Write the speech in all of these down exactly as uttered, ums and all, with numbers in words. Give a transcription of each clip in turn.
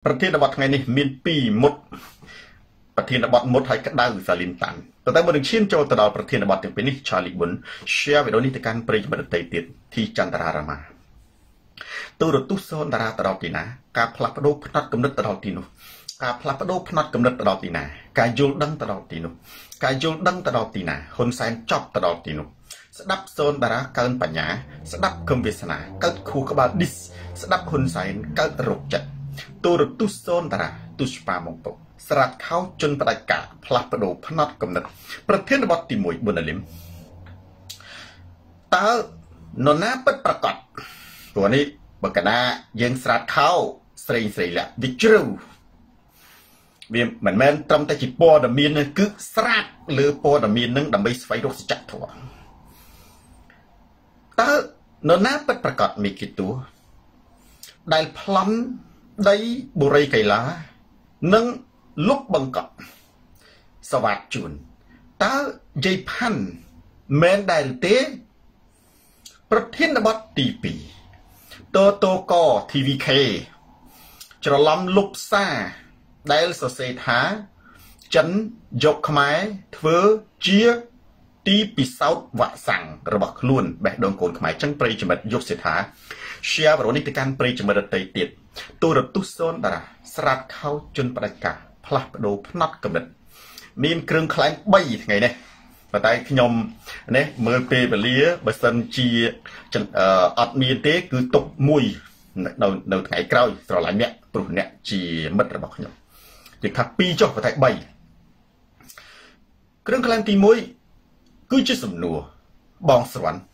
ประเทศบอทไงนี่มีปีมดประเทศบอทมดให้กระดาษสลินตันแต่แต่บนชิ้นโจตลอดประเทศบอทถึงเป็นนี่ชาลิบุนเชียร์ไปโดยนิติการปริบัติเตติดที่จันทรารามาตัวรถตู้โซนดาราตลอดตีนะการพลัดโดพนัดกำเนิดตลอดตีนุการพลัดโดพนัดกำเนิดตลอดตีนะการโยนดังตลอดตีนุการโยนดังตลอดตีนะคนแสนจอบตลอดตีนุสดับโซนดาราเกินปัญญาสดับคำวิสนาเกิดคู่กับบาดิสสดับคนแสนเกิดรกจัดตัวรถตู้โซนดาราตุสปามงปกสลัดเข้าจนประกาศพลัดโดพนัดกำเนิดประเทศบอทติมวยบนลิมตานนนาเปิดประกาศตัวนี้บกนายังสลัดเข้าใส่ใส่ละวิจรูเบียเหมือนแม่นตรมแต่จิปอดมีนคือสลัดหรือปอดมีนนึงดำไปไฟรกจักรถั่วตานนนาเปิดประกาศมีกี่ตัวได้พลันได้บุรีไกลานึ่งลุกบังกะสวัสดิ์จุนตาใจพันแมนได้เตประเทศบัตตีปีโตโตกอทีวีเคจะล้ำลุกซาได้สเสถาจันยกขมายเถือเจียตีปีเสาหวะสั่งระบักล้วนแบบโดนโกนขมายจังปริจมัดยกเสถาเชียร์บริวารนิติการปริจมัดเตยติดตัวรถตู้โซนดาราสลัดเข้าจนประกาศพลัดโดพนัดกำเนิดมีเครื่องคล้ายใบไงเนี่ยแต่แต่ขยมเนี่ยเมื่อเปย์ไปเลี้ยบสันจีจนเอ่ออัดมีเตคือตกมุยเราเราไงเกล้าตลอดหลายเนี่ยปลุกเนี่ยจีมัดระบอกขยมจึงทักปีจ่อแต่ใบเครื่องคล้ายตีมุยคือจะสมนัวบองสวรรค์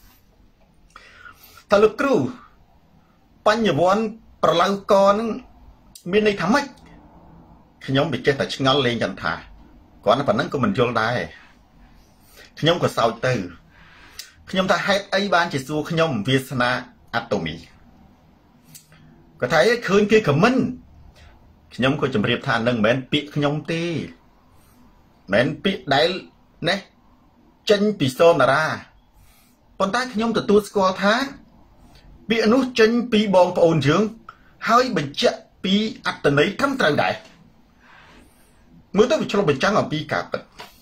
ทะลุกรูปัญญาวันประลากรมีในธรรมะขยมไปเจอแต่ชงอลเลงจันทาก่อนนั้นก็มันโยนได้ขยมก็เศร้าตื่นขยมถ้าให้ไอ้บ้านจะสู้ขยมวิศนาอัตโตมีก็ไทยคืนคือขมันขยมก็จำเรียบทานนั่งเหม็นปีขยมตีเหม็นปีได้เนี่ยจันปีโซนาราปนใต้ขยมตัวตัวสกอท้าปีอนุจันปีบองปอนเชิงให้บรรจัปีอัตนัยทำตรังได้เมื่อต้องไปชลบรรจังของปีกาบ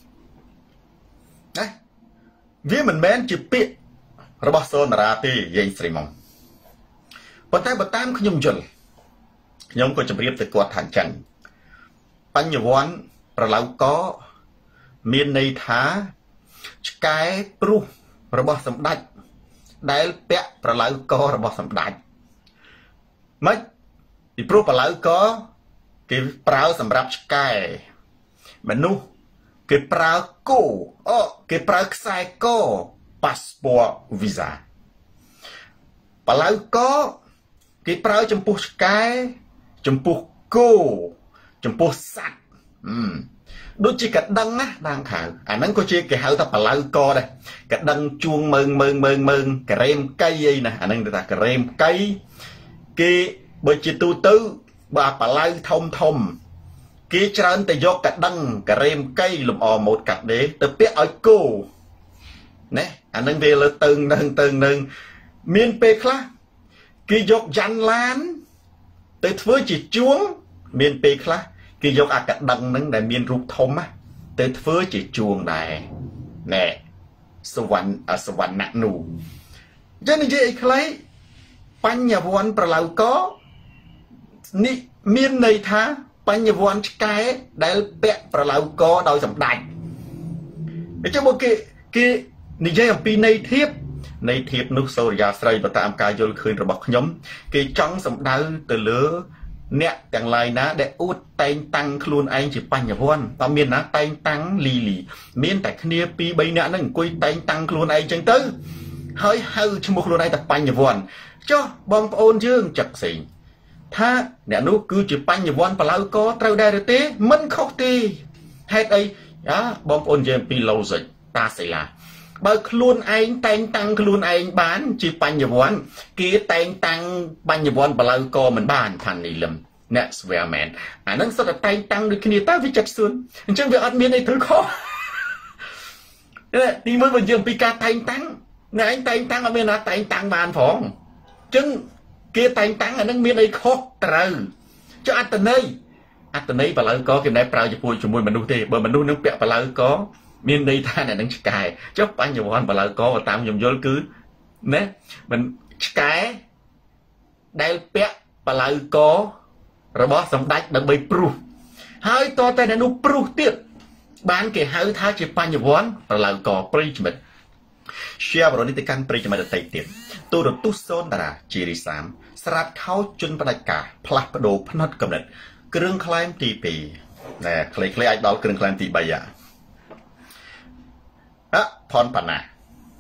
นะวิมันแมนจีปีระบาดโซนาราตียัยสริมองปนใต้บัดตามขยมจนขยมก็จะเรียบแต่กวาดฐานจันปัญญาวันประลาวก็มีในท้ากายปรุระบาดสมดัยได้เปะประลาวก็ระบาดสมดัยไม่อีปรุประลาวก็คือเปล่าสำหรับกายมนุษย์คือเปล่าโก้อ๋อคือเปล่าใส่โก้พาสปอร์ตวีซ่าประลาวก็คือเปล่าจมพูกายจมพูโก้จมพูสัตว์อืมดูจีกัดดังนะดังข่าวอันนั้นก็จีกัดข่าวถ้าปลาลูกก็ได้กัดดังจวงเมืองเมืองเมืองเมืองกระเรมไก่นะอันนั้นแต่กระเรมไก่กีบจิตูตื้อบาปลาทอมทอมกีจรันแต่ยกกัดดังกระเรมไก่ลมอหมดกัดเด้แต่เปี้ยอ้อยโก้เนี่ยอันนั้นเวลาตึงตึงตึงหนึ่งเมียนเปคละกียกยันล้านแต่เพื่อจีจวงเมียนเปคละกียกอากาศดังนั้นแต่เมียนรูปทมอ่ะแต่เพื่อจีจวงได้แน่สวรรค์อสวรรค์หนักหนูจะนี่จะไอ้ใครปัญญาวันประลาวก็นี่เมียนในท่าปัญญาวันกายได้เปะประลาวก็โดยสำได้ไอ้เจ้าบอกกีกีนี่จะปีในเทียบในเทียบนุกโซยาใส่ประตามกายโยนคืนระบบขยมกีจังสำได้แต่เหลือเนี่ยอย่างไรนะได้อุดเต็งตังครูนไอจีปัญญาวันตอนเมียนนะเต็งตังลีลีเมียนแต่เนียปีใบเนี่ยนั่งกุยเต็งตังครูนไอจังตื้อเฮ้ยเฮ้ยชั่วโมงครูนไอแต่ปัญญาวันจ้าบองโอนยื่งจักสิถ้าเนี่ยนู้คือจีปัญญาวันปลาก็เท่าได้หรือเต้มันเข้าตีให้ไอ้ยะบองโอนยื่งปีโลสิตาเสียบางครูนไอแต่งตังครูนไอบ้านจีปัญญาวันกี่แต่งตังปัญญาวันปลาก็มันบ้านพันนี่ลมเนี่ยสเวียแมนอันนั้นสุดแต่งตังโดยคณิตาวิจักษุนจังเวียอัดมีในถือข้อเนี่ยที่เมื่อวันยื่งปีการแต่งตังเนี่ยไอ้แต่งตังอันนี้นะแต่งตังบ้านของจึงเกี่ยแต่งตังอันนั้นมีในข้อตรึ cho ăn tần này ăn tần này bà lỡ có cái này prao cho vui cho mùi mình nuôi thì bởi mình nuôi nước bẹ bà lỡ có miền đây ta này nâng cài chốc bao nhiêu con bà lỡ có và tạm dùng vô cứ nè mình cái đây bẹ bà lỡ có rồi bỏ xong đách đừng bị pru hai to tay này nó pru tiết bán cái hai thái chỉ bao nhiêu con bà lỡ có pri cho mình share vào đi tới căn pri cho mình tay tiền tôi được tu son đà chỉ đi sám sạt khâu chun bạch cả plak đồ phật cầm định kêu climb tì pì nè kêu kêu ai đó kêu climb tì bay à á phòn bản à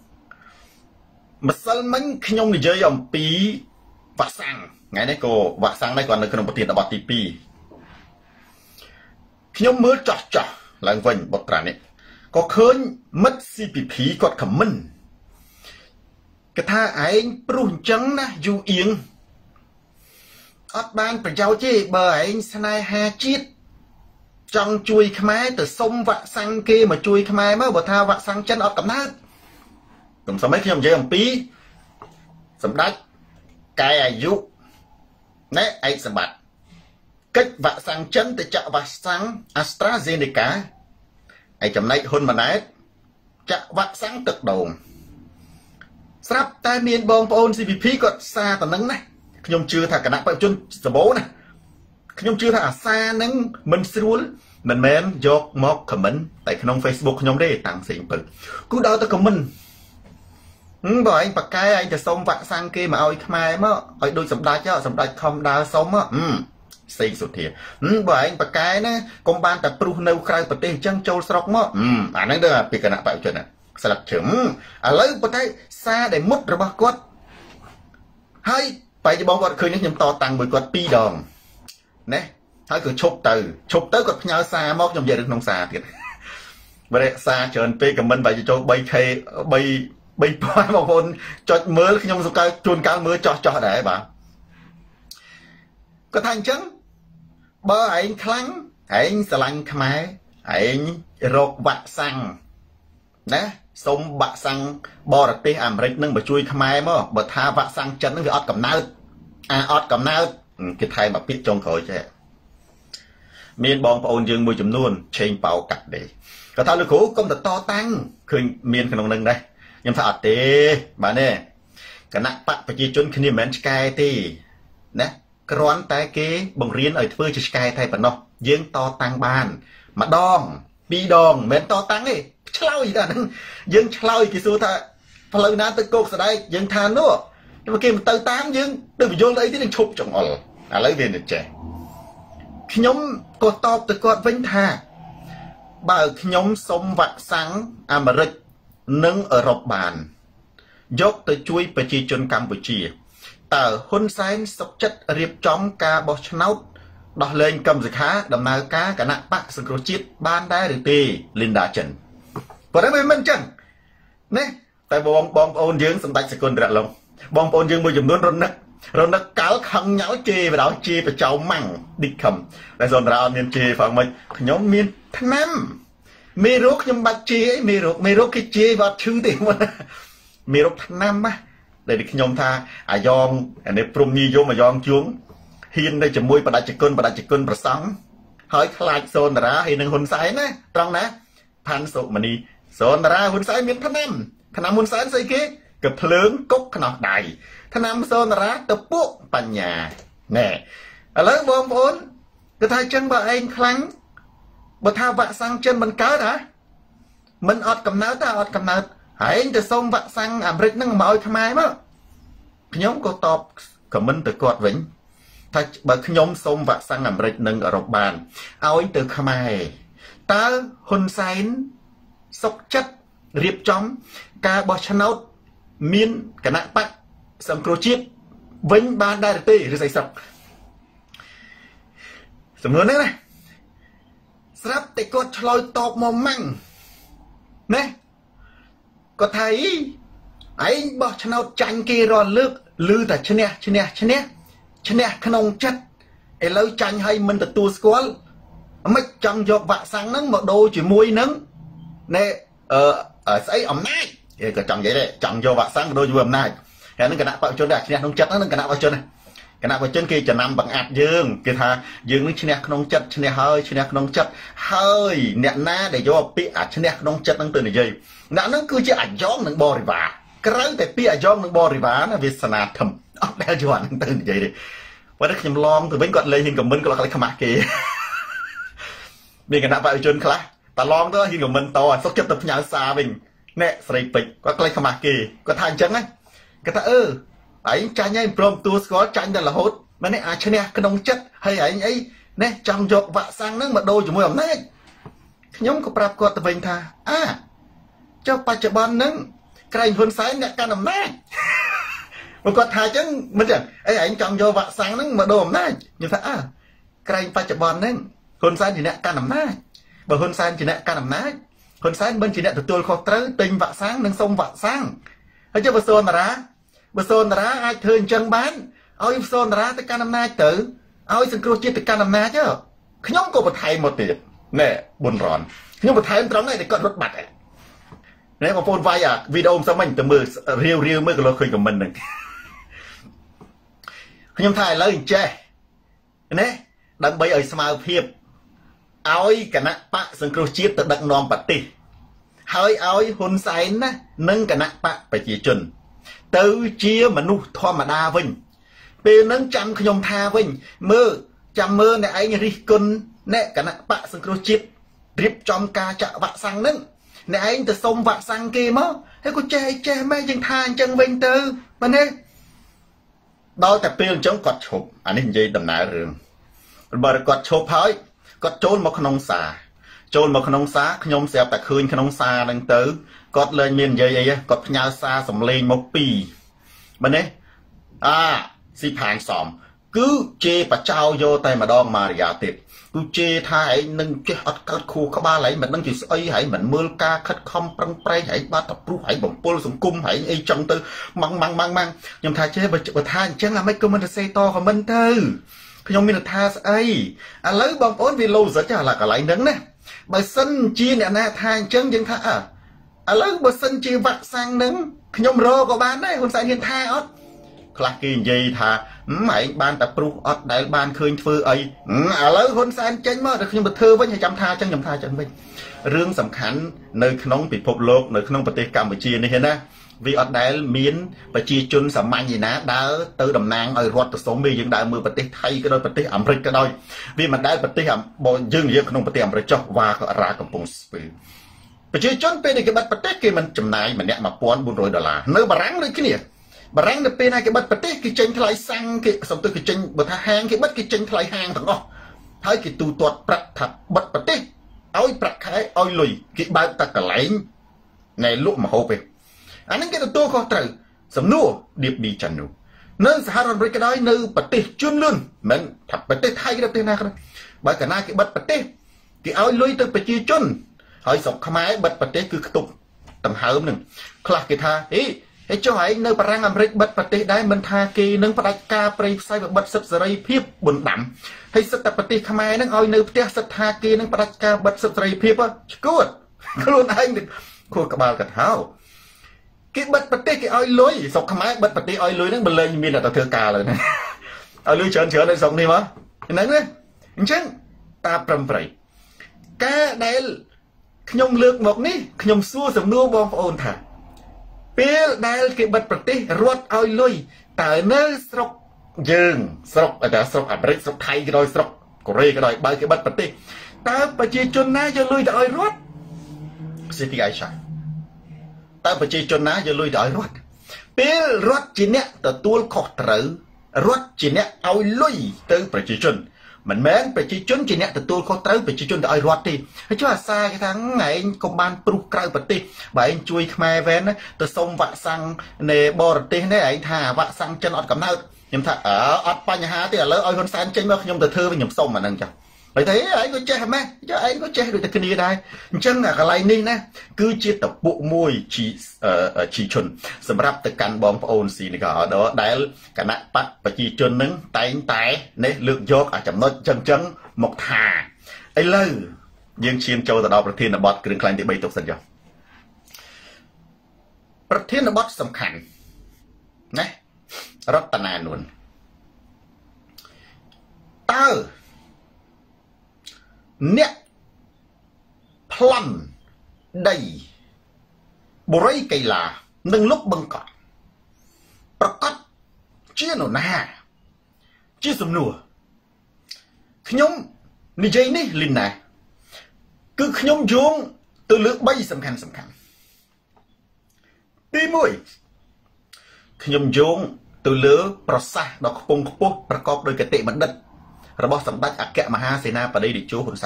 mà sao mình nhung đi chơi ông pí vạ sang ngày nay cô vạ sang đây còn là cái một tiền là bát tì pì nhung mới chọt chọt là vinh bột trà này có khơi mất xê pê pê quạt khẩm minh cái tha anh prun trắng na du yên ớt ban phải cháu chứ bờ anh sanai ha chít trong chui khmai từ sông vạ sang kia mà chui khmai mới bờ tha vạ sang chân ớt cầm nát cầm sao mấy khi ông chơi ông pí sầm đách cái ai dụ nè anh sầm bạch cách vạ sang chân từ chợ vạ sang AstraZeneca anh chấm này hôn mà nát chợ vạ sang cực đầu sắp tai miền bong bồn xê pê pê còn xa tận nắng này nhung chưa thà cả nặng bao chân sờ bố này nhung chưa thà xa nắng mình xíu mình men dọc mọc comment tại trong Facebook nhung đây tặng xịn bự cứ đâu tới comment ừ bảo anh bạc cái anhจะ xong vạn sang kia mà ơi khai mà ơi đôi sầm đai chứ sầm đai không đa sống á ừ xây sụt thiệt ừ bảo anh bạc cái nè công ban tập pru nêu khai bật tiền chân châu sọc mà ừ anh ấy đó bị cái nặng bao chân này sạch chấm à lấy bật tay xa để mất rồi bác quát hay phải cho bóng quát khơi những nhầm to tăng bởi quát pi đòn nè thấy cứ chụp từ chụp tới quát nhau xa móc trong giờ được nông xa thiệt và đây xa trơn pi cầm mình phải cho bay khay bay bay qua một con cho mưa khi nhung cao chuồn cao mưa cho cho để bà có thành chứng bơ anh kháng anh sẽ lanh khmai anh rột vạ xăng nè sông bạ xăng bò đặt tê ảm rịch nâng bà chui khmai mà bà tha vạ xăng chân nó vì ọt cầm nát à ọt cầm nát cái thay mà biết trong khởi chứ miền bong ôn dương mùi chùm luôn trên bảo cắt để có thao lực khổ công thật to tăng khơi miền khả năng nâng đây nhưng phải ọt tê bà nè cái nặng bạc phải chi chôn khi niệm mến sky tê nè cái rón tay kế bồng riêng ở phương cho sky thay bản nó dương to tăng bàn mà đong bi đong mến to tăng đi chlau gì đó dương chlau thì xưa ta phải lâu nãy tới cột ở đây dương than nữa nhưng mà kia mà tới tám dương đừng vô lấy cái chụp trong ngồi à lấy về được trẻ khi nhóm có to từ con vinh thà bà khi nhóm sông vạn sáng Americ nâng ở rộp bàn dốc tới chui bà chi chôn Campuchia tờ hôn sáng sọc chất riêng trong ca bó cháu đọc lên cầm dịch khá đầm nào cá cả nặng bạc sừng rô chiết ban đá được tì Linda Trần và đấy mới minh chân nè tại bong bong ôn dương xong tay sẽ con rạ lông bong ôn dương mới dùng luôn rôn nấc rôn nấc cáo khăn nháo chê và đó chê và cháu măng đi khẩm lại dồn ra miền chê phải mình nhóm miền tháng năm mê rốt nhưng bác chê ấy mê rốt mê rốt cái chê vào thứ tiền mà mê rốt tháng năm á để được nhóm tha à dòng à nếu prum nhi vô mà dòng chuông hiên đây chấm môi bà đã chỉ cơn bà đã chỉ cơn bà sáng hỏi khai xôn ra thì nâng hôn sái nè trong nè phan sụ mà đi xôn ra hôn sái miền tháng năm tháng năm hôn sái xây kia cặp lớn cốc nọ đầy tháng năm xôn ra tập bộ bàn nhà nè ở lớn bom vốn cái thay chân bà anh kháng bà tha vạ sang chân mình cá đã mình ọt cầm nát ta ọt cầm nát hãy anh từ sông vạ sang ảm rịch nâng mỏi tham ai mà nhóm có tọp cầm mình từ quạt vĩnh thay bà nhóm sông vạ sang ảm rịch nâng ở rọc bàn ao anh từ khmai ta hôn sáng sốc chất riệp trong ca bó chân ốt miên cả nặng bạc sông krô chiết vĩnh ban đa tê rồi dày sọc sầm luôn đấy này sắp thì có lôi tọp mò măng nè có thấy ấy bỏ chân ốt chanh kia rồi lướt lư ta chân nè chân nè chân nè chân nè khăn ông chất ấy lâu chanh hay mình ta tua squall mấy trong giọt vạ sáng nắng một đôi chỉ muôi nắng nè ở ở xây ẩm nai cái chồng vậy đấy chồng vô vạ sáng đôi vừa ẩm nai cái nó cái nặng bao chân này chân nè không chất nó cái nặng bao chân này គណៈប្រជាជនគេចំណាំបង្អាក់យើងគេថាយើងនឹងឈ្នះក្នុងចិត្តឈ្នះហើយឈ្នះក្នុងចិត្តហើយអ្នកណាដែលយកពាក្យអាឈ្នះក្នុងចិត្តនឹងទៅនិយាយអ្នកហ្នឹងគឺជាអាយ៉ងនឹងបរិវារក្រៅតែពាក្យអាយ៉ងនឹងបរិវារណាវាសនាធំអត់ដែលយកអាហ្នឹងទៅនិយាយទេប៉ុន្តែខ្ញុំឡងទៅវិញគាត់លេងហ៊ានខមមិនគាត់ខ្លាចខ្មាស់គេមានគណៈប្រជាជនខ្លះតឡងទៅហ៊ានខមមិនតអត់សុខចិត្តទៅផ្ញើសារវិញណែស្រីពេជ្រគាត់ខ្លាចខ្មាស់គេគាត់ថាអញ្ចឹងណាគាត់ថាអឺឯងចាញ់ហើយព្រមទួស្គាល់ចាញ់តែរហូតមែនទេអាឈ្នះក្នុងចិត្តហើយឯងអីណែចង់យកវាក់សាំងហ្នឹងមកដូរជាមួយអំណាចខ្ញុំក៏ប្រាប់គាត់ទៅវិញថាអាចុះបច្ចុប្បន្នហ្នឹងក្រែងហ៊ុនសែនអ្នកកាន់អំណាចបើគាត់ថាអញ្ចឹងមិនចឹងអីឯងចង់យកវាក់សាំងហ្នឹងមកដូរអំណាចខ្ញុំថាអើក្រែងបច្ចុប្បន្នហ្នឹងហ៊ុនសែនជាអ្នកកាន់អំណាចបើហ៊ុនសែនជាអ្នកកាន់អំណាចហ៊ុនសែនមិនជាអ្នកទទួលខុសត្រូវទិញវាក់សាំងនិងសុំវាក់សាំងហើយចុះបើសូនតារាបើសូនតារាអាចធ្វើអញ្ចឹងបានឲ្យសូនតារាទៅកាន់អំណាចទៅឲ្យសង្គ្រោះជាតិទៅកាន់អំណាចទៅខ្ញុំក៏បន្ថែមមកទៀតណែប៊ុនរ៉នខ្ញុំបន្ថែមត្រង់នេះតែគាត់រត់បាត់ហ្នឹងណែបងប្អូនវាយអាវីដេអូមិនសមមិញទៅមើលរាវរាវមើលក៏លោកឃើញខមមិនហ្នឹងខ្ញុំថាឥឡូវអញ្ចេះណែដើម្បីឲ្យស្មើភាពឲ្យគណៈបកសង្គ្រោះជាតិទៅដឹកនាំប្រទេសហើយឲ្យហ៊ុនសែនណានិងគណៈបកប្រជាជនទៅជាមនុស្សធម្មតាវិញពេលហ្នឹងចាំខ្ញុំថាវិញមើលចាំមើលអ្នកឯងរិះគន់អ្នកគណៈបកសង្គ្រោះជាតិរៀបចំការចាក់វាក់សាំងហ្នឹងអ្នកឯងទៅសុំវាក់សាំងគេមកហើយក៏ចេះចេះម៉េចយើងថាអញ្ចឹងវិញទៅមែនទេដល់តែពេលអញ្ចឹងគាត់ឈប់អានេះនិយាយដំណើររឿងបើគាត់ឈប់ហើយគាត់ចូលមកក្នុងសាចូលមកក្នុងសាខ្ញុំស្រាប់តែឃើញក្នុងសាហ្នឹងទៅគាត់លែងមាននិយាយអីគាត់ផ្ញើសារសំឡេងមកពីរមែនទេអាស៊ីផានសំគឺជេរបចោយកតែម្ដងម៉ារីយ៉ាទៀតគឺជេរថាឯងនឹងចេះអត់កើតខួរក្បាលឯងមិនដឹងជាស្អីហើយមិនមើលការខិតខំប្រឹងប្រែងឯងបាត់តែព្រោះឯងបំពុលសង្គមឯងអីចឹងទៅម៉ាំងម៉ាំងម៉ាំងម៉ាំងខ្ញុំថាចេះបើថាអញ្ចឹងអាមិនក៏មិនទៅសេតខមមិនទៅខ្ញុំមានថាស្អីឥឡូវបងប្អូនវាលោសិចអាឡាកន្លែងហ្នឹងណាបើសិនជាអ្នកណាថាអញ្ចឹងយើងថាអើឥឡូវបើសិនជាវាក់សាំងហ្នឹងខ្ញុំរកក៏បានដែរហ៊ុនសែនហ៊ានថាអត់ខ្លះគេនិយាយថាឯងបានតែព្រុសអត់ដែលបានឃើញធ្វើអីឥឡូវហ៊ុនសែនចេញមកតែខ្ញុំទៅធ្វើវិញហើយចាំថាអញ្ចឹងខ្ញុំថាអញ្ចឹងវិញរឿងសំខាន់នៅក្នុងពិភពលោកនៅក្នុងប្រទេសកម្ពុជានេះណាវាអត់ដែលមានប្រជាជនសាមញ្ញឯណាដើរទៅតំណាងឲ្យរដ្ឋទៅសុំទេយើងដើរមើលប្រទេសថៃក៏ដោយប្រទេសអាមេរិកក៏ដោយវាមិនដែលប្រទេសយើងនិយាយក្នុងប្រទេសអាមេរិកចុះវ៉ាក៏រាកំពុងស្ពឺប្រជាជនពេលដែលគេបាត់ប្រទេសគេមិនចំណាយម្នាក់một nghìn bốn trămដុល្លារនៅបារាំងដូចគ្នាបារាំងនៅពេលណាគេបិទប្រទេសគេចេញថ្លៃសាំងគេសំទោសគេចេញបើថាហាងគេបិទគេចេញថ្លៃហាងទាំងអស់ហើយគេទូទាត់ប្រាក់ថាបិទប្រទេសឲ្យប្រាក់ខែឲ្យលុយគេបើកតែកន្លែងណែលក់ម្ហូបឯងអាហ្នឹងគេទទួលខុសត្រូវសំណួរឌៀបឌីចាន់នូនៅសហរដ្ឋអាមេរិកក៏ដោយនៅប្រទេសជឿនលឿនមិនថាប្រទេសថៃក៏ប្រទេសណាក៏ដោយបើកាលណាគេបិទប្រទេសគេឲ្យលុយទៅប្រជាជនហើយស្រុកខ្មែរបិទប្រទេសគឺខ្ទប់ដង្ហើមហ្នឹងខ្លះគេថាអេហើយចុះឯងនៅបារាំងអាមេរិកបិទប្រទេសដែរមិនថាគេនឹងផ្ដាច់ការប្រៃផ្សាយបិទសិទ្ធិសេរីភាពប៊ុនដាំហើយសិទ្ធិតែប្រទេសខ្មែរហ្នឹងឲ្យនៅផ្ទះសិទ្ធិថាគេនឹងផ្ដាច់ការបិទសិទ្ធិសេរីភាពឈួតខ្លួនឯងខួរក្បាលកាត់ហៅគេបិទប្រទេសគេឲ្យលុយស្រុកខ្មែរបិទប្រទេសឲ្យលុយហ្នឹងបើលែងមានតែធ្វើការលើហ្នឹងឲ្យលុយច្រើនច្រើននៅស្រុកនេះមកហ្នឹងណាអញ្ចឹងតាប្រឹមប្រៃការដែលខ្ញុំលើកមកនេះខ្ញុំសួរសំណួរបងប្អូនថាពេលដែលគេបិទប្រទេសរត់ឲ្យលុយតើនៅស្រុកយើងស្រុកតែស្រុកអាមេរិកស្រុកថៃក៏ដោយស្រុកកូរ៉េក៏ដោយបើគេបិទប្រទេសតើប្រជាជនណាយកលុយទៅឲ្យរត់ស៊ីទីអៃសាតើប្រជាជនណាយកលុយទៅឲ្យរត់ពេលរត់ជាអ្នកទទួលខុសត្រូវរត់ជាអ្នកឲ្យលុយទៅប្រជាជនមិនមែនប្រជាជនជាអ្នកទទួលខុសត្រូវប្រជាជនទៅឲ្យរត់ទេហើយចុះអាសាគេថាឯងកុំបានព្រុសក្រៅប្រទេសបើឯងជួយខ្មែរវ៉ែនទៅសុំវាក់សាំងនៃបរទេសនេះឯងថាវាក់សាំងចិនអត់កំណើតខ្ញុំថាអើអត់បញ្ហាទេឥឡូវឲ្យហ៊ុនសែនចេញមកខ្ញុំទៅធ្វើវិញខ្ញុំសុំអាហ្នឹងចាហើយតែឯងក៏ចេះម៉េះចុះឯងក៏ចេះដូចតែគ្នាដែរអញ្ចឹងអាកន្លែងនេះណាគឺជាតពុកមួយជីជីជនសម្រាប់ទៅកាន់បងប្អូនស៊ីនេះក៏ដែលគណៈបកប្រជាជននឹងតែងតែនេះលើកយកអាចំណុចចឹងចឹងមកថាឥឡូវយើងឈានចូលទៅដល់ប្រធានបទគ្រឿងខ្លែងទី3ទុកសិនចុះប្រធានបទសំខាន់ណារតនានួន tơ nè plan đầy bộ rây cây là nâng lúc băng cọtประกอบเชี่ยหนูนาเชี่ยสมนัวขยมนี่ใจนี่ลินนะคือขยมโยงตัวเลือกใบสำคัญสำคัญตีมวยขยมโยงตัวเลือกประสาดอกปงขปุ๊ประกอบโดยกติบันดัดระบบสัมบัติอักแกะมหาเสนาปฏิดิโจหุ่นใส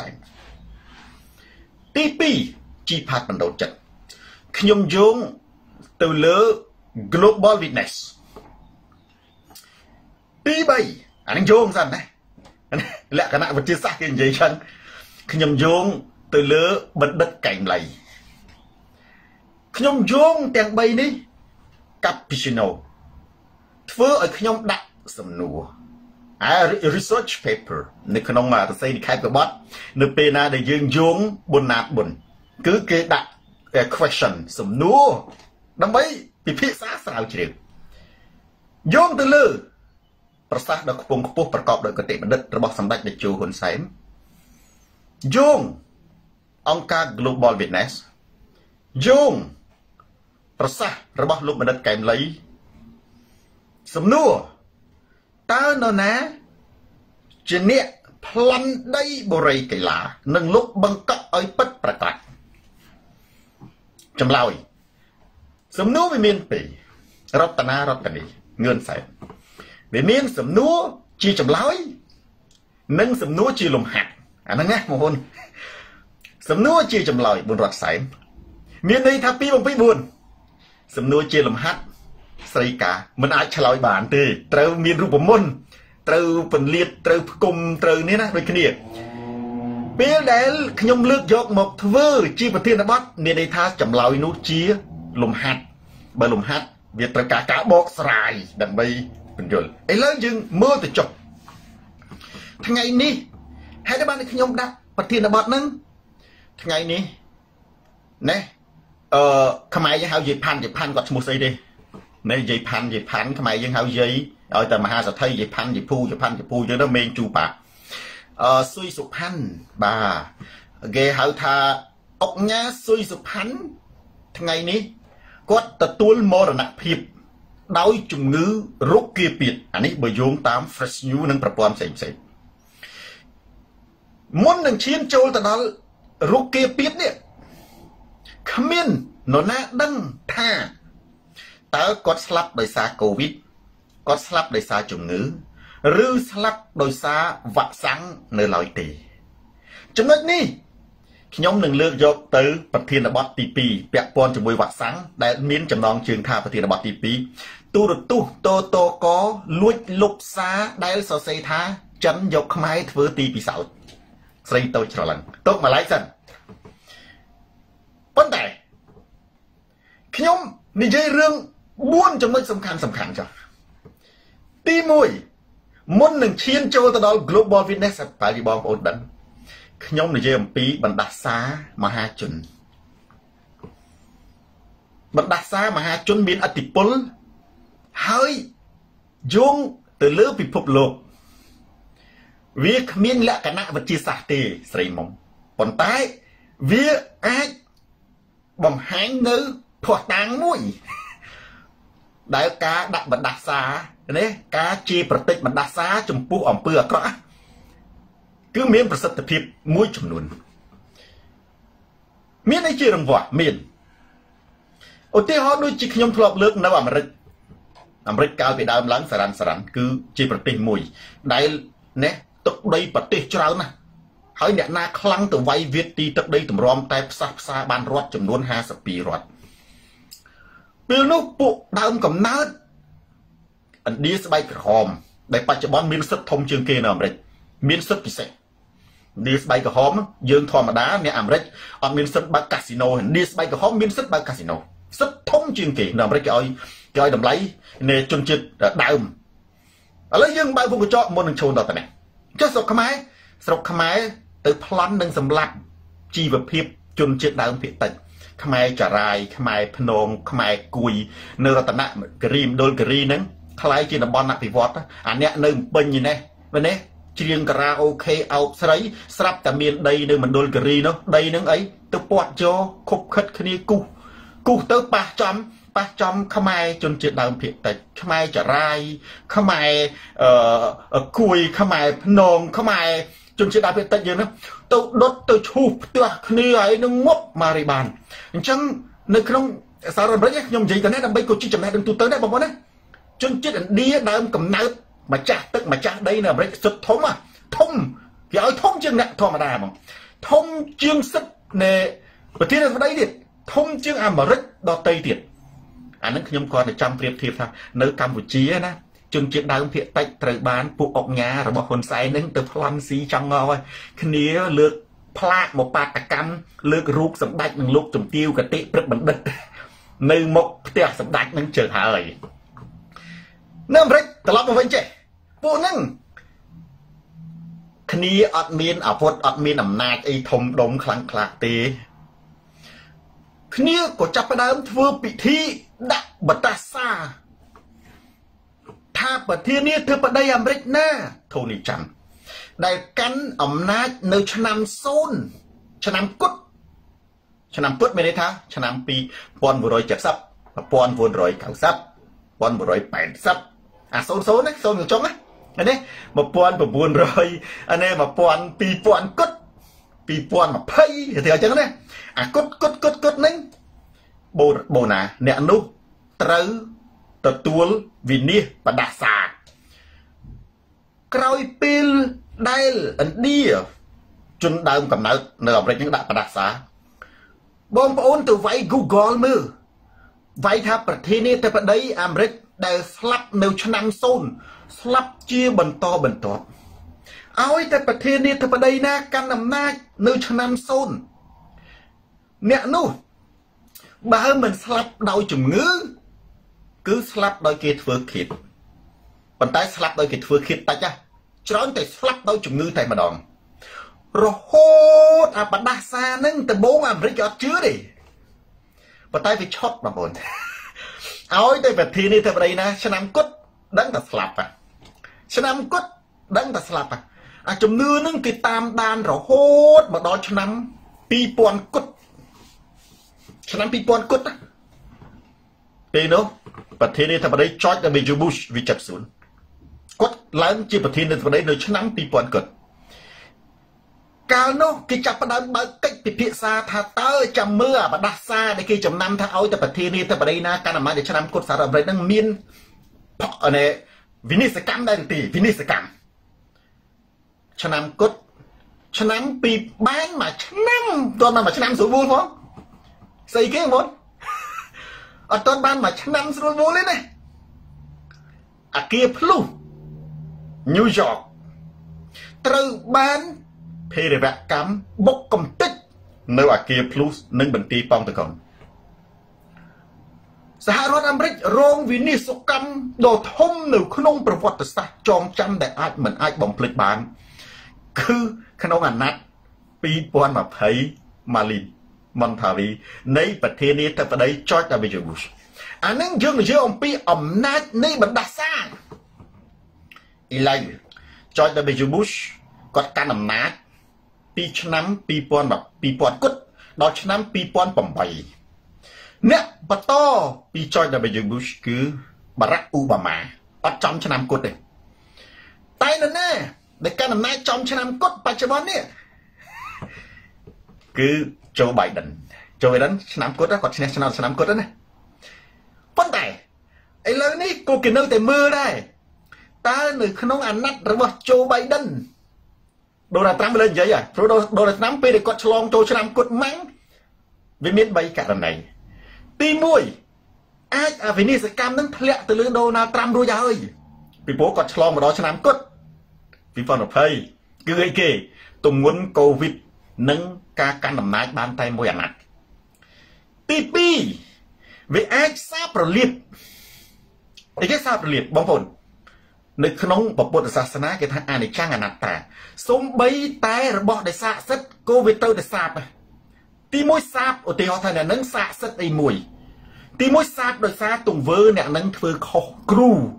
ตีปีจีพัดมันโดนจัดขยมโยงตัวเลือก global witness ตีใบอันนี้โยงสั่นนะและคณะวิทยาศาสตร์ยังใจฉันขยมโยงตัวเลือกบันดัดไก่ไหลขยมโยงแต่งใบนี้กับพิชโนเพื่อไอ้ขยมดักสำนัวอ่า research paper ในขนมมาตัวใส่ในแคปกับบอสในเปนาได้ยืนโยงบนนาบนคือเกดัก question สำนัวดังใบพิพิษาสาวเฉียบโยงตัวเลือกประสาทดอกปงขปุ๊ประกอบโดยกติบันดัดระบบสัมบัติในจูหุ่นใสโยงองค์การ global witness โยงประสาทระบบลูกบันดัดไก่ไหลสำนัวตาโนนะจะเนี่ยพลันได้บริไก่ลาหนึ่งลูกบังคับไอ้ปัดประกาศจำเล่าสำนัวไม่มีนปีรัตนารัตนีเงินใส่ไม่มีนสำนัวจีจำเล่านึ่งสำนัวจีลมหักอันนั้นไงมงคลสำนัวจีจำเล่าบนรัฐใส่มีในทัพปีบงปีบุญสำนัวจีลมหักสริกามันอาจฉลอยบานตีเติมมีรูปมนเติมเป็นเลียดเติมกลมเติมนี้นะโดยขณีเปียเดลขยมเลือกยกหมกทเวอร์จีประเทศนบัตมีในท่าจำเล่าอินุจีลมหักเบอร์ลมหักเวียตรกากาบอกสลายดังใบเป็นยนไอ้เรื่องจึงเมื่อแต่จบทั้งไงนี้ให้ได้บ้านในขยมดักประเทศนบัตนั้นทั้งไงนี้เนี่ยเอ่อขมายยังเอาเย็บพันเย็บพันกอดสมุทรใส่ดิในเย็บพันเย็บพันขมายยังเอาเย็บเอาแต่มหาสัตย์ไทยเย็บพันเย็บพูเย็บพันเย็บพูเยอะแล้วเมงจูปะเอ่อซุยสุพันบ่าเกเอาทาอกเนี้ยซุยสุพันทั้งไงนี้ก็ตะตุลมรณะพิบดาวจุ่มงื้อรุกเกียปิดอันนี้บโยงตามเฟรชนิวนั่งประปอมเสร็จมุนหนึ่งชิ้นโจลแต่นั้นรุกเกียปิดเนี่ยขมิ้นโนนาดังท่าแต่ก็สลับโดยสาโควิดก็สลับโดยสาจุ่มงื้อหรือสลับโดยสาวัคซังในลอยตีจำนวนนี้ขยมหนึ่งเลือกยกตือปฏินบัตตีปีเปียปอนจมวยวัดสังแต่มิ้นจำลองเชิงท่าปฏินบัตตีปีตูรตุโตโตก็ลุยลุกซาได้สอเซธาจันยกไม้เถื่อตีปีเสาใส่โตฉลังตกมาไล่สันปัญแต่ขยมนี่ใจเรื่องบ้วนจำนวนสำคัญสำคัญจ้ะตีมวยมุนหนึ่งเชียนโจตดอล global witness ไปดีบองโอดดันขยมในเยี่ยมปีบรรดาซามหาชนบรรดาซามหาชนมีอติปลเฮ้ยยงตัวเลือกพิภพโลกเวียขมิ้นและคณะวิทยาศาสตร์ตีสรีมงปนใต้เวียอาจบ่มหายเนื้อพอต่างมุ้ยได้กาดักบรรดาซาเนี่ยกาจีประติบรรดาซาจมปูอ่อมเปลือกก็คือมีประสิทธิภาพมุ้ยจำนวนมีในจีรังวะมีนโอเทฮอด้วยจีขยมทลบเลือกนวอเมริกอเมริกาไปดาวหลังสารสารคือจีประติมุ้ยได้เนี่ยตกได้ประติจรานะให้เนี่ยนาคลังตัวไวเวียตีตกได้ตัวรอมแต่ภาษาภาษาบานรอดจำนวนห้าสิบปีรอดเปลือกปุกดาวกับนัดอันนี้สบายกระหอมในปัจจุบันมีสิทธิ์ทมเชิงเกนอเมริกมีสิทธิ์พิเศษดีสบายกระหอมยืนธรรมดาเนี่ยอเมริกอันมีสิทธิ์บักคาสิโนดีสบายกระหอมมีสิทธิ์บักคาสิโนสิทธิ์ทมเชิงเกนอเมริกเอาเอาดำไหลในจนจิตดาวแล้วยังใบพวกกระจอกมันหนึ่งโชว์ต่อแต่ไหนจะสกขมายสกขมายแต่พลันหนึ่งสำหรับจีบเพียบจนจิตดาวเพียบติดขมายจะรายขมายพนงขมายกุยเนรัตนะกรีมโดนกรีนั้นคล้ายจีนบอลนักพิวัตรอันเนี้ยหนึ่งเป็นยังไงวันนี้ chiêng kara ok áo sấy sắp tạm miền đây nơi mình đôi gari nó đây nâng ấy tôi bọt cho khúc khất khi cu cu tới ba trăm ba trăm không ai chôn chết đào phiệt tại không ai trả rai không ai cùi không ai nồng không ai chôn chết đào phiệt tại giờ nó tôi đốt tôi chụp tôi khi ấy nó ngốc mà đi bàn chẳng nơi không sao rồi đấy nhom gì cái này là bây cô chỉ chậm lại đừng tu tới đây bọn đấy chôn chết đi đào cầm nát mà chặt tức mà chặt đây là bây sụt thông à thông thì ở thông chương nặng thò mà đà mà thông chương sức nè và thế là đây đi thông chương à mà rất đo tây tiệt anh ấy nhom còn để trăm phiệt thiệp thôi nơi Campuchia na chương trình đào thiệt tách trời bán phụ ốc nhà rồi bọn hồn say nâng từ plan xí trong ngồi khi nhớ lược plat một bát cam lược ruột sầm đạch nâng lúc trồng tiêu cái tị rất bẩn đất nơi một tiệc sầm đạch nâng chờ hạ ấy nâng rách tờ lọc một vấn chế phụ nâng khi nhớ ọt miên ở phút ọt miên ẩm nạch ấy thông đông khẳng khạc tì khi nhớ có chấp bà đám thưa bị thi đã bật ta xa tha bà thiên nhớ thưa bà đây ẩm rách na thô nì chẳng đại cắn ẩm nạch nơi cho nằm xôn cho nằm cút cho nằm cút bên đây tha cho nằm pi bọn vừa rồi chặt sắp và bọn vừa rồi cạo sắp bọn vừa rồi bèn sắp à xôn xôn đấy xôn ở trong á anh ấy một bọn vừa buồn rồi anh ấy một bọn pi bọn cút pi bọn mà pay thì ở chân đấy à cút cút cút cút nín bồ bồ nà nè nút trâu tờ tuol vì nia và đà xà cày pil đây anh đi chun đào cầm nợ nợ về những đà và đà xà bom ôn từ váy Google mưa váy tháp bật thi nia từ bật đấy Amrit để slap nêu cho năm xôn slap chia bần to bần to ôi từ bật thi nia từ bật đây na căn nằm na nêu cho năm xôn nè nu bà hơn mình slap đau chùm ngứ cứ slap đôi kia vừa khít bàn tay slap đôi kia vừa khít ta cha chón tay slap đôi chùm ngứ tay mà đòn rồi hốt à bà đa xa nâng từ bố mà rít cho chứa đi bàn tay phải chót mà buồn ôi đây vật thi đi theo đây nè cho năm cút đánh ta slap à cho năm cút đánh ta slap à à chùm ngứ nâng cái tam đan rồi hốt mà đó cho năm pi pon cút cho năm pi pon cút á đây nó bật thiên đi thằng đấy chót là bị George Bush vì chặt xuống quất lớn chỉ bật thiên đi thằng đấy nơi cho năm pi pon cút cao nó cái chặt bắt đầu bật cách bị phía xa thà tới chầm mưa và đặt xa để khi chầm năm thà ôi ta bật thiên đi thằng đấy na cái làm mà để cho năm cút xa rồi đấy đang miên ở này Vini sẽ cắm đây thì Vini sẽ cắm cho năm cút cho năm pi bán mà cho năm toàn mà cho năm số vuông không xây cái muốn ở toàn ban mà cho năm số vuông lên này à kia flu New York từ ban phê để vẽ cắm bốc công tích nơi ở kia plus nâng bình ti phong từ còn xã hội Americ rong vì ní số cắm đồ thông nửa khôngประวัติศาสตร์จองจำได้ai mình ai bỏng phịch bán cứ khăn ông ăn nát pi pon mà thấy Malin Montavi nay bật thiên đi thật đấy George W Bush anh ấy dương dương ông pi ẩm nát nay bật đặt xa Eli George W Bush có căn ẩm nát pi năm pi pon mà pi pon cút đó năm pi pon bẩm bảy nè bật to pi George W Bush cứ Barack Obama bắt trong cho năm cút này tay nữa nè để căn ẩm nát trong cho năm cút bắt cho bọn nè cứ Joe Biden Joe Biden năm cút đó còn national năm cút đó này vấn đề ấy lớn ní cô kì nâng tay mưa đây ta người không ăn nát rồi mà Joe Biden đồ là Trump lên vậy à đồ đồ là Trump để quạt long Joe cho năm cút mắng vì miền bay cả lần này ti mùi ai à vì ní sẽ cam nâng lẹ từ lưng Donald Trump rồi ơi vì bố quạt long mà đó cho năm cút vì phần of pay cứ ấy kì tôi muốn Covid nâng ca căn nằm nát bàn tay môi ăn nát ti pi vì ai sáp rồi liệp thì cái sáp rồi liệp bóng phồn nơi khống bọc bột sát sanh cái thằng anh này trang ăn nát ta sống bay tay rồi bỏ để xạ sét Covid tôi để sáp ti môi sáp ở thì họ thay là nâng xạ sét đầy mùi ti môi sáp rồi xa tùng vơ nè nâng thưa khó cru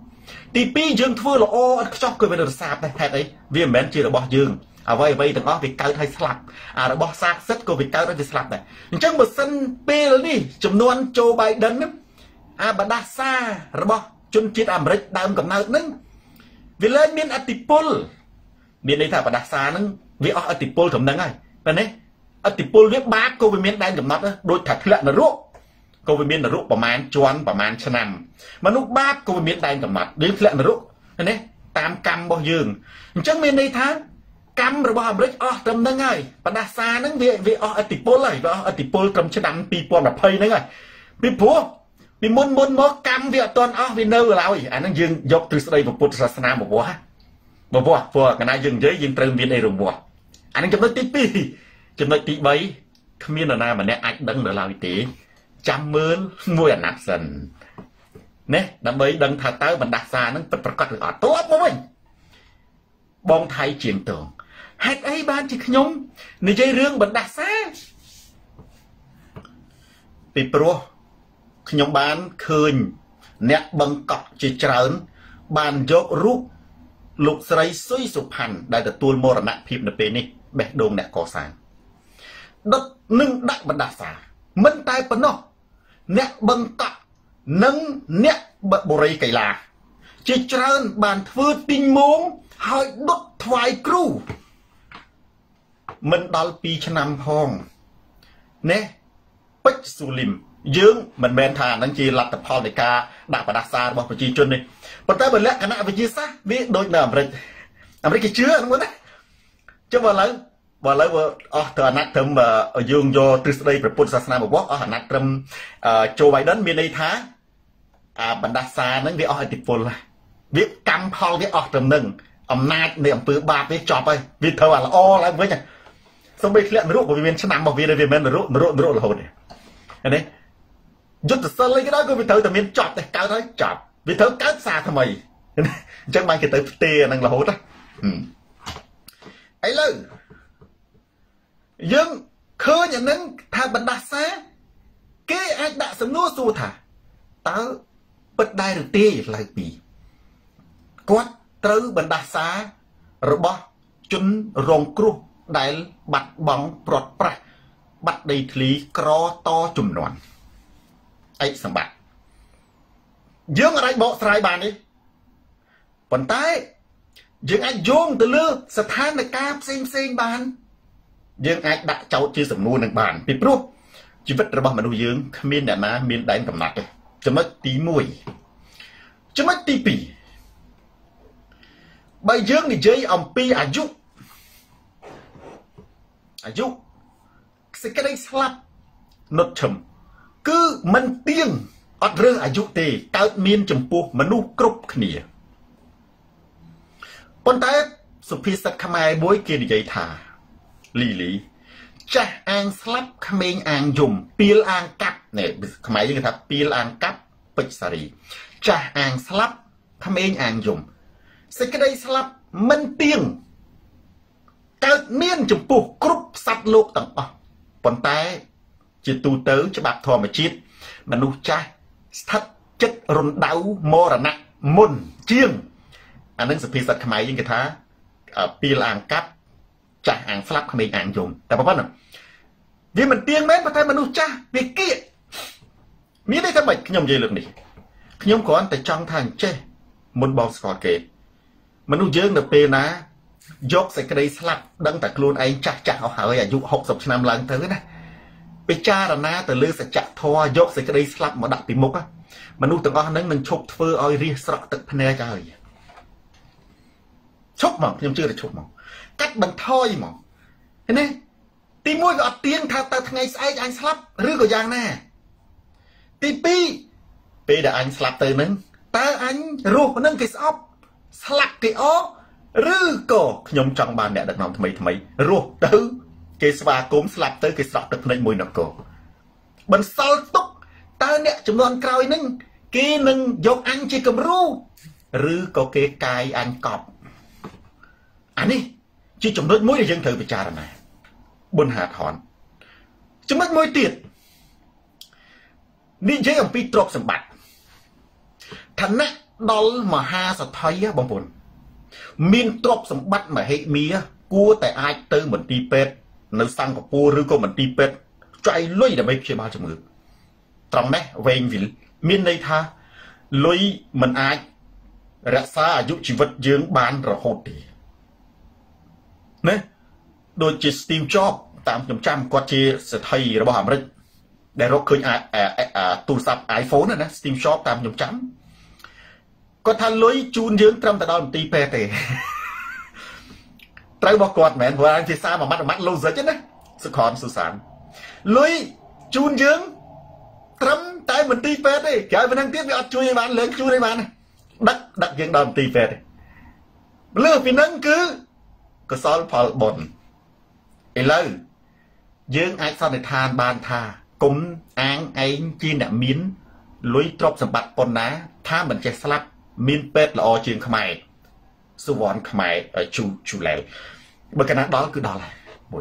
tí pi dương thưa là ô chọc cười về được sạp này hạt ấy vì mến chỉ là bỏ dương à vậy vậy từng đó vì cao thay slap à bỏ sạc rất của vì cao thay slap này chẳng một sân pi là đi chấm nuan Joe Biden à bà đa xa rồi bỏ chun chiết Americ đam cầm nào nâng vì lên miền Atipol miền đây thà bà đa xa nâng vì ở Atipol cầm nâng ai bên đấy Atipol viết bác cô với miền đan cầm nát đôi thật lệ là ruộng cô với miền là ruộng bảo man chuan bảo man chân nằm mà lúc bác cô với miền đan cầm nát đến lệ là ruộng bên đấy tam cam bao dương chẳng miền đây tháng cam rồi bao Americ ở cầm nâng ai bà đa xa nâng vì vì ở Atipol này và Atipol cầm chân nằm pi pon là phây nâng ai pi phúa vì muốn muốn mó cam việc toàn ở vì nơi là gì anh đang dừng dọc từ đây một Phật sa một quá một quá vừa cái này dừng giới dừng từ miền đây rồi vừa anh đang chấm nói tí pi chấm nói tí bấy không biết là nào mà nè anh đăng được làm tí trăm mướn mua ăn nạp dần nè đám bấy đăng thà tới mình đặt xa nó bật bật cắt được ở tốt của mình bong thay chiến tưởng hết ấy ban chỉ nhung này dây rương mình đặt xa bị pro nhóm bán khơi nét bằng cọc chỉ trơn bàn dốc rút lục sấy suy sụp hẳn đại được tuôn mô nặng phim được bên này bẹt đồn nè có sáng đất nâng đại bật đà xả mân tay bật nó nét bằng cọc nâng nét bật bồ rây cày là chỉ trơn bàn thưa tinh muốn hơi đốt thoại cru mình đal pi cho năm hong nè bích su lim dương mình men thà năng chi lặt tập hòn để ca đạp và đạp xa bỏ chi chun đi, bắt tay bật lẹ cái nào về chi sát biết đôi nở rồi, làm cái chứa nó muốn đấy, chứ vào lấy vào lấy vào ở từ nát thầm mà dương do từ đây về Phật sa một quốc ở nát thầm Joe Biden miền Tây thá, à bản đạp xa nó biết ở tiệp phồn là biết cam hòn biết ở thầm nâng, ông nát niệm từ ba biết chọp ấy, biết thơ là o lại với nhỉ, xong bây giờ rút của viên chân nằm bảo viên đây viên rút rút rút là hồn này, đấy chút sơ lấy cái đó cô bị thử từ miền chọt này cao tới chọt vì thử cát xa thôi mày chắc mang cái tới tia năng là hốt á ấy lư nhưng khơi nhận nâng thà bật đá xa cái anh đã sống nô xu thả tớ bật đai được tia lại bị quát tớ bật đá xa rồi bỏ chân rong cru đại bạch bóng bọt bạch bạch đầy thlý cro to chùm nón ấy sầm bạc dương ở đây bộ sài bàn đi còn tay dương anh dùng từ lư sát than này cáp xem xem bàn dương anh đã cháu chưa sầm nuôi được bàn bị pro chỉ vứt ra bằng mà nuôi dương miên đàn na miên đánh cầm nạt đây cho mất tí mùi cho mất tí pì bây dương thì chơi ông pi à giúp à giúp cái đây slap nốt chầm cứ mình tiếng ở rừng ở dục tề cao miên chấm pu mà nu cướp khnia con tay sụp phi sắt khmai bối kia đi dây thả lì lì cha ang slap khmeng ang dùng pil ang cắt này khmai như thật pil ang cắt bịch sari cha ang slap khmeng ang dùng sẽ cái đây slap mình tiếng cao miên chấm pu cướp sắt lục tầng à con tay chỉ tu tớ cho bạc thò mà chết mà nu cha thắt chất run đau mò là nặng môn chiêng anh ấy sẽ phi sạch máy những cái thá pi làng cắt chả hàng flap không bị hàng dùng tại bao nào vì mình tiếng mến và thay mình nu cha việc kia miễn đây các bạn nhom gì được đi nhom có anh tại trong thằng chê môn bao score kệ mình nu dương được pe ná dốc sẽ cái đây slap đăng tại luôn anh chặt chặt họ hỏi à dụ học sập năm lần thứ này bây cha là na từ lư sẽ chặt thua dốc sẽ cái đây slap mà đặt tìm mục á mà nu từng con nâng mình chụp phơi oi ri sọt tự phê trời chụp mà nhưng chưa là chụp mà cắt bằng thôi mà thế này tìm môi gọi tiếng thà ta ngày sai anh slap rư của giang nè tìm pi pi đã anh slap từ nâng ta anh ruột nâng cái ốc slap cái ó rư cổ nhom trong bàn mẹ đặt nòng thay thay ruột từ cái spa cốm slap tới cái sọt được lên mùi nọc cổ bần sau túc ta nè chúng nó cào nâng cái nâng dọc anh chỉ cầm ru rư có cái cài anh cọp anh đi chỉ chúng nó mũi để dân thử bị trà này buồn hạt hòn chúng mất mũi tiệt đi chơi ông pi trọc sầm bạc thằng nè ដល់មហាសថីបងប្អូនមានទ្រព្យសម្បត្តិមហិមាគួរតែអាចទៅមន្ទីរពេទ្យនៅសិង្ហបុរីឬក៏មន្ទីរពេទ្យចាយលុយដើម្បីព្យាបាលជំងឺត្រង់នេះវែងវិលមានន័យថាលុយមិនអាចរក្សាអាយុជីវិតយើងបានរហូតទេណាដូចជា Steve Jobs តាមខ្ញុំចាំគាត់ជាសេដ្ឋីរបស់អាមេរិកដែលរកឃើញទូរស័ព្ទ iPhone ណា Steve Jobs តាមខ្ញុំចាំគាត់ថាលុយជូនយើងត្រឹមតែដល់មន្ទីរពេទ្យទេត្រូវរបស់គាត់មិនមែនព្រោះអានភាសាមួយម៉ាត់មួយម៉ាត់ logic ទេណាសុខនសុសានលុយជូនយើងត្រឹមតែមន្ទីរពេទ្យទេក្រៅពីហ្នឹងទៀតវាអត់ជួយឲ្យបានលើកជួយឲ្យបានដឹកដឹកយើងដល់មន្ទីរពេទ្យទេលើពីហ្នឹងគឺកុសលផលបុណ្យឥឡូវយើងអាចសន្និដ្ឋានបានថាគុំអាងឯងជាអ្នកមានលុយទ្រព្យសម្បត្តិប៉ុណ្ណាថាមិនចេះស្លាប់មានពេទ្យល្អជាងខ្មែរសុវណ្ណខ្មែរជូជូឡែលបើកណាដល់គឺដល់ហើយមួយ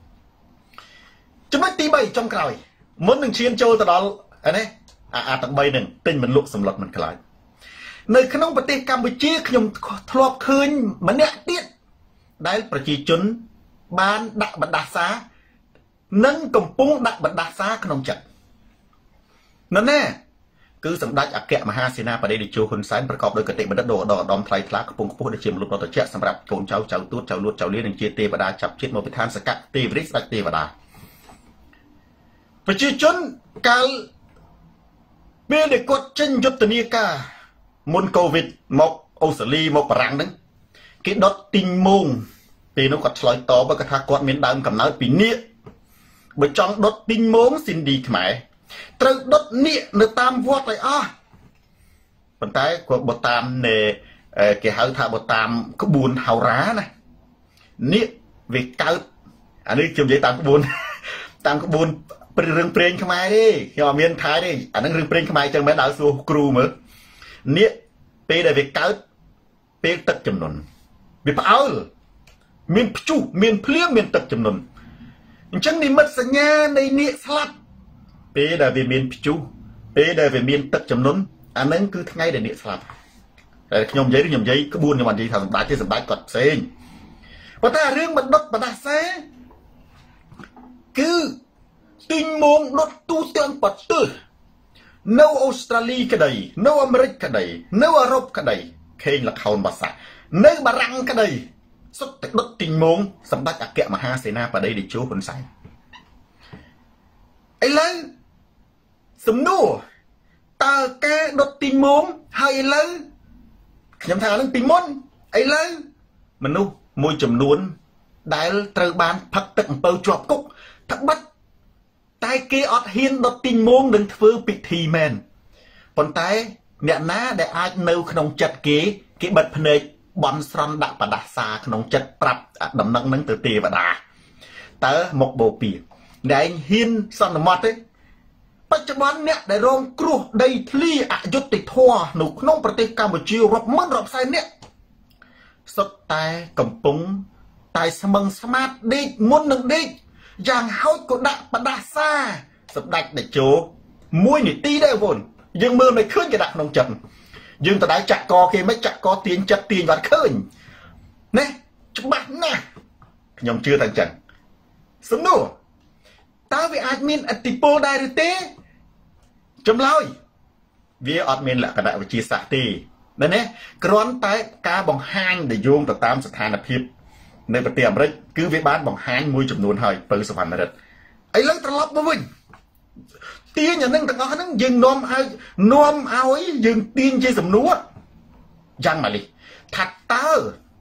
ចំណុចទី3ចុងក្រោយមុននឹងឈានចូលទៅដល់នេះអាទាំង3ហ្នឹងទិញមិនលក់សម្លុតមិនខ្លាចនៅក្នុងប្រទេសកម្ពុជាខ្ញុំធ្លាប់ឃើញម្នាក់ទៀតដែលប្រជាជនបានដាក់បណ្ដាសានិងកំពុងដាក់បណ្ដាសាក្នុងចិត្តនោះណាគឺសម្ដេចអគ្គមហាសេនាបតីតេជោហ៊ុនសែនប្រកបដោយគតិបណ្ឌិតដ៏ឧត្តមថ្លៃថ្លាខ្ពង់ខ្ពស់ដែលជាមនុស្សដ៏ត្រជាក់សម្រាប់កូនចៅចៅទួតចៅលួតចៅលានិងជាទេវតាចាប់ជាតិមកពិធានសកៈទេវរិទ្ធស្ដេចទេវតាប្រជាជនកាលពេលដែលគាត់ចេញយុទ្ធនាការមុនកូវីដមកអូស្ត្រាលីមកបារាំងហ្នឹងគេដុតទីងមងពេលនោះគាត់ឆ្លើយតបគាត់ថាគាត់មានដើមកំណើតពីនាគបើចង់ដុតទីងមងស៊ីនឌីខ្មែរត្រូវដុតនាគនៅតាមវត្តឲ្យអស់ប៉ុន្តែគាត់បើតាមគេហៅថាបើតាមក្បួនហោរាណានាគវាកើតអានេះខ្ញុំនិយាយតាមក្បួនតាមក្បួនព្រឹងរឿងព្រេងខ្មែរទេខ្ញុំអត់មានថាទេអានឹងរឿងព្រេងខ្មែរចឹងមិនដើរសួរគ្រូមើលនាគពេលដែលវាកើតពេលទឹកចំនួនវាផ្អើលមានព្យុះមានភ្លៀងមានទឹកចំនួនអញ្ចឹងនិមិត្តសញ្ញានៃនាគស្លាប់ពេលដែលវាមានព្យុះពេលដែលវាមានទឹកចំនួនអានឹងគឺថ្ងៃដែលនាគស្លាប់តែខ្ញុំនិយាយខ្ញុំនិយាយក្បួនខ្ញុំអត់និយាយថាសម្ដេចទេសម្ដេចគាត់ផ្សេងប៉ុន្តែរឿងបណ្ដុតបណ្ដាសាគឺទីងមងដុតទូទាំងប្រទេសនៅអូស្ត្រាលីក្តីនៅអាមេរិកក្តីនៅអឺរ៉ុបក្តីខេងលខោនបាសានៅបារាំងក្តីសុទ្ធតែដុតទីងមងសម្ដេចអគ្គមហាសេនាបតីតេជោហ៊ុនសែនឥឡូវសំណួរតើការដុតទីងមងហើយឥឡូវខ្ញុំថានឹងពីមុនឥឡូវមនុស្សមួយចំនួនដែលត្រូវបានផឹកទឹកអំពៅជាប់គុកថាបាត់តែគេអត់ហ៊ានដុតទីងមងនឹងធ្វើពិធីមែនប៉ុន្តែអ្នកណាដែលអាចនៅក្នុងចិត្តគេគេបិទភ្នែកបន់ស្រន់ដាក់បដាសាក្នុងចិត្តប្រាប់ដំណឹងនឹងទៅទេវតាតើមកបូព៌ាដែលហ៊ានសន្មត់ទេបច្ចុប្បន្នអ្នកដែលរងគ្រោះដីធ្លីអយុត្តិធម៌នៅក្នុងប្រទេសកម្ពុជារាប់ម៉ឺនរាប់សែននាក់សុទ្ធតែកំពុងតែស្មឹងស្មាតដេកមុននឹងដេកយ៉ាងហោចក៏ដាក់បដាសាសម្ដេចតេជោមួយនាទីដែរបងយើងមើលមិនឃើញគេដាក់ក្នុងចិត្តយើងតដែលចាក់កគេមិនចាក់កទាញចិត្តទាញវត្តឃើញណាច្បាស់ណាស់ខ្ញុំជឿតែអញ្ចឹងសំណួរតើវាអាចមានឥទ្ធិពលដែរឬទេចម្លើយវាអត់មានលក្ខណៈវិទ្យាសាស្ត្រទេណាណាគ្រាន់តែការបង្ហាញដែលយោងទៅតាមស្ថានភាពនៅប្រទេសអាមេរិកគឺវាបានបង្ហាញមួយចំនួនហើយពៅសវណ្ណរិទ្ធឥឡូវត្រឡប់មកវិញទាញអានឹងទាំងអស់ហ្នឹងយើងនាំឲ្យនាំឲ្យយើងទាញជាសំណួរយ៉ាងម៉េចថាតើ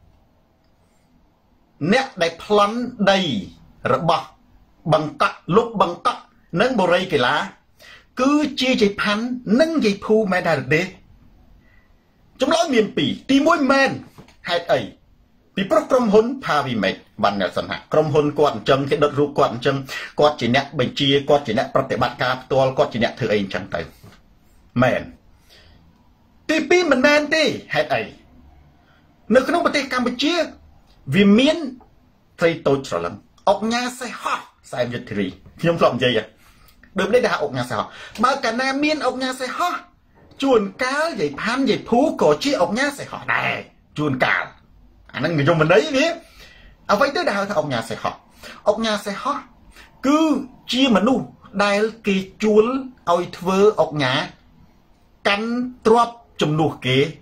អ្នកដែលប្លន់ដីរបស់បង្កក់លុបបង្កក់និងបរិយកីឡាគឺជាជ័យផាន់និងជ័យភូមែនដែរទេចម្លើយមានពីរទីមួយមែនហេតុអីពីព្រោះក្រុមហ៊ុន Pavimex វណ្ណសិនហក្រុមហ៊ុនគាត់អញ្ចឹងគេដុតរូបគាត់អញ្ចឹងគាត់ជាអ្នកបញ្ជាគាត់ជាអ្នកប្រតិបត្តិការផ្ទាល់គាត់ជាអ្នកធ្វើអីអញ្ចឹងទៅមែនទីពីរមិនមែនទេហេតុអីនៅក្នុងប្រទេសកម្ពុជាវាមានត្រីតូចច្រឡឹងអុកញ៉ាសេះហោះសែមយុទ្ធរីខ្ញុំធ្លាប់និយាយដូចនេះថាអុកញ៉ាសេះហោះបើកាលណាមានអុកញ៉ាសេះហោះ chuồn cá vậy pan vậy phú có chi ông nhá sẽ họ này chuồn cá anh đang người dùng mình đấy nhé à vậy tới đào thì ông nhà sẽ họ ông nhà sẽ họ cứ chia mà nu đây cái chuồn oi thưa ông nhà cắn trộp chùm nuột kì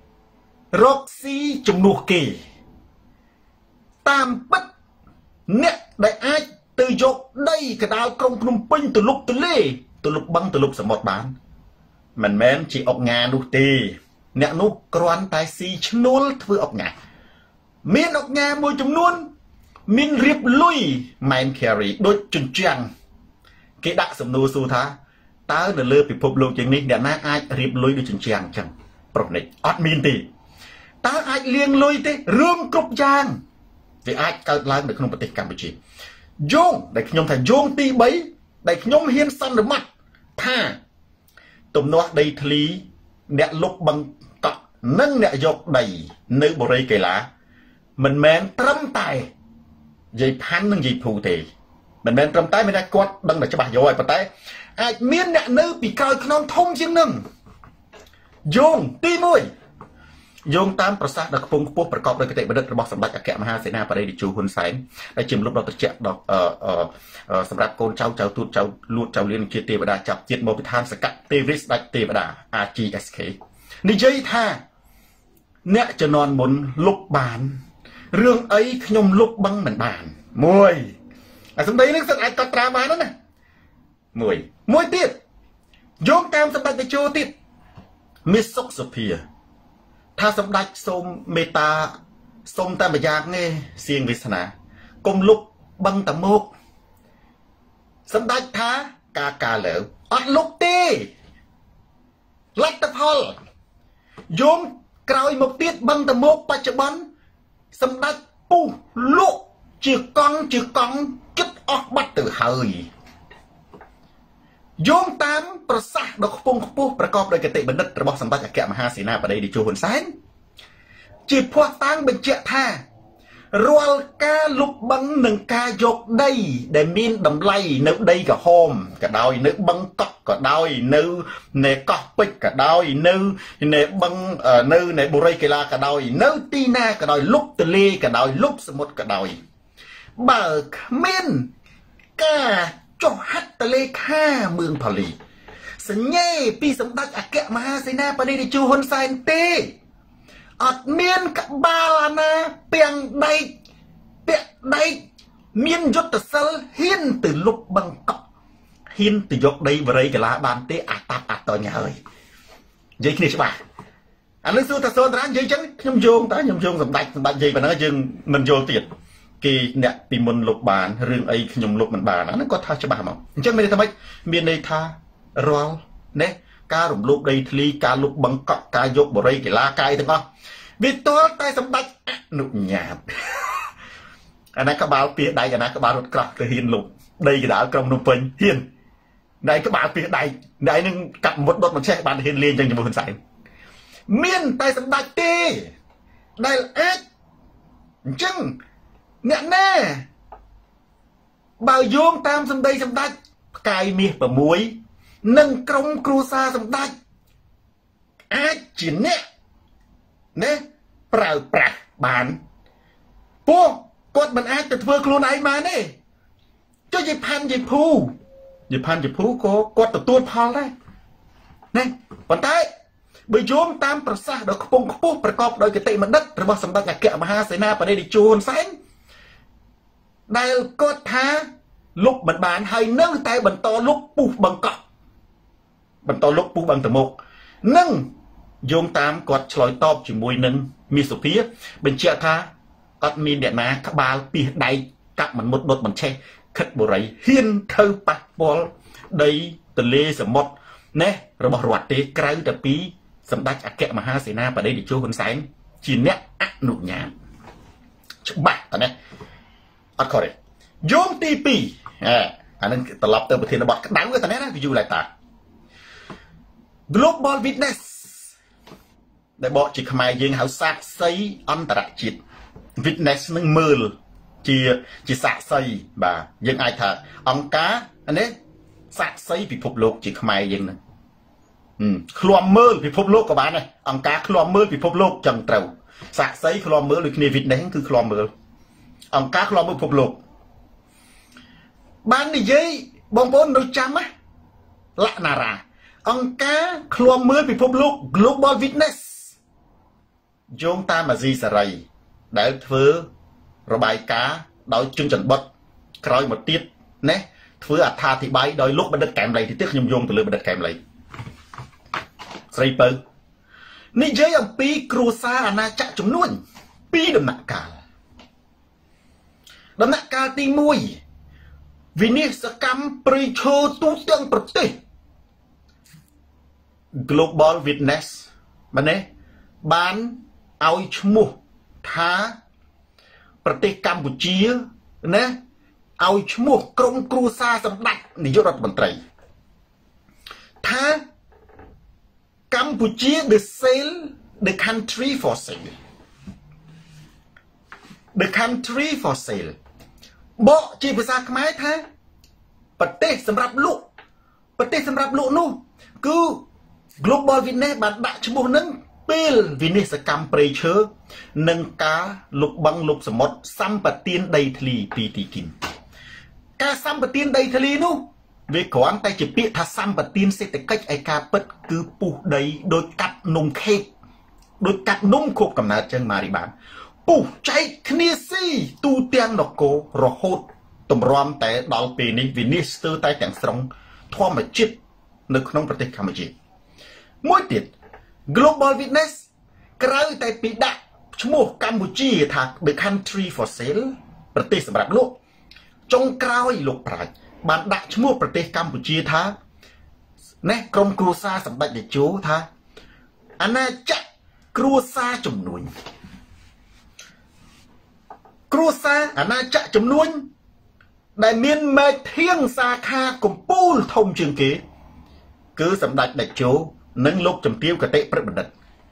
Roxy chùm nuột kì tam bất nè đại ai từ dọc đây cái đào công Phnom Penh từ lúc từ lê từ lúc băng từ lúc sầm một bán mình men chỉ ốc ngà nụ tì nè nụ còn tài si chnuol thưa ốc ngà miên ốc ngà môi chúng luôn miên riệp lui main carry đôi chừng chăng cái đã sầm nô su tha ta nửa lơ bị phục lục chừng ní để na ai riệp lui đôi chừng chăng chăng prop này admin tì ta ai liêng lui tê rương cục giang vì ai caoឡើងđược không bật tích Campuchia Dông để nhóm thành dông tí bấy để nhóm hiên săn được mặt tha tùm nó đây thlý nẹ lúc bằng cọ nâng nẹ dọc đầy nữ bộ rây kể lá mình mến trâm tài dây phán nâng dây phù thể mình mến trâm tay mình đã quát đăng để cho bà dội bà tay ai miên nẹ nữ bị cao non thông chiếng nâng dông tí mùi Dông tamประสาท đặc phong quốc ประกอบด้วยกติบัณฑิต របស់ សម្ដេច អគ្គមហាសេនាបតី តេជោ ហ៊ុន សែន ដែល ជា មនុស្ស ដ៏ ត្រជាក់ ដ៏ អឺ សម្រាប់ កូន ចៅ ចៅ ទូត ចៅ លួត ចៅ លៀន ជា ទេវតា ចាប់ ជាតិ មក ពី ឋាន សកៈ ទេវរិទ្ធ ស្ដេច ទេវតា អារ ជី អេស ខេ និយាយ ថា អ្នក ជំនាន់ មុន លុប បាន រឿង អី ខ្ញុំ លុប បឹង មិន បាន មួយ អា សម្ដី នេះ សិត អាច កត់ ត្រា បាន ណា មួយ មួយ ទៀត យោង តាម សម្ដេច តេជោ ទៀត មាន សុខ សុភា ถ้าสมดัชส้มเมตาส้มตามยากเงี้ยเสียงวิศนากลมลุกบังตะมุกสมดัชท้ากากาเหลวอัดลุกตีลัดตะพอลโยมกลายหมกเตี้ยบังตะมุกปัจจุบันสมดัชปูลุกจืดกองจืดกองจุดออกบัดตือเฮยโยมตามประสาทดอกพงขปูประกอบโดยกติบัณฑิต របស់ សម្ដេច អគ្គមហាសេនាបតី តេជោ ហ៊ុន សែន ជាភ័ស្តុតាងបញ្ជាក់ថារាល់ការលុបបឹងនិងការយកដីដែលមានតម្លៃនៅដីក្រហមក៏ដោយនៅបឹងកក់ក៏ដោយនៅនៃកោះពេជ្រក៏ដោយនៅនៃបឹងនៅនៃបុរីកីឡាក៏ដោយនៅទីណាក៏ដោយលុបទលេក៏ដោយលុបសមុទ្រក៏ដោយបើគ្មានការចុះហត្ថលេខាเมืองផលីសញ្ញេពីសម្ដេចអគ្គមហាសេនាបតី តេជោ ហ៊ុន សែន ទេអត់មានកបាលអាណាពាំងដែកពាក់ដែកមានយុទ្ធសិលហ៊ានទៅលុបបឹងកក់ហ៊ានទៅយកដីបរិយកលាបានទេអាតាប់អាតញហើយនិយាយគ្នាច្បាស់អានេះសួរតាសូនតានិយាយចឹងខ្ញុំយោងតើខ្ញុំយោងសម្ដេចសម្ដេចនិយាយប៉ុណ្ណឹងយើងមិនយល់ទៀតគេអ្នកពីមុនលុបបានរឿងអីខ្ញុំលុបមិនបានអាហ្នឹងគាត់ថាច្បាស់មកអញ្ចឹងមានន័យថាម៉េចមានន័យថារាល់ណែការរំលោភដីធ្លីការលុបបឹងកក់ការយកបរិយកលាកាយទាំងអស់វាតលតែសម្ដេចអនុញ្ញាតអាណាក្បាលពីដៃអាណាក្បាលរត់ក្រោះទៅហ៊ានលុបដីកណ្ដាលក្រុងភ្នំពេញហ៊ានដៃក្បាលពីដៃដៃនឹងកាប់មុតដុតមកឆេះបានហ៊ានលេងចឹងជាមួយហ៊ុនសែនមានតែសម្ដេចទេដែលអាចអញ្ចឹងអ្នកណាបើយោងតាមសម្ដីសម្ដេចផ្កាយមាស៦និងក្រុមគ្រួសារសម្ដេចអាចជាអ្នកណែប្រើប្រាស់បានពួកគាត់មិនអាចទៅធ្វើខ្លួនឯងបានទេចុះយីផាន់យីភូយីផាន់យីភូក៏គាត់ទទួលផលដែរណែប៉ុន្តែបើយោងតាមប្រសាសន៍ដ៏ខ្ពង់ខ្ពស់ប្រកបដោយកតិបណ្ឌិតរបស់សម្ដេចអគ្គមហាសេនាបតី តេជោ ហ៊ុន សែនដែលគាត់ថាលុបមិនបានហើយនៅតែបន្តលុបពុះបង្កក់បន្តលុបពុះបង្កតមុខនឹងយោងតាមគាត់ឆ្លើយតបជាមួយនឹងមាសសុភាបញ្ជាក់ថាអត់មានអ្នកណាក្បាលពីដៃកាប់មិនមុតដុតមិនឆេះខិតបរិយហ៊ានទៅប៉ះពាល់ដីទលេសមុទ្រណែរបស់រដ្ឋទេក្រៅតែពីសម្ដេចអគ្គមហាសេនាបតី តេជោ ហ៊ុន សែនជាអ្នកអនុញ្ញាតច្បាស់តើណាអត់ខុសទេយោងទីពីរអានឹងត្រឡប់ទៅប្រធានបទក្តៅទៅណាវាយូរឡែតា Global Witness ដែលបកជាខ្មែរយើងហៅសាក្សីអន្តរជាតិ Witness នឹងមើលជាជាសាក្សីបាទយើងអាចថាអង្គការនេះសាក្សីពិភពលោកជាខ្មែរយើងនឹងคลอมเมอร์พิภพโลกกับบ้านไงองค์การคลอมเมอร์พิภพโลกจังเต่าสะไซคลอมเมอร์หรือคณีวิทย์นั่นคือคลอมเมอร์องค์การคลอมเมอร์พิภพโลกบ้านนี่ยัยบองบนรู้จำไหมละนาราองค์การคลอมเมอร์พิภพโลก global witness โยงตามมาซีสไรได้เถื่อระบายกาโดยจึงจันบดคอยหมดติดเนะเถื่ออัฐาธิบายโดยลูกบันดัดแกมไรที่เตี้ยขยมโยงตัวเลือบันดัดแกมไรใส่เปิลนี่เจยังปีครูซาอาณาจักรจำนวนปีดำหนักกาลดำหนักกาลตีมวยวินิสกรรมปริโชตุเตียงประเทศ global witness มันเนี่ยบ้านเอาชมูท้าประเทศกัมพูชีนะเอาชมูกรมครูซาสำนักนายกรัฐมนตรีท้ากัมพูชี the sale the country for sale the country for sale บอกจีภาษาขมายท่าประเทศสำหรับลูกประเทศสำหรับลูกนู่คือ global witness บัตรบัตรชมูนั้นเป็นวินิสกรรมปริเชอหนึ่งกาลุกบังลุกสมดซัมปะเตียนไดทลีปีตีกินกาซัมปะเตียนไดทลีนู่เวก่อนแต่จะเปียทัซัมปะเตียนเศรษฐกิจไอกาเปิดคือปูใดโดยกัดนมเค้กโดยกัดนมโคกกำนาจังมาริบานปูใจคเนียซี่ตูเตียงดอกโกรโหดตมรอมแต่ดอลปีนี้วินิสเตอร์แต่แต่งสรงทอมจิตในขนมประเทศกัมพูชีมวยติด global witness กระไรแต่ปีดักชั่วโมงกัมพูชีถัก the country for sale ประเทศสำหรับโลกจงกล้าวโลกปราดบันดักชั่วโมงประเทศกัมพูชีท่าเนี่ยกรมครูซาสำนักเด็กจูท่าอาณาจักรครูซาจำนวนครูซาอาณาจักรจำนวนได้เมียนมาเที่ยงสาขากมปูลทมจึงเก๋คือสำนักเด็กจูนั่งลบจำเตี้ยวกระเตะประบันดัด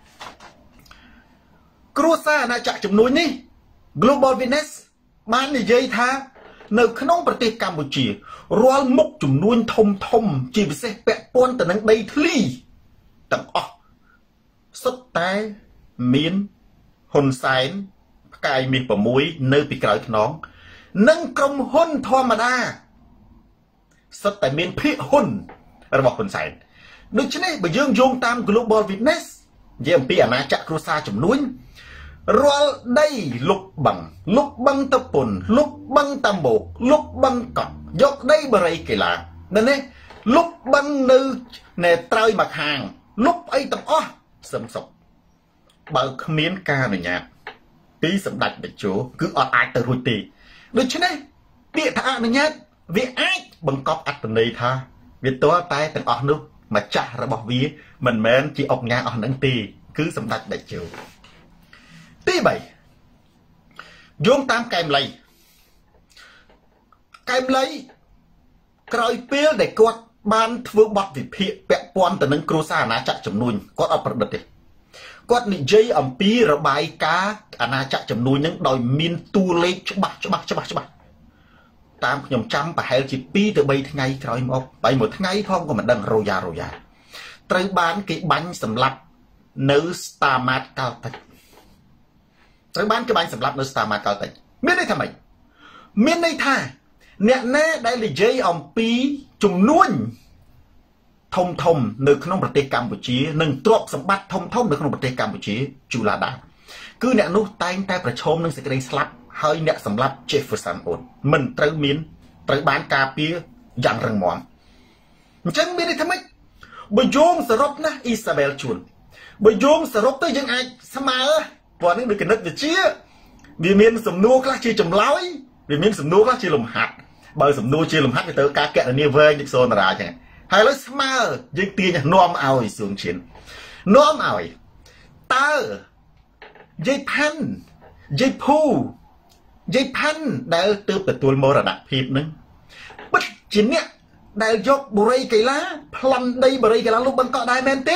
ครูซาอาณาจักรจำนวนนี้ global witness บ้านในเยยท่าในขนมประเทศกัมพูชีรัวมุกจุ่มนวลทมทมจีบเสแปะปนแต่นังใดทลีต่างอ๋อสุดแต่มีนหนสายกายมีประมุยเนื้อปีกลายขนองนั่งกลมหุ่นธรรมดาสุดแต่มีนพิหุ่นระบบหนสายโดยเฉพาะไปยื่นโยงตาม global witness เยี่ยมปีอาณาจักรครูซาจุ่มนวลรัวได้ลุกบังลุกบังตะปนลุกบังตำโบกลุกบังกอดยกได้บริกีฬานั่นเองลุกบังนือในเตยมาคางลุกไอ้ตังอ้อสมศพเบิกเมียนกาหนึ่งอย่างปีสำดัดเด็กโจคืออดอาตรุตีโดยเฉพาะเปียท่าหนึ่งอย่างวิไอบังกอบอัตนีท่าวิตัวตายตังอ้อนุมาจ่าระบบวิมันแม้นจีออกงานออกหนังตีคือสำดัดเด็กโจที่ใบโยงตามไก่ไหลไก่ไหลกรอยเปี้ยเด็กกอดบ้านทั่วบัดวิเพียแปะปอนแต่นังครูซาอาณาจักรจำนวนกอดเอาประเด็นกอดนิเจยอัมพีระบายกาอาณาจักรจำนวนนั้นโดยมินตูเล็กฉบับฉบับฉบับฉบับตามขยมจำไปให้จิปีแต่ใบทั้งไงกรอยมอกไปหมดทั้งไงท้องก็มันดังโรยาโรยาไตรบ้านกิบันสำหรับเนื้อสตาร์มาร์กาลไตรบ้านกิบันสำหรับเนื้อสตาร์มาร์กาลแต่ไม่ได้ทำไมไม่ได้ท่าเนี่ยแน่ได้เลยเจยอัมพีจุ่มนุ่นทมทมในขนมประเทศกัมพูชีหนึ่งตรอกสมบัติทมทมในขนมประเทศกัมพูชีจุฬาดาคือเนี่ยนู้แต่งแต่ประชมหนึ่งสกรีสลับให้เนี่ยสำหรับเจฟเฟอร์สันโอนมันเติมมินเติมบ้านกาเปียอย่างรังมอนฉันไม่ได้ทำไมบโยงสรบนะอิซาเบลชวนบโยงสรบตัวยังไงสมาร์ตอนนี้ดูกันนึกจะเชี่ยวิมินสมนูกล้าชีจำลอยวิมินสมนูกล้าชีลมหัดเบอร์สมนูชีลมหัดไปเติมกาแกะเนี่ยเวย์ยิกโซนราใช่ไฮไลท์สมาร์ยิงตีเนี่ยน้อมเอาอีสูงชิ้นน้อมเอาตายิพันยิพูยิพันได้เติมแต่ตัวมรดกพีบนึงปัจจินเนี่ยได้ยกบุรีไกล้าพลันได้บุรีไกล้าลูกบังเกาะได้แมนเต้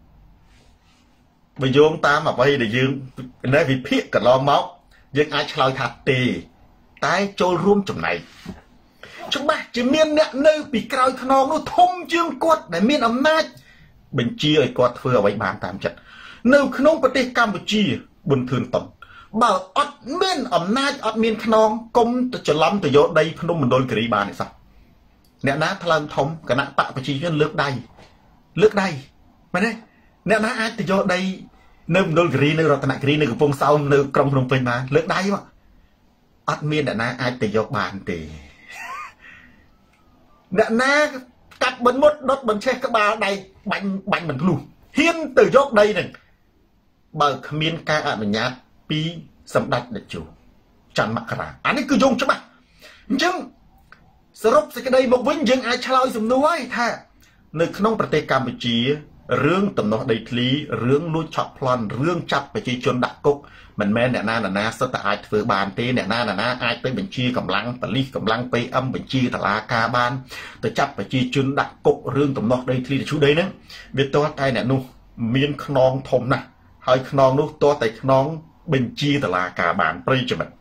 ไปโยงตามมาไปเดี๋ยวยืมได้วิพิกับล้อมม็อกยังไอชลอยทัดตีตายโจรร่วมจุ่มไหนช่างบ้าจะเมียนเนี่ยในปีกลายขนองนู้ทมเชื่องกดแต่เมียนอำนาจបញ្ជាឲ្យគាត់ធ្វើអ្វីបានតាមចិត្តនៅក្នុងប្រទេសកម្ពុជាប៊ុនធឿនតុនបើអត់មានអំណាចអត់មានខ្នងគុំទៅច្រឡំទៅយកដីភ្នំមណ្ឌលគិរីបានទេសោះអ្នកណាថ្លើមធំគណៈបកប្រជាជនលើកដៃលើកដៃមែនទេអ្នកណាអាចទៅយកដីនៅមណ្ឌលគិរីនៅរតនគិរីនៅកំពង់សោមនៅក្រុងភ្នំពេញបានលើកដៃមកអត់មានអ្នកណាអាចទៅយកបានទេអ្នកណាកាត់បិណ្ឌមុតដុតបញ្ឆេះក្បាលដៃបាញ់បាញ់មិនភ្លុះហ៊ានទៅយកដីនឹងបើគ្មានការអនុញ្ញាតពីសម្ដេចតេជោច័ន្ទមករាអានេះគឺយងច្បាស់អញ្ចឹងសរុបសេចក្តីមកវិញយើងអាចឆ្លើយសំណួរហើយថានៅក្នុងប្រទេសកម្ពុជារឿងតំណោះដីធ្លីរឿងលួចឆក់ប្លន់រឿងចាប់ប្រជាជនដាក់គុកមិនមែនអ្នកណាណាណាសិតតែអាចធ្វើបានទេអ្នកណាណាណាអាចទៅបញ្ជាកម្លាំងប៉ូលីសកម្លាំង pê em បញ្ជាតុលាការបានទៅចាប់ប្រជាជនដាក់គុករឿងតំណោះដីធ្លីទៅឈូដីហ្នឹងវាតើតែអ្នកនោះមានខ្នងធំណាស់ហើយខ្នងនោះតើតែខ្នងបញ្ជាតុលាការបានប្រិយមិត្ត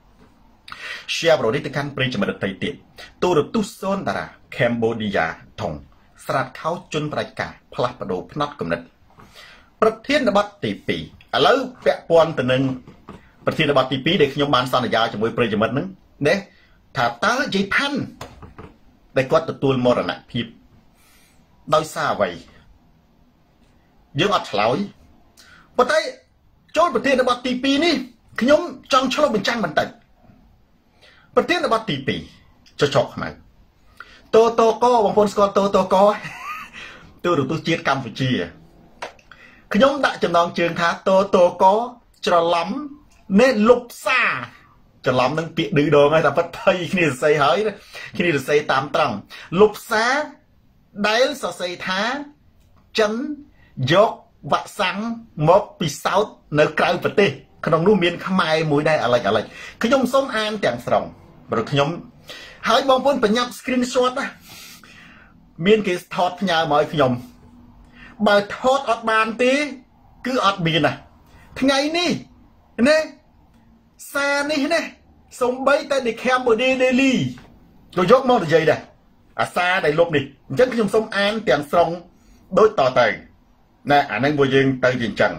share ប្រទេសទៅកាន់ប្រិយមិត្តដទៃទៀតទូរទស្សន៍សូនតារា Cambodia ថងស្រាតខោជន់ប្រជាការផ្លាស់ប្ដូរផ្នត់គំនិតប្រធានបទទីពីរឥឡូវពាក់ព័ន្ធទៅនឹងប្រធានបទទីពីរដែលខ្ញុំបានសន្យាជាមួយប្រិយមិត្តហ្នឹងណាថាតើយាយផាន់ដែលគាត់ទទួលមរណភាពដោយសារអ្វីយើងអត់ឆ្លើយប៉ុន្តែចូលប្រធានបទទីពីរនេះខ្ញុំចង់ឆ្លុះបញ្ចាំងបន្តិចប្រធានបទទីពីរចចកខ្មៅតូតូកបងប្អូនស្គាល់តូតូកទូរទស្សន៍ជាតិកម្ពុជាខ្ញុំដាក់ចំណងជើងថាតូតូកច្រឡំនៃលុបសាច្រឡំនឹងពាក្យឌឺដងហើយតែប៉ិតភ័យគ្នាសរសេរហើយគ្នាសរសេរតាមត្រង់លុបសាដែលសរសេរថាចិនយកវ៉ាក់សាំងមកពិសោធន៍នៅក្រៅប្រទេសក្នុងនោះមានខ្មែរមួយដែរអាឡិចអាឡិចខ្ញុំសូមអានទាំងស្រុងព្រោះខ្ញុំហើយបងប្អូនបញ្ញាប់ screenshot ណាមានគេថតផ្ញើមកឲ្យខ្ញុំបើថតអត់បានទេគឺអត់មានណាថ្ងៃនេះណាសារនេះណាសំបីតែ The Cambodia Daily ក៏យកមកនិយាយដែរអាសារដែលលុបនេះអញ្ចឹងខ្ញុំសូមអានទាំងស្រុងដូចតទៅណាអានឹងពួកយើងទៅជាអញ្ចឹង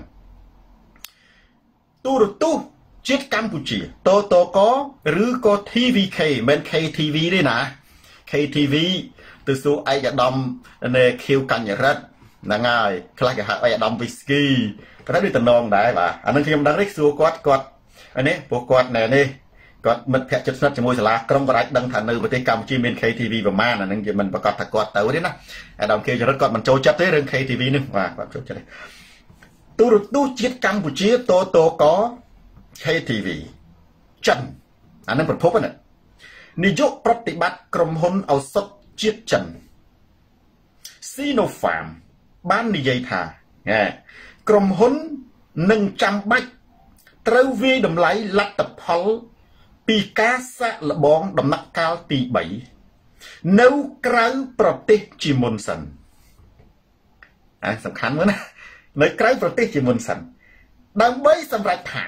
ទូរទស្សន៍ជាតិកម្ពុជាតូតូកឬក៏ ធី វី ខេ មិន ខេ ធី វី ទេណា ខេ ធី វី ទៅសួរឯកឧត្តមនៃខៀវកញ្ញរិទ្ធហ្នឹងហើយខ្លះគេហៅឯកឧត្តមវីស្គីគាត់ដូចតំណងដែរបាទអានឹងខ្ញុំដឹងទេសួរគាត់គាត់នេះពួកគាត់ណែនេះគាត់មិត្តភក្តិជិតស្និទ្ធជាមួយសាលាក្រុងគាត់អាចដឹងថានៅប្រទេសកម្ពុជាមាន ខេ ធី វី ប្រមាណអានឹងគេមិនប្រកាសថាគាត់ទៅទេណាអាដាមខេវចរិតគាត់មិនចូលចិត្តទេរឿង ខេ ធី វី នេះបាទគាត់ចូលចិត្តទេទូរទស្សន៍ជាតិកម្ពុជាតូតូក ខេ ធី វី ចិនអានឹងប្រភពណានាយកប្រតិបត្តិក្រុមហ៊ុនឱសថជាតិចិន Sinopharm បាននិយាយថាក្រុមហ៊ុននឹងចាំបាច់ត្រូវវាយតម្លៃលទ្ធផលពីការសាកល្បងដំណាក់កាលទីបីនៅក្រៅប្រទេសជាមុនសិនអាសំខាន់មើលណានៅក្រៅប្រទេសជាមុនសិនដើម្បីសម្រេចថា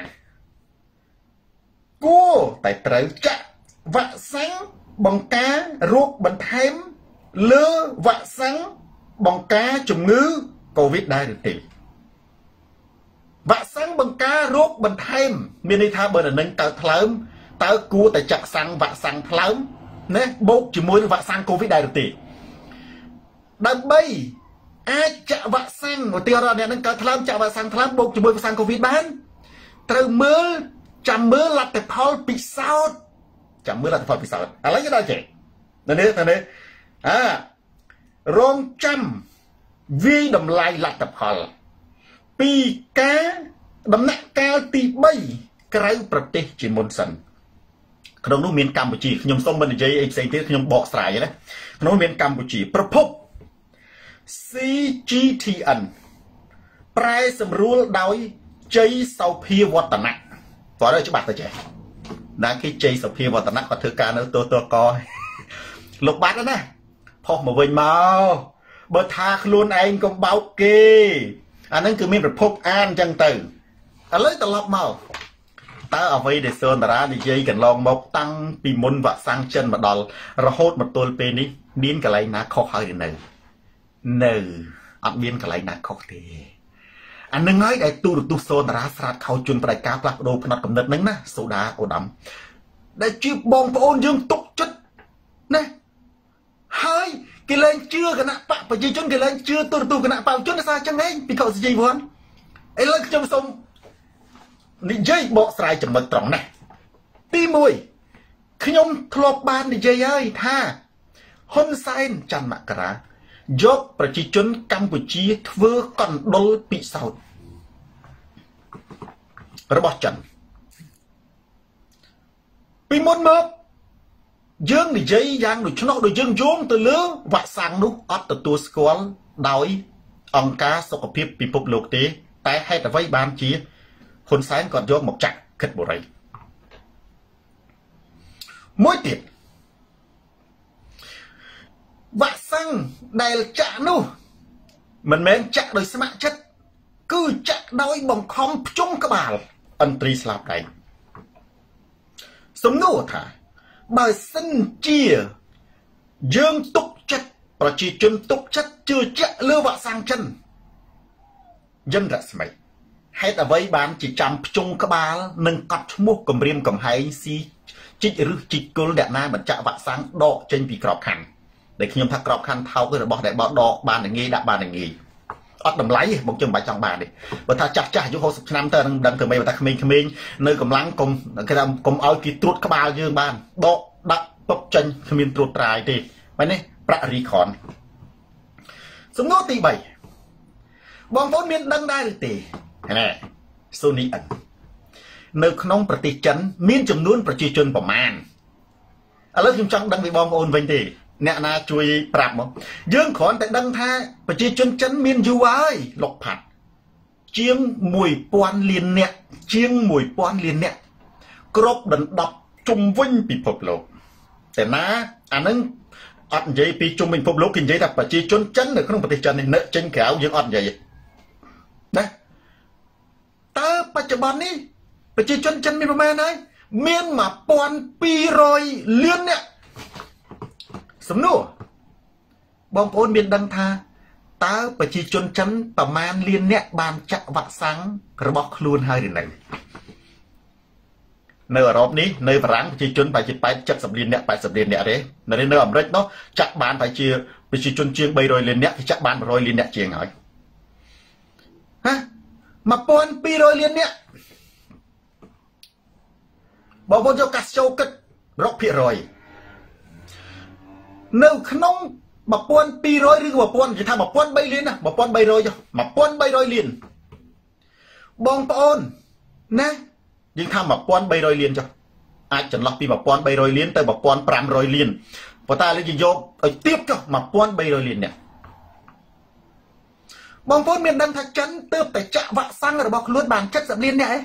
គួរតែត្រូវចាក់វ៉ាក់សាំងបង្ការរោគបន្ថែមលើវ៉ាក់សាំងបង្ការជំងឺ COVID ដែរឬទេវ៉ាក់សាំងបង្ការរោគបន្ថែមមានន័យថាបើនឹងតើថ្លើមតើគួរតែចាក់សាំងវ៉ាក់សាំងថ្លើមណាបូកជាមួយនឹងវ៉ាក់សាំង COVID ដែរឬទេដើម្បីអាចចាក់វ៉ាក់សាំងឧទាហរណ៍អ្នកនឹងកើតថ្លើមចាក់វ៉ាក់សាំងថ្លើមបូកជាមួយវ៉ាក់សាំង COVID បានត្រូវមើលចាំមើលលទ្ធផលពិសោធន៍ចាំមើលលទ្ធផលពិសោធន៍ឥឡូវយើងដល់ចេះនេះនេះអារងចាំវាយតម្លៃលទ្ធផលពីការដំណាក់កាលទីបីក្រៅប្រទេសជាមុនសិនក្នុងនោះមានកម្ពុជាខ្ញុំសូមមិននិយាយអីផ្សេងទៀតខ្ញុំបកស្រាយណាក្នុងមានកម្ពុជាប្រភព ซี ជី ที เอ็น ប្រែសម្រួលដោយជ័យសោភាវឌ្ឍនៈគាត់ឲ្យច្បាស់ទៅចេះណាគេជ័យសោភាវឌ្ឍនៈគាត់ធ្វើការនៅតូតកលោកបាត់ណាផុសមកវិញមកបើថាខ្លួនឯងកុំបោកគេអាហ្នឹងគឺមានប្រភពអានអញ្ចឹងទៅឥឡូវត្រឡប់មកតើអ្វីដែលសូនតារានិយាយកន្លងមកតាំងពីមុនវ៉ាក់សាំងចិនមកដល់រហូតមកទល់ពេលនេះមានកន្លែងណាខុសហើយនៅនៅអត់មានកន្លែងណាខុសទេអានឹងហើយដែលទូរទស្សន៍សូនារាស្រាតខោជន់បដិការផ្លាស់ប្ដូរផ្នត់កំណត់ហ្នឹងណាសូដាអូដាមដែលជាបងប្អូនយើងទុកចិត្តណាហើយគេលែងជឿគណៈបកប្រជាជនគេលែងជឿទូរទស្សន៍គណៈបកប្រជាជនដោយសារចឹងឯងពីកោសជីវ័នឥឡូវខ្ញុំសូមនិយាយបកស្រាយចំណុចត្រង់ណាទីមួយខ្ញុំធ្លាប់បាននិយាយហើយថាហ៊ុនសែនច័ន្ទមករាយកប្រជាជនកម្ពុជាធ្វើកណ្ដុលពិសោធន៍របស់ចិនពីមុនមកយើងនិយាយយ៉ាងដូច្នោះដោយយើងយោងទៅលើវ៉ាក់សាំងនោះអត់ទទួលស្គាល់ដោយអង្គការសុខភាពពិភពលោកទេតែហេតុអ្វីបានជាហ៊ុនសែនគាត់យកមកចាក់គិតបុរីមួយទៀតវ៉ាក់សាំងដែលចាក់នោះមិនមែនចាក់ដោយស្ម័គ្រចិត្តគឺចាក់ដោយបង្ខំភ្ជុំក្បាលឥន្ទ្រីស្លាប់ដែងសំណួរថាបើសិនជាយើងទុកចិត្តប្រជាជនទុកចិត្តជឿជាក់លើវ៉ាក់សាំងចិនយិនរស្មីហេតុអ្វីបានជាចាំភ្ជុំក្បាលនិងកត់ឈ្មោះគម្រាមកំហែងស៊ីជីកឬជីកគល់អ្នកណាបញ្ចាក់វ៉ាក់សាំងដកចេញពីក្របខ័ណ្ឌដែលខ្ញុំថាក្របខ័ណ្ឌថោករបស់ដែលបោដកបានងាយដាក់បានងាយអត់តម្លៃទេបងជើងបាច់ចង់បានទេបើថាចាស់ចាស់អាយុហូសិបឆ្នាំទៅនឹងដឹងទៅមិនបើថាក្មេងៗនៅកម្លាំងកុំគេថាកុំឲ្យគេត្រួតក្បាលយើងបានដកដាក់ទុកចេញគ្មានត្រួតត្រាយទេបែរនេះប្រាក់រីខនសំណួរទីបីបងប្អូនមានដឹងដែរឬទេណែសូនីអិននៅក្នុងប្រទេសចិនមានចំនួនប្រជាជនប្រមាណឥឡូវខ្ញុំចង់ដឹងពីបងប្អូនវិញទេអ្នកណាជួយប្រាប់មកយើងគ្រាន់តែដឹងថាប្រជាជនចិនមានយូរហើយលោកផាត់ជាងមួយពាន់លាននាក់ជាងមួយពាន់លាននាក់គ្រប់ដណ្ដប់ជុំវិញពិភពលោកតែណាអានឹងអត់និយាយពីជុំវិញពិភពលោកគេនិយាយថាប្រជាជនចិននៅក្នុងប្រទេសចិននេះនៅចេញក្រៅយើងអត់និយាយណាតើបច្ចុប្បន្ននេះប្រជាជនចិនមានប្រមាណហើយមានមួយពាន់ពីររយលាននាក់សំណួរបងប្អូនមានដឹងថាតើប្រជាជនចិនប្រមាណលាននាក់បានចាក់វ៉ាក់សាំងរបស់ខ្លួនហើយឬនៅនៅអឺរ៉ុបនេះនៅបារាំងប្រជាជនប្រហែលជាប៉ែតចិតសិបលាននាក់ប៉ែតសិបលាននាក់ទេនៅនៅអាមេរិកនោះចាក់បានប្រហែលជាប្រជាជនជាងបីរយលាននាក់គេចាក់បានមួយរយលាននាក់ជាងហើយហ៎មួយពាន់ពីររយលាននាក់បងប្អូនយកកាសចូលគិតរកភាគរយនៅក្នុងមួយពាន់ពីររយឬមួយពាន់គេថាមួយពាន់បីលានណាមួយពាន់បីរយមួយពាន់បីរយលានបងប្អូនណាយើងថាមួយពាន់បីរយលានចុះអាចចន្លោះពីមួយពាន់បីរយលានទៅមួយពាន់ប្រាំរយលានប៉ុន្តែឥឡូវយើងយកឲ្យទៀបចុះមួយពាន់បីរយលាននេះបងប្អូនមានដឹងថាចិនទើបតែចាក់វ៉ាក់សាំងរបស់ខ្លួនបានเจ็ดสิบលាននាក់ឯង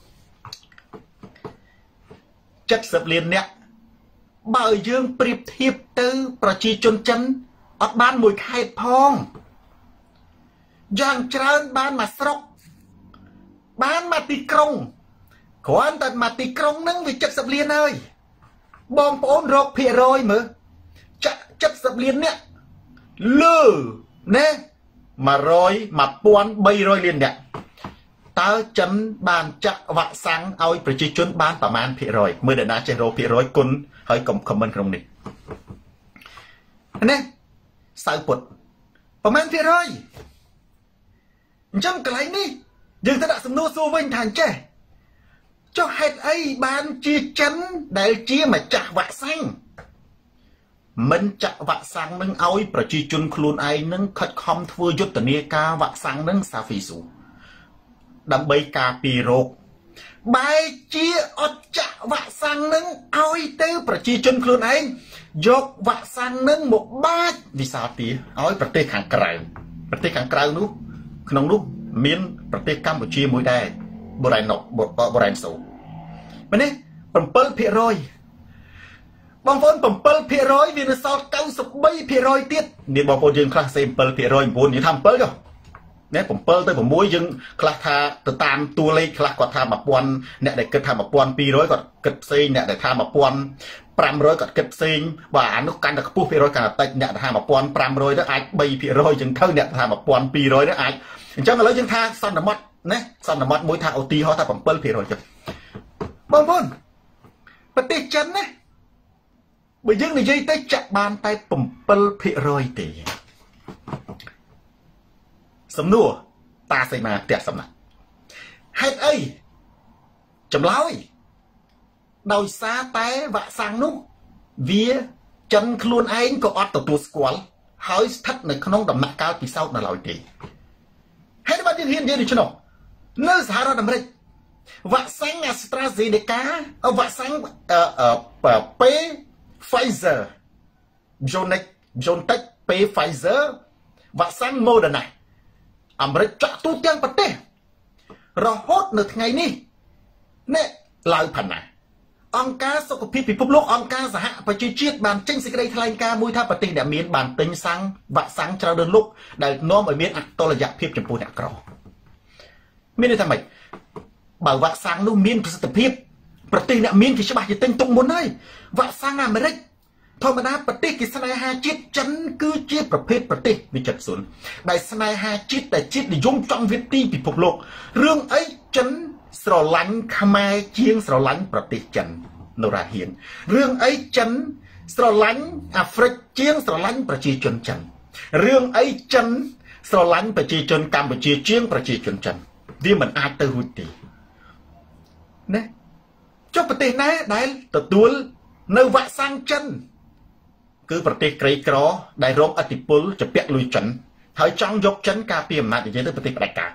เจ็ดสิบលាននាក់បើយើងប្រៀបធៀបទៅប្រជាជនចិនអត់បានមួយខេត្តផងយ៉ាងច្រើនបានមួយស្រុកបានមកទីក្រុងគ្រាន់តែមកទីក្រុងហ្នឹងវាเจ็ดสิบលានហើយបងប្អូនរកភាគរយមើលចាក់เจ็ดสิบលាននាក់លើណាមួយរយ មួយពាន់បីរយលាននាក់តើចិនបានចាក់វ៉ាក់សាំងឲ្យប្រជាជនបានប្រមាណភាគរយមើលអ្នកណាចេះរកភាគរយគុណហើយកុំខមមិនក្នុងនេះណាសៅពុតប្រមាណភាគរយអញ្ចឹងកន្លែងនេះយើងទៅដាក់សំណួរសួរវិញថាអញ្ចេះចុះហេតុអីបានជាចិនដែលជាម្ចាស់វ៉ាក់សាំងមិនចាក់វ៉ាក់សាំងនឹងឲ្យប្រជាជនខ្លួនឯងនឹងខិតខំធ្វើយុទ្ធនាការវ៉ាក់សាំងនឹងសាហ្វីស៊ូដើម្បីការពាររោគបែរជាអត់ចាក់វ៉ាក់សាំងនឹងឲ្យទៅប្រជាជនខ្លួនឯងយកវ៉ាក់សាំងនឹងមកបាចវិសាទាឲ្យប្រទេសខាងក្រៅប្រទេសខាងក្រៅនោះក្នុងនោះមានប្រទេសកម្ពុជាមួយដែរបូរ៉ៃណុកបូរ៉ៃសូមែនទេbảyភាគរយបងប្អូនbảyភាគរយវានៅសល់九สิบបីភាគរយទៀតនេះបងប្អូនយើងខ្លះសេbảyភាគរយ9និយាយថា7ចុះ nèผมเปิลtớiผมมุ้ยยังคลาธาตัวตามตัวเลขคลาก็ทำมาปวนเนี่ยได้เกิดทำมาปวนปีร้อยก็เกิดซีเนี่ยได้ทำมาปวนปรามร้อยก็เกิดซีว่าอนุกันแต่ปุ๊บปีร้อยกันแต่เนี่ยทำมาปวนปรามร้อยแล้วไอ้ใบปีร้อยจึงเท่าเนี่ยทำมาปวนปีร้อยแล้วไอ้จังเลยจึงท่าซันดมัดเนี่ยซันดมัดมุ้ยท่าเอาตีเขาท่าผมเปิลปีร้อยจังบางคนปฏิจันนะbây giờ này dây tới chặt bàn tay bầm bal phê rồi tì sầm nua ta xây mà tiệt sầm nè hết ấy chấm lối đôi xa té vạ sang nút vía chân luôn anh có ọt tụt tụt squal hỏi thắt này không đầm nặng cao thì sau là lòi tì hết bao nhiêu hiền gì đi chứ nào nơi xã ra đầm đây vạ sang AstraZeneca ở vạ sang ở ở P Pfizer, Johnny, Johnny, P Pfizer, vaccine Moderna. Amerik chọn tu tiên bật đê. Rồi hốt được ngày ní. Nè, lời phần này. Ông ca sốc phí phí phúc lúc ông ca giả hạ và chơi chiết bàn tranh sĩ đây thay ca mùi tháp bật đê đã miễn bàn tinh sang và sáng trao đơn lúc để nó mới miễn ạc tôi là dạng phiếp trong bùi nạc rõ. Miễn đi thằng mày. Bảo vạ sáng nó miễn phải tập phiếp. Bật đê đã miễn thì sẽ bà chỉ tinh tụng muốn đây. Vạ sang Amerik thôi mà đá bật đê cái sân hai chiết chắn cứ chiếtประเภทbật đê vì chật xuống đại sân hai chiết đại chiết để dùng trong viết ti bị phục lục rương ấy chắn sờ lánh khmer chiêng sờ lánh bật đê chắn nô ra hiền rương ấy chắn sờ lánh Afric chiêng sờ lánh bật đê chắn chắn rương ấy chắn sờ lánh bật đê chắn Campuchia chiêng bật đê chắn chắn vì mình ai từ hụt tì nè cho bật đê này đại tự tuôn nơi vạ sang chân cứประเทศไกลกรอได้รบอติปุลจะเปียกลุยจันหายจ้องยกจันกาเปียมนาจะเจอประเทศประกาศ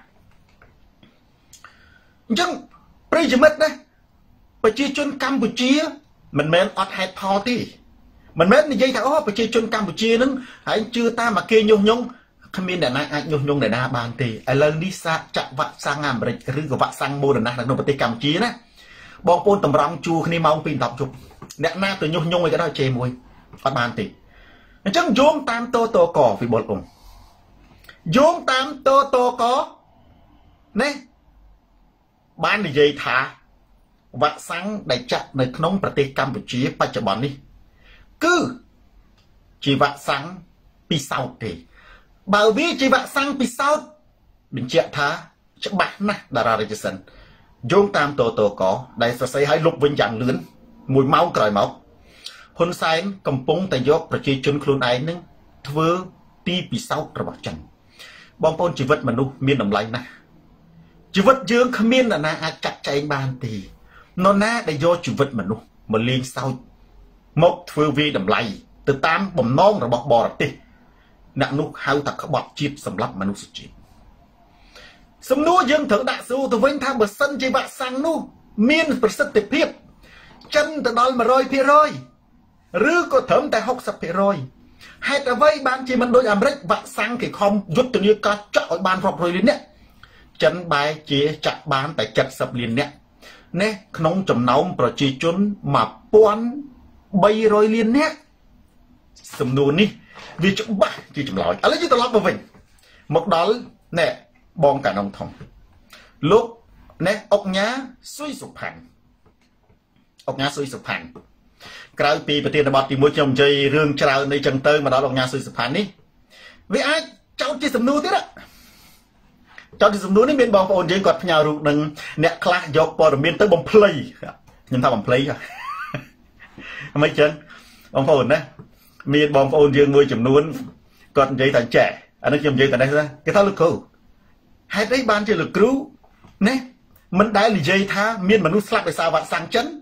ยังปริจิมัดนะประชาชนกัมพูชีมันแม้นอดไฮพอที่มันแม้นในใจถ้าอ๋อประชาชนกัมพูชีนึงหายชื่อตามาเกยยงยงขมิ้นแต่นายยงยงแต่นาบานตีไอ้เรื่องนี้ซาจะวัดสร้างงานบริหรือกับวัดสร้างโมเดลนะในประเทศกัมพูชีนะบอกปูนตำรังจูขนี้มองปีนตับจุบเนี่ยหน้าตัวยงยงไปก็ได้เจมวยอดบานติจังโยงตามโตโตก่อฟิบอลองโยงตามโตโตก่อเนี่ยบ้านในใจถาวัดสังได้จัดในขนมประเทศกัมพูชีปัจจุบันนี้คือจีวัดสังปีเศร้าตีบ่าววิจีวัดสังปีเศร้าเป็นเจ้าถาจะบักนะดาราเรจิสันโยงตามโตโตก่อได้ใส่ให้ลุกวิญญาณเลื่อนมวยเมาไกลเมาคนไซน์กำปงแต่ยกประชาชนครูนไอ้นึงทว่าตีปีเศร้ากระบอกจันบองปนชีวิตมนุษย์มีน้ำไหลนะชีวิตเยื้องขมิ้นน่ะนะอาจัดใจบานตีนนน่าได้โยชีวิตมนุษย์มาเลี้ยงเศร้ามกทว่าวีน้ำไหลติดตามบ่มน้องระบอกบอร์ตินักนุเฮาตักขบจีบสำหรับมนุษย์จีบสมนู้ยังถึงดักสู้ตัวเว้นทางเบอร์สันจีบะสังนู้มีนประสิทธิภาพจันแต่ดอลมาร้อยพี่ร้อยหรือก็เถิมแต่หกสิบเปอร์เซ็นต์ให้แต่ไว้บางทีมันโดยอเมริกวัดสังเกตคอมยุตินี้ก็เจาะบานรอบเลยเนี่ยจันใบเจีจับานแต่จัดสับเลียนเนี่ยเนี่ยขนมจำนำประชีจุนมาป้อนใบรอยเลียนเนี่ยสมนูนี่วิจุบ้าจีจำลอยอะไรจีตลอดมาวิ่งหมกดอลเนี่ยบองการนองทองลูกเนี่ยอกหน้าซุยสุพรรณอกหน้าซุยสุพรรณกลายปีประเทศระบาดที่มุ่งจมใจเรื่องชาวในจังเตอร์มาดอลอกหน้าซุยสุพรรณนี่วิไอเจ้าจีสมนูที่ละเจ้าจีสมนูนี่เป็นบองปอนยิงกอดพญาลูกหนึ่งเนี่ยคลาสยกปอร์เมียนเตอร์บอมเพลย์ยังทำบอมเพลย์ค่ะไม่เช่นบองปอนนะมีบองปอนยิงมวยจำนวนกอดใจแต่แจ๋อันนั้นจำใจแต่ได้ซะcái thao lực cầu hai đấy ban chơi lực cứu nè mình đã là dây tha miền mà nuốt slap để sao vạn sang chấn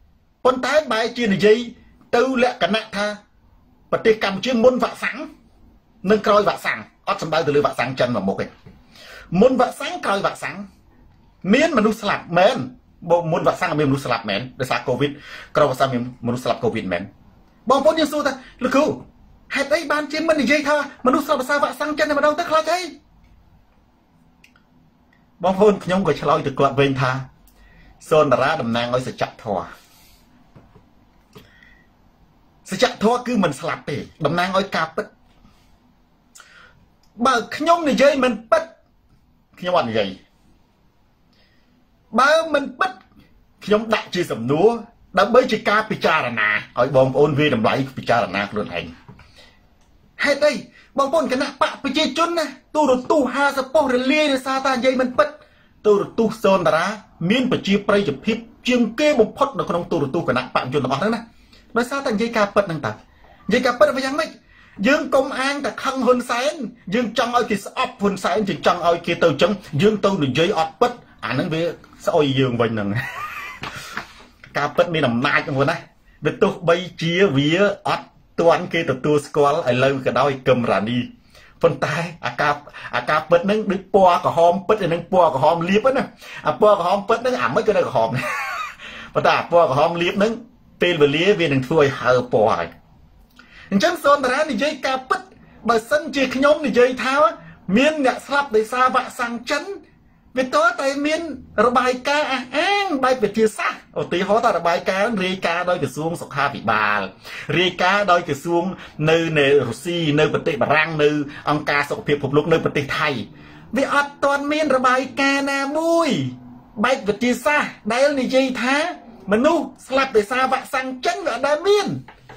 con tái bài chia là dây tư lệ cả nặng tha và tê cầm chuyên môn vạn sáng nâng coi vạn sáng ót sầm bay từ lưỡi vạn sáng chân vào một cái môn vạn sáng coi vạn sáng miền mà nuốt slap mền bộ môn vạn sáng là miền nuốt slap mền để sao covid coi vạn sáng miền nuốt slap covid mền bom bom như xu ta lực cứu hai đấy ban chơi mình là dây tha mà nuốt slap để sao vạn sáng chân này mà đâu tất là cáiบางคนขยมก็ชะลอยตึกกลับเวงทาโซนระดำนางเอาสจักทัวสจักทัวคือมันสลับไปดำนางเอากาปิดบ่ขยมในใจมันปิดខ្ញុំអត់និយាយបើមិនពិតខ្ញុំដាក់ជាសំណួរដើម្បីជាការពិចារណាឲ្យបងប្អូនវាតម្លៃពិចារណាខ្លួនឯងហេតុអីបងប្អូនគណៈបកប្រជាជនណាទូរទស្សន៍ហាសប៉ុស្តិ៍រលាយដោយសារតែនិយាយមិនពិតទូរទស្សន៍សូនតារាមានប្រជាប្រិយភាពជាងគេបំផុតនៅក្នុងទូរទស្សន៍គណៈបកប្រជាជនរបស់ហ្នឹងណាដោយសារតែនិយាយការពិតហ្នឹងតើនិយាយការពិតវាយ៉ាងម៉េចយើងកុំអាងតែខឹងហ៊ុនសែនយើងចង់ឲ្យគេស្អប់ហ៊ុនសែនយើងចង់ឲ្យគេទៅចឹងយើងទៅនិយាយអត់ពិតអាហ្នឹងវាស្អុយយើងវិញហ្នឹងការពិតមានអំណាចហ្នឹងណាវាទោះបីជាវាអត់ទាន់គេទទួលស្គាល់ឥឡូវក៏ដោយកឹមរ៉ានីប៉ុន្តែអាការអាការពិតហ្នឹងដូចពណ៌ក្រហមពិតឯនឹងពណ៌ក្រហមលៀបណាអាពណ៌ក្រហមពិតហ្នឹងអាមិនក៏នៅក្រហមប៉ុន្តែអាពណ៌ក្រហមលៀបហ្នឹងពេលវេលាវានឹងធ្វើឲ្យហើពណ៌ហើយអញ្ចឹងសូនតារានិយាយការពិតបើសិនជាខ្ញុំនិយាយថាមានអ្នកស្លាប់ដោយសារវ៉ាក់សាំងចិនវាតើតែមានរបាយការណ៍អះអាងបែបវិទ្យាសាស្ត្រឧទាហរណ៍ថារបាយការណ៍រាយការណ៍ដោយក្រសួងសុខាភិបាលរាយការណ៍ដោយក្រសួងនៅនៅរុស្ស៊ីនៅប្រទេសបារាំងនៅអង្គការសុខភាពពិភពលោកនៅប្រទេសថៃវាអត់ទាន់មានរបាយការណ៍ណាមួយបែបវិទ្យាសាស្ត្រដែលនិយាយថាមនុស្សស្លាប់ដោយសារវ៉ាក់សាំងចិនវាអត់ដែលមាន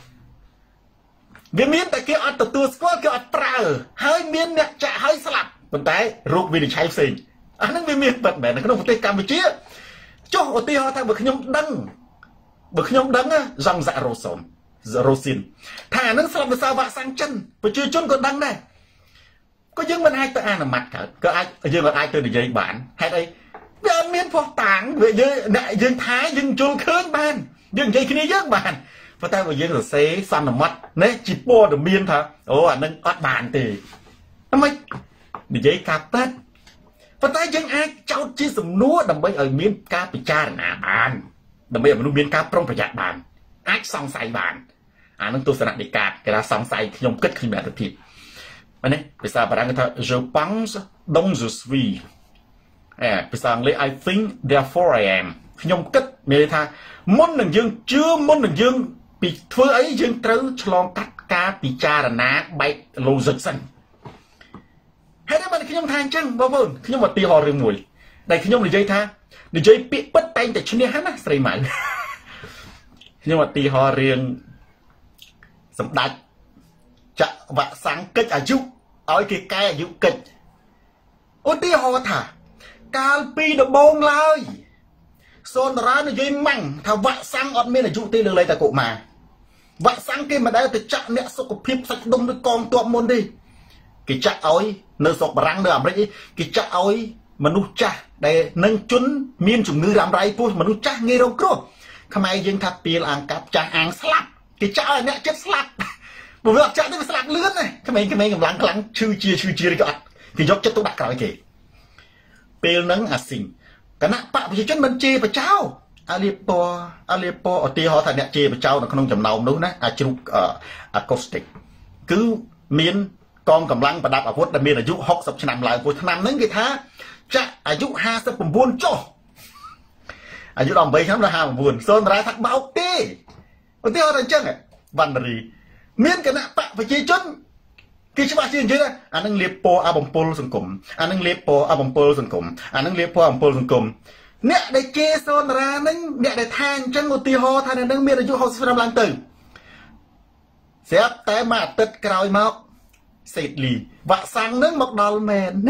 វាមានតែគេអត់ទទួលស្គាល់គេអត់ប្រើហើយមានអ្នកចាក់ហើយស្លាប់ប៉ុន្តែរោគវិនិច្ឆ័យផ្សេងអាហ្នឹងវាមានពិតមែននៅក្នុងប្រទេសកម្ពុជាចុះឧទាហរណ៍ថាបើខ្ញុំដឹងបើខ្ញុំដឹងសង្សារ៉ូសុនរ៉ូស៊ីនថាអាហ្នឹងស្លាប់ដោយសារវ៉ាក់សាំងចិនប្រជាជនក៏ដឹងដែរក៏យើងមិនអាចទៅអនុម័តកើតក៏អាចយើងអាចទៅនិយាយបានហេតុអីវាអត់មានផុសតាងវាយើងអ្នកយើងថាយើងជល់ឃើញបានយើងនិយាយគ្នាយើងបានប៉ុន្តែបើយើងសរសេរសន្មតណាជាព័ត៌មានថាអូអានឹងអត់បានទេអមិននិយាយការប៉ັດប៉ុន្តែយើងអាចចោទជាសំណួរដើម្បីឲ្យមានការពិចារណាបានដើម្បីឲ្យមនុស្សមានការប្រុងប្រយ័ត្នបានអាចសង្ស័យបានអានឹងទស្សនៈនៃការគេថាសង្ស័យខ្ញុំគិតខ្ញុំអត្ថភាពមែនទេភាសាបារាំងគេថា je pense donc je suis អេភាសាអង់គ្លេស I think therefore I am ខ្ញុំគិតមានន័យថាមុននឹងយើងជឿមុននឹងយើងពីធ្វើអីយើងត្រូវឆ្លងកាត់ការពិចារណាបែប logic សិនហើយតែបើខ្ញុំថាអញ្ចឹងបងប្អូនខ្ញុំឧទាហរណ៍រឿងមួយដែលខ្ញុំនិយាយថានិយាយពាក្យពិតតែងតែឈ្នះហ្នឹងណាស្រីម៉ៅខ្ញុំឧទាហរណ៍រឿងសម្ដេចចាក់វ៉ាក់សាំងកិច្ចអាយុឲ្យគេកែអាយុកិច្ចឧទាហរណ៍ថាកាលពីដំបូងឡើយសូនតារានិយាយម៉ាំងថាវ៉ាក់សាំងអត់មានអាយុទេលើកលែងតែកុមារវ៉ាក់សាំងគេមិនដែលទៅចាក់អ្នកសុខភាពសាច់ដុំឬកងទ័ពមុនទេគេចាក់ឲ្យនៅស្រុកបារាំងនៅអាមេរិកគេចាក់ឲ្យមនុស្សចាស់ដែលនឹងជន់មានជំងឺរ៉ាំរ៉ៃពោះមនុស្សចាស់ងាយរងគ្រោះខ្មែរយើងថាពីលអង្កាប់ចាស់អាងស្លាប់គេចាក់ឲ្យអ្នកចិត្តស្លាប់បើវាអត់ចាក់ទេវាស្លាប់លឿនណាក្មេងៗកម្លាំងខ្លាំងឈឺជាឈឺជាគេអត់គេយកចិត្តទុកដាក់ក្រោយគេពេលហ្នឹងអាស៊ីងគណៈបកប្រជាជនមិនជេរបចោអាលីពណ៌អាលីពណ៌ឧទាហរណ៍ថាអ្នកជេរបចោនៅក្នុងចំណោមនោះណាអាជ្រូកអាកូស្ទិកគឺមានកងកម្លាំងប្រដាប់អាវុធដែលមានអាយុហុកសិបឆ្នាំឡើងព្រោះឆ្នាំហ្នឹងគេថាចាក់អាយុห้าสิบเก้าចុះអាយុeighty-eightឆ្នាំដល់ห้าสิบเก้าសូនតារាថាបោកទេឧទាហរណ៍អញ្ចឹងវណ្ណរីមានគណៈបកប្រជាជនគេច្បាស់ជានិយាយអានឹងលៀបពណ៌អាបំពុលសង្គមអានឹងលៀបពណ៌អាបំពុលសង្គមអានឹងលៀបពណ៌អាបំពុលសង្គមអ្នកដែលគេសូនតារាហ្នឹងអ្នកដែលថាអញ្ចឹងឧទាហរណ៍ថានៅនឹងមានអាយុหกสิบឆ្នាំឡើងទៅស្រាប់តែមួយអាទិត្យក្រោយមកសេតលីវ៉ាក់សាំងនឹងមកដល់មែន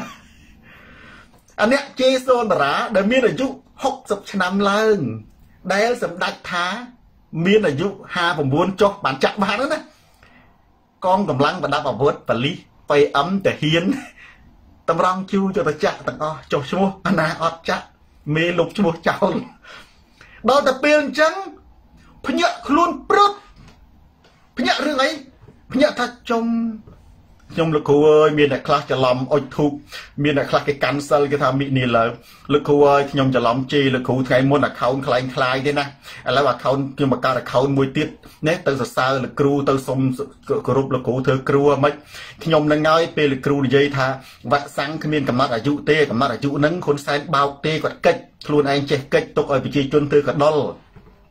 អាអ្នកជេសូនតារាដែលមានអាយុหกสิบឆ្នាំឡើងដែលសម្ដេចថាមានអាយុห้าสิบเก้าចុះបានចាក់បានណាកងកម្លាំងប្រដាប់អាវុធប៉ូលីស ពៃ អឹម តាហ៊ានតម្រង់ជូរយកទៅចាក់ទាំងអស់ចុះឈ្មោះអាណាអត់ចាក់មេលុបឈ្មោះចោលដល់តែពេលអញ្ចឹងភ្ញាក់ខ្លួនព្រឹកភ្ញាក់រឿងអីភ្ញាក់ថាចំខ្ញុំលោកគ្រូអើយមានអ្នកខ្លះច្រឡំអុជធូបមានអ្នកខ្លះគេកាន់សិលគេថាមីនីឡើយលោកគ្រូអើយខ្ញុំច្រឡំជេរលោកគ្រូថ្ងៃមុន account ខ្លែងខ្លាយទេណាឥឡូវ account ខ្ញុំបង្កើត account មួយទៀតនេះទៅសរសើរលោកគ្រូទៅសុំគោរពលោកគ្រូធ្វើគ្រូហ្មងខ្ញុំនឹងហើយពេលលោកគ្រូនិយាយថាវ៉ាក់សាំងគ្មានកំណត់អាយុទេកំណត់អាយុហ្នឹងហ៊ុនសែនបោកទេគាត់កិច្ចខ្លួនឯងចេះកិច្ចទុកឲ្យប្រជាជនធ្វើកដុល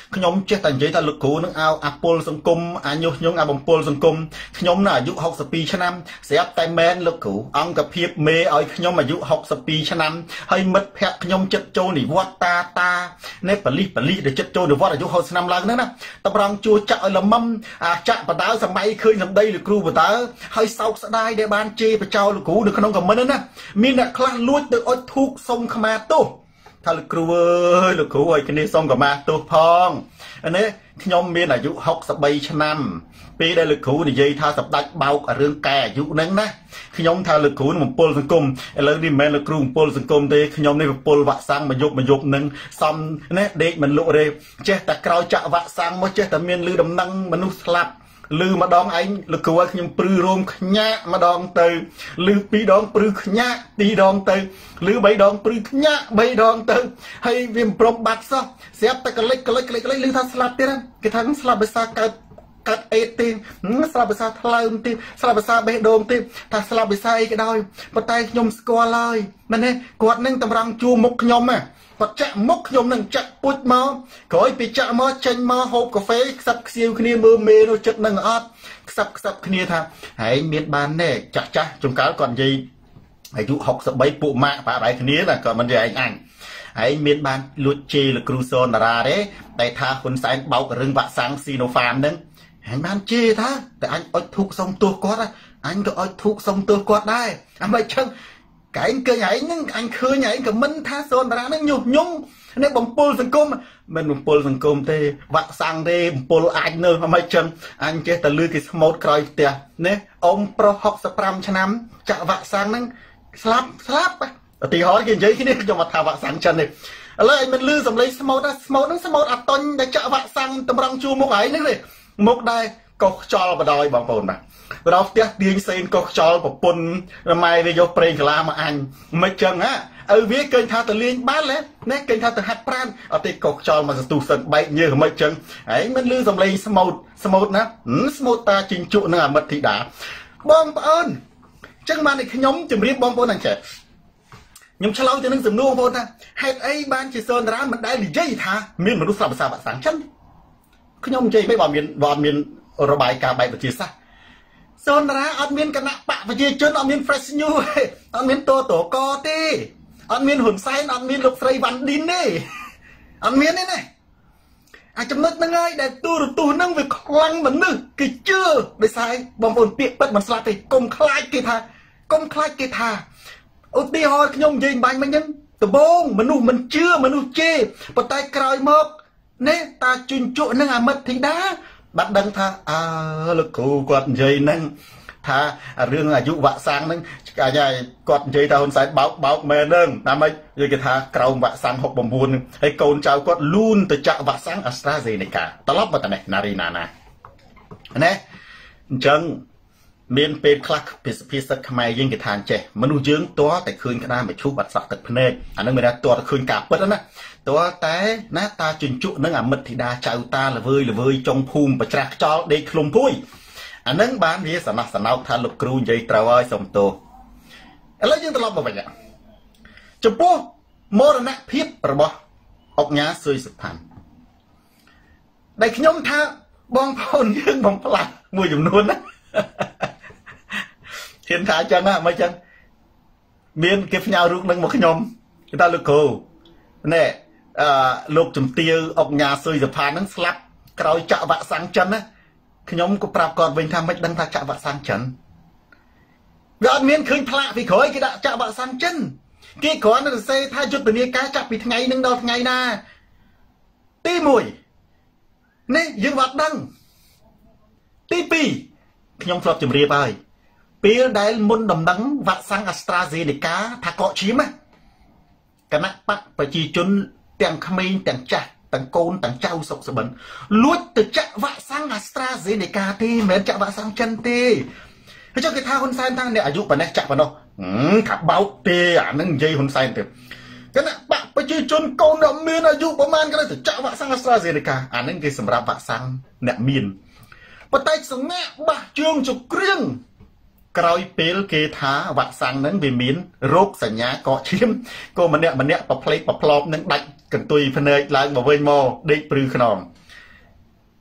ខ្ញុំចេះតែនិយាយថាលោកគ្រូនឹងឲ្យអាពលសង្គមអាញុះញង់អាបំពល់សង្គមខ្ញុំនៅអាយុหกสิบពីរឆ្នាំស្រាប់តែមែនលោកគ្រូអង្គភាពមេឲ្យខ្ញុំអាយុหกสิบពីរឆ្នាំហើយមិត្តភក្តិខ្ញុំចិត្តចូលនិវត្តតាតានេះបលិសបលិសដែលចិត្តចូលនិវត្តអាយុหกสิบឆ្នាំឡើងហ្នឹងណាតម្រង់ជួចាក់ឲ្យល្មមអាចៈបដៅសម័យឃើញសម្ដីលោកគ្រូបដៅហើយសោកស្ដាយដែលបានជេរបចោលលោកគ្រូនៅក្នុងខមមិនណាមានអ្នកខ្លះលួចទៅអុជធូបសុំខ្មាទោសថាលោកគ្រូអើយលោកគ្រូឲ្យគ្នាសុំកម្មាទោសផងនេះខ្ញុំមានអាយុหกสิบបីឆ្នាំពេលដែលលោកគ្រូនិយាយថាសម្ដេចបោករឿងកែអាយុហ្នឹងណាខ្ញុំថាលោកគ្រូនឹងបំពល់សង្គមឥឡូវនេះមិនមែនលោកគ្រូបំពល់សង្គមទេខ្ញុំនេះបំពល់វាក់សាំងមកយប់មកយប់នឹងសំនេះដេកមិនលក់ទេចេះតែក្រោយចាក់វាក់សាំងមកចេះតែមានលឺដំណឹងមនុស្សស្លាប់លឺម្ដងឯងលោកគ្រូឲ្យខ្ញុំព្រឺរោមខ្ញាក់ម្ដងទៅលឺពីរដងព្រឺខ្ញាក់ពីរដងទៅលឺបីដងព្រឺខ្ញាក់បីដងទៅហើយវាមិនព្រមបាត់សោះស្រាប់តែកលិចកលិចកលិចកលិចលឺថាស្លាប់ទៀតគេថាស្លាប់ដោយសារកើតកាត់អេតទេស្លាប់ដោយសារថ្លើមទេស្លាប់ដោយសារបេះដូងទេថាស្លាប់ដោយសារអីក៏ដោយប៉ុន្តែខ្ញុំស្គាល់ហើយមែនទេគាត់នឹងតម្រង់ជួមុខខ្ញុំហ៎គាត់ចាក់មុខខ្ញុំនឹងចាក់ពុជមកក្រោយពីចាក់មកចេញមកហូបកាហ្វេខ្សឹបខ្សៀវគ្នាមើលមេនោះចិត្តនឹងអត់ខ្សឹបខ្សឹបគ្នាថាហែងមានបានទេចាស់ចាស់ចំកាលគាត់និយាយអាយុหกสิบបីពួកម៉ាក់ប៉ាបែរគ្នាណាគាត់មិននិយាយឯងអញហែងមានបានលួចជេរលោកគ្រូសនតារាទេតែថាហ៊ុនសែនបោករឿងវាក់សាំងស៊ីណូហ្វាមហ្នឹងហែងបានជេរថាតែអញអុជធូបសុំទោសគាត់អញក៏អុជធូបសុំទោសគាត់ដែរអាមិនចឹងកែងឃើញឯងហ្នឹងអញឃើញឯងក៏មិនថាសនតារាហ្នឹងញុះញង់នេះបំពល់សង្គមមិនបំពល់សង្គមទេវាក់សាំងទេបំពល់អញនៅអាមិនចឹងអញចេះតែលឺគេស្មូតក្រោយផ្ទះនេះអ៊ំប្រុសហกสิบห้าឆ្នាំចាក់វាក់សាំងហ្នឹងស្លាប់ស្លាប់ឧទាហរណ៍គេនិយាយគ្នាខ្ញុំអត់ថាវាក់សាំងចិនទេឥឡូវឯងមិនលឺសំឡេងស្មូតណាស្មូតហ្នឹងស្មូតអត់តុញដែលចាក់វាក់សាំងតម្រង់ជួមុខឯងហ្នឹងទេមុខដែរកុសខ្យល់បដ ாய் បងប្អូនបាទបដល់ផ្ទះទាញសេនកុសខ្យល់ប្រពន្ធម៉ែវាយកប្រេងកាឡាមកអញមិនចឹងហ៎ឪវាឃើញថាទៅលេងបាល់ណាឃើញថាទៅហាត់ប្រាណអត់ទេកុសខ្យល់មកសន្ទុះសិនបែកញើសមិនចឹងហើយមិនលឺសំឡេងស្មូតស្មូតណាស្មូតតាជីងជក់នឹងអាមិត្តធីតាបងប្អូនចឹងបានតែខ្ញុំជម្រាបបងប្អូនអញ្ចឹងខ្ញុំឆ្លើយទៅនឹងសំណួរបងប្អូនថាហេតុអីបានជាសនតារាមិនដែលនិយាយថាមានមនុស្សស្លាប់ភាសាបាក់សាំងចឹងខ្ញុំនិយាយមិនបើមានបើមានរបាយការណ៍បែបវិទ្យាសាស្ត្រសនតារាអត់មានគណៈបកប្រជាជនអត់មាន fresh news ទេអត់មានតតកទេអត់មានហ៊ុនសែនអត់មានលោកស្រីវ៉ាន់ឌីនទេអត់មានទេណាអាចំណុចហ្នឹងហើយដែលទូរទស្សន៍ហ្នឹងវាខ្លាំងមនុស្សគេជឿដោយសារបងប្អូនពាក្យពិតមិនស្លាប់ទេកុំខ្លាចគេថាកុំខ្លាចគេថាឧទាហរណ៍ខ្ញុំនិយាយបាញ់មិញហ្នឹងដំបងមនុស្សមិនជឿមនុស្សជេរប៉ុន្តែក្រោយមកនេះតាជញ្ជក់នឹងអាមិត្តធីតាបាត់ដឹងថាអើលោកគ្រូគាត់និយាយហ្នឹងថារឿងអាយុវាក់សាំងហ្នឹងអាយ៉ាគាត់និយាយថាហ៊ុនសែនបោកបោកមែនហ្នឹងតាមម៉េចនិយាយគេថាក្រោមវាក់សាំងหกสิบเก้าហ្នឹងហើយកូនចៅគាត់លូនទៅចាក់វាក់សាំង AstraZeneca ត្រឡប់មកតែនេះណារីណាណាណាអញ្ចឹងមានពេលខ្លះភាសាភាសាខ្មែរយើងគេថាចេះមនុស្សយើងតើតែឃើញក្តាមឈូសបាត់សក់ទឹកភ្នែកអាហ្នឹងមានថាតើឃើញការពិតណាតើតែណាតាជញ្ជក់នឹងអាមិត្តធីតាចៅតាល្វើយល្វើយចុងភូមិប្រច្រាស់ខ្យល់ដេកឃ្លុំភួយអាហ្នឹងបានវាសំណះសំណោកថាលោកគ្រូនិយាយត្រូវហើយសុំទោសឥឡូវយើងត្រឡប់មកវិញចំពោះមរណភាពរបស់អុកញ៉ាស៊ុយសុផាន់ដែលខ្ញុំថាបងប្អូនយើងបំផ្លាស់មួយចំនួនណាហ៊ានថាអញ្ចឹងណាមិនអញ្ចឹងមានគេផ្ញើរូបនឹងមកខ្ញុំគេថាលោកគ្រូណែអឺលោកជំទាវអុកញ៉ាស៊ុយសុផាន់ហ្នឹងស្លាប់ក្រោយចាក់វាក់សាំងចិនណាខ្ញុំក៏ប្រាប់គាត់វិញថាមិនដឹងថាចាក់វាក់សាំងចិនវាអត់មានឃើញផ្លាកពីក្រោយគេដាក់ចាក់វាក់សាំងចិនគេគ្រាន់តែសរសេរថាយុទ្ធនាការចាប់ពីថ្ងៃនឹងដល់ថ្ងៃណាទីមួយនេះយើងអត់ដឹងទីពីរខ្ញុំធ្លាប់ជម្រាបហើយពេលដែលមុនដំណឹងវ៉ាក់សាំង AstraZeneca ថាកកឈាមគណៈបកប្រជាជនទាំងក្មេងទាំងចាស់ទាំងកូនទាំងចៅសុកសបិនលួចទៅចាក់វ៉ាក់សាំង AstraZeneca ទេមិនមែនចាក់វ៉ាក់សាំងចិនទេហើយចុះគេថាហ៊ុនសែនថាអ្នកអាយុប៉ុណ្ណេះចាក់ប៉ុណ្ណោះថាបោកទេអានឹងនិយាយហ៊ុនសែនទេគណៈបកប្រជាជនកូនដែលមានអាយុប្រហែលក៏ទៅចាក់វ៉ាក់សាំង AstraZeneca អានឹងគេសម្រាប់វ៉ាក់សាំងអ្នកមានប៉ុន្តែសង្ហាបះជើងចក្រៀងក្រោយពេលគេថាវ៉ាក់សាំងហ្នឹងវាមានរោគសញ្ញាកកឈាមក៏ម្នាក់ម្នាក់ប្រផ្លេកប្រផ្លប់នឹងដាច់កន្ទុយភ្នែកឡើងមកវិញមកដេកព្រឺខ្នង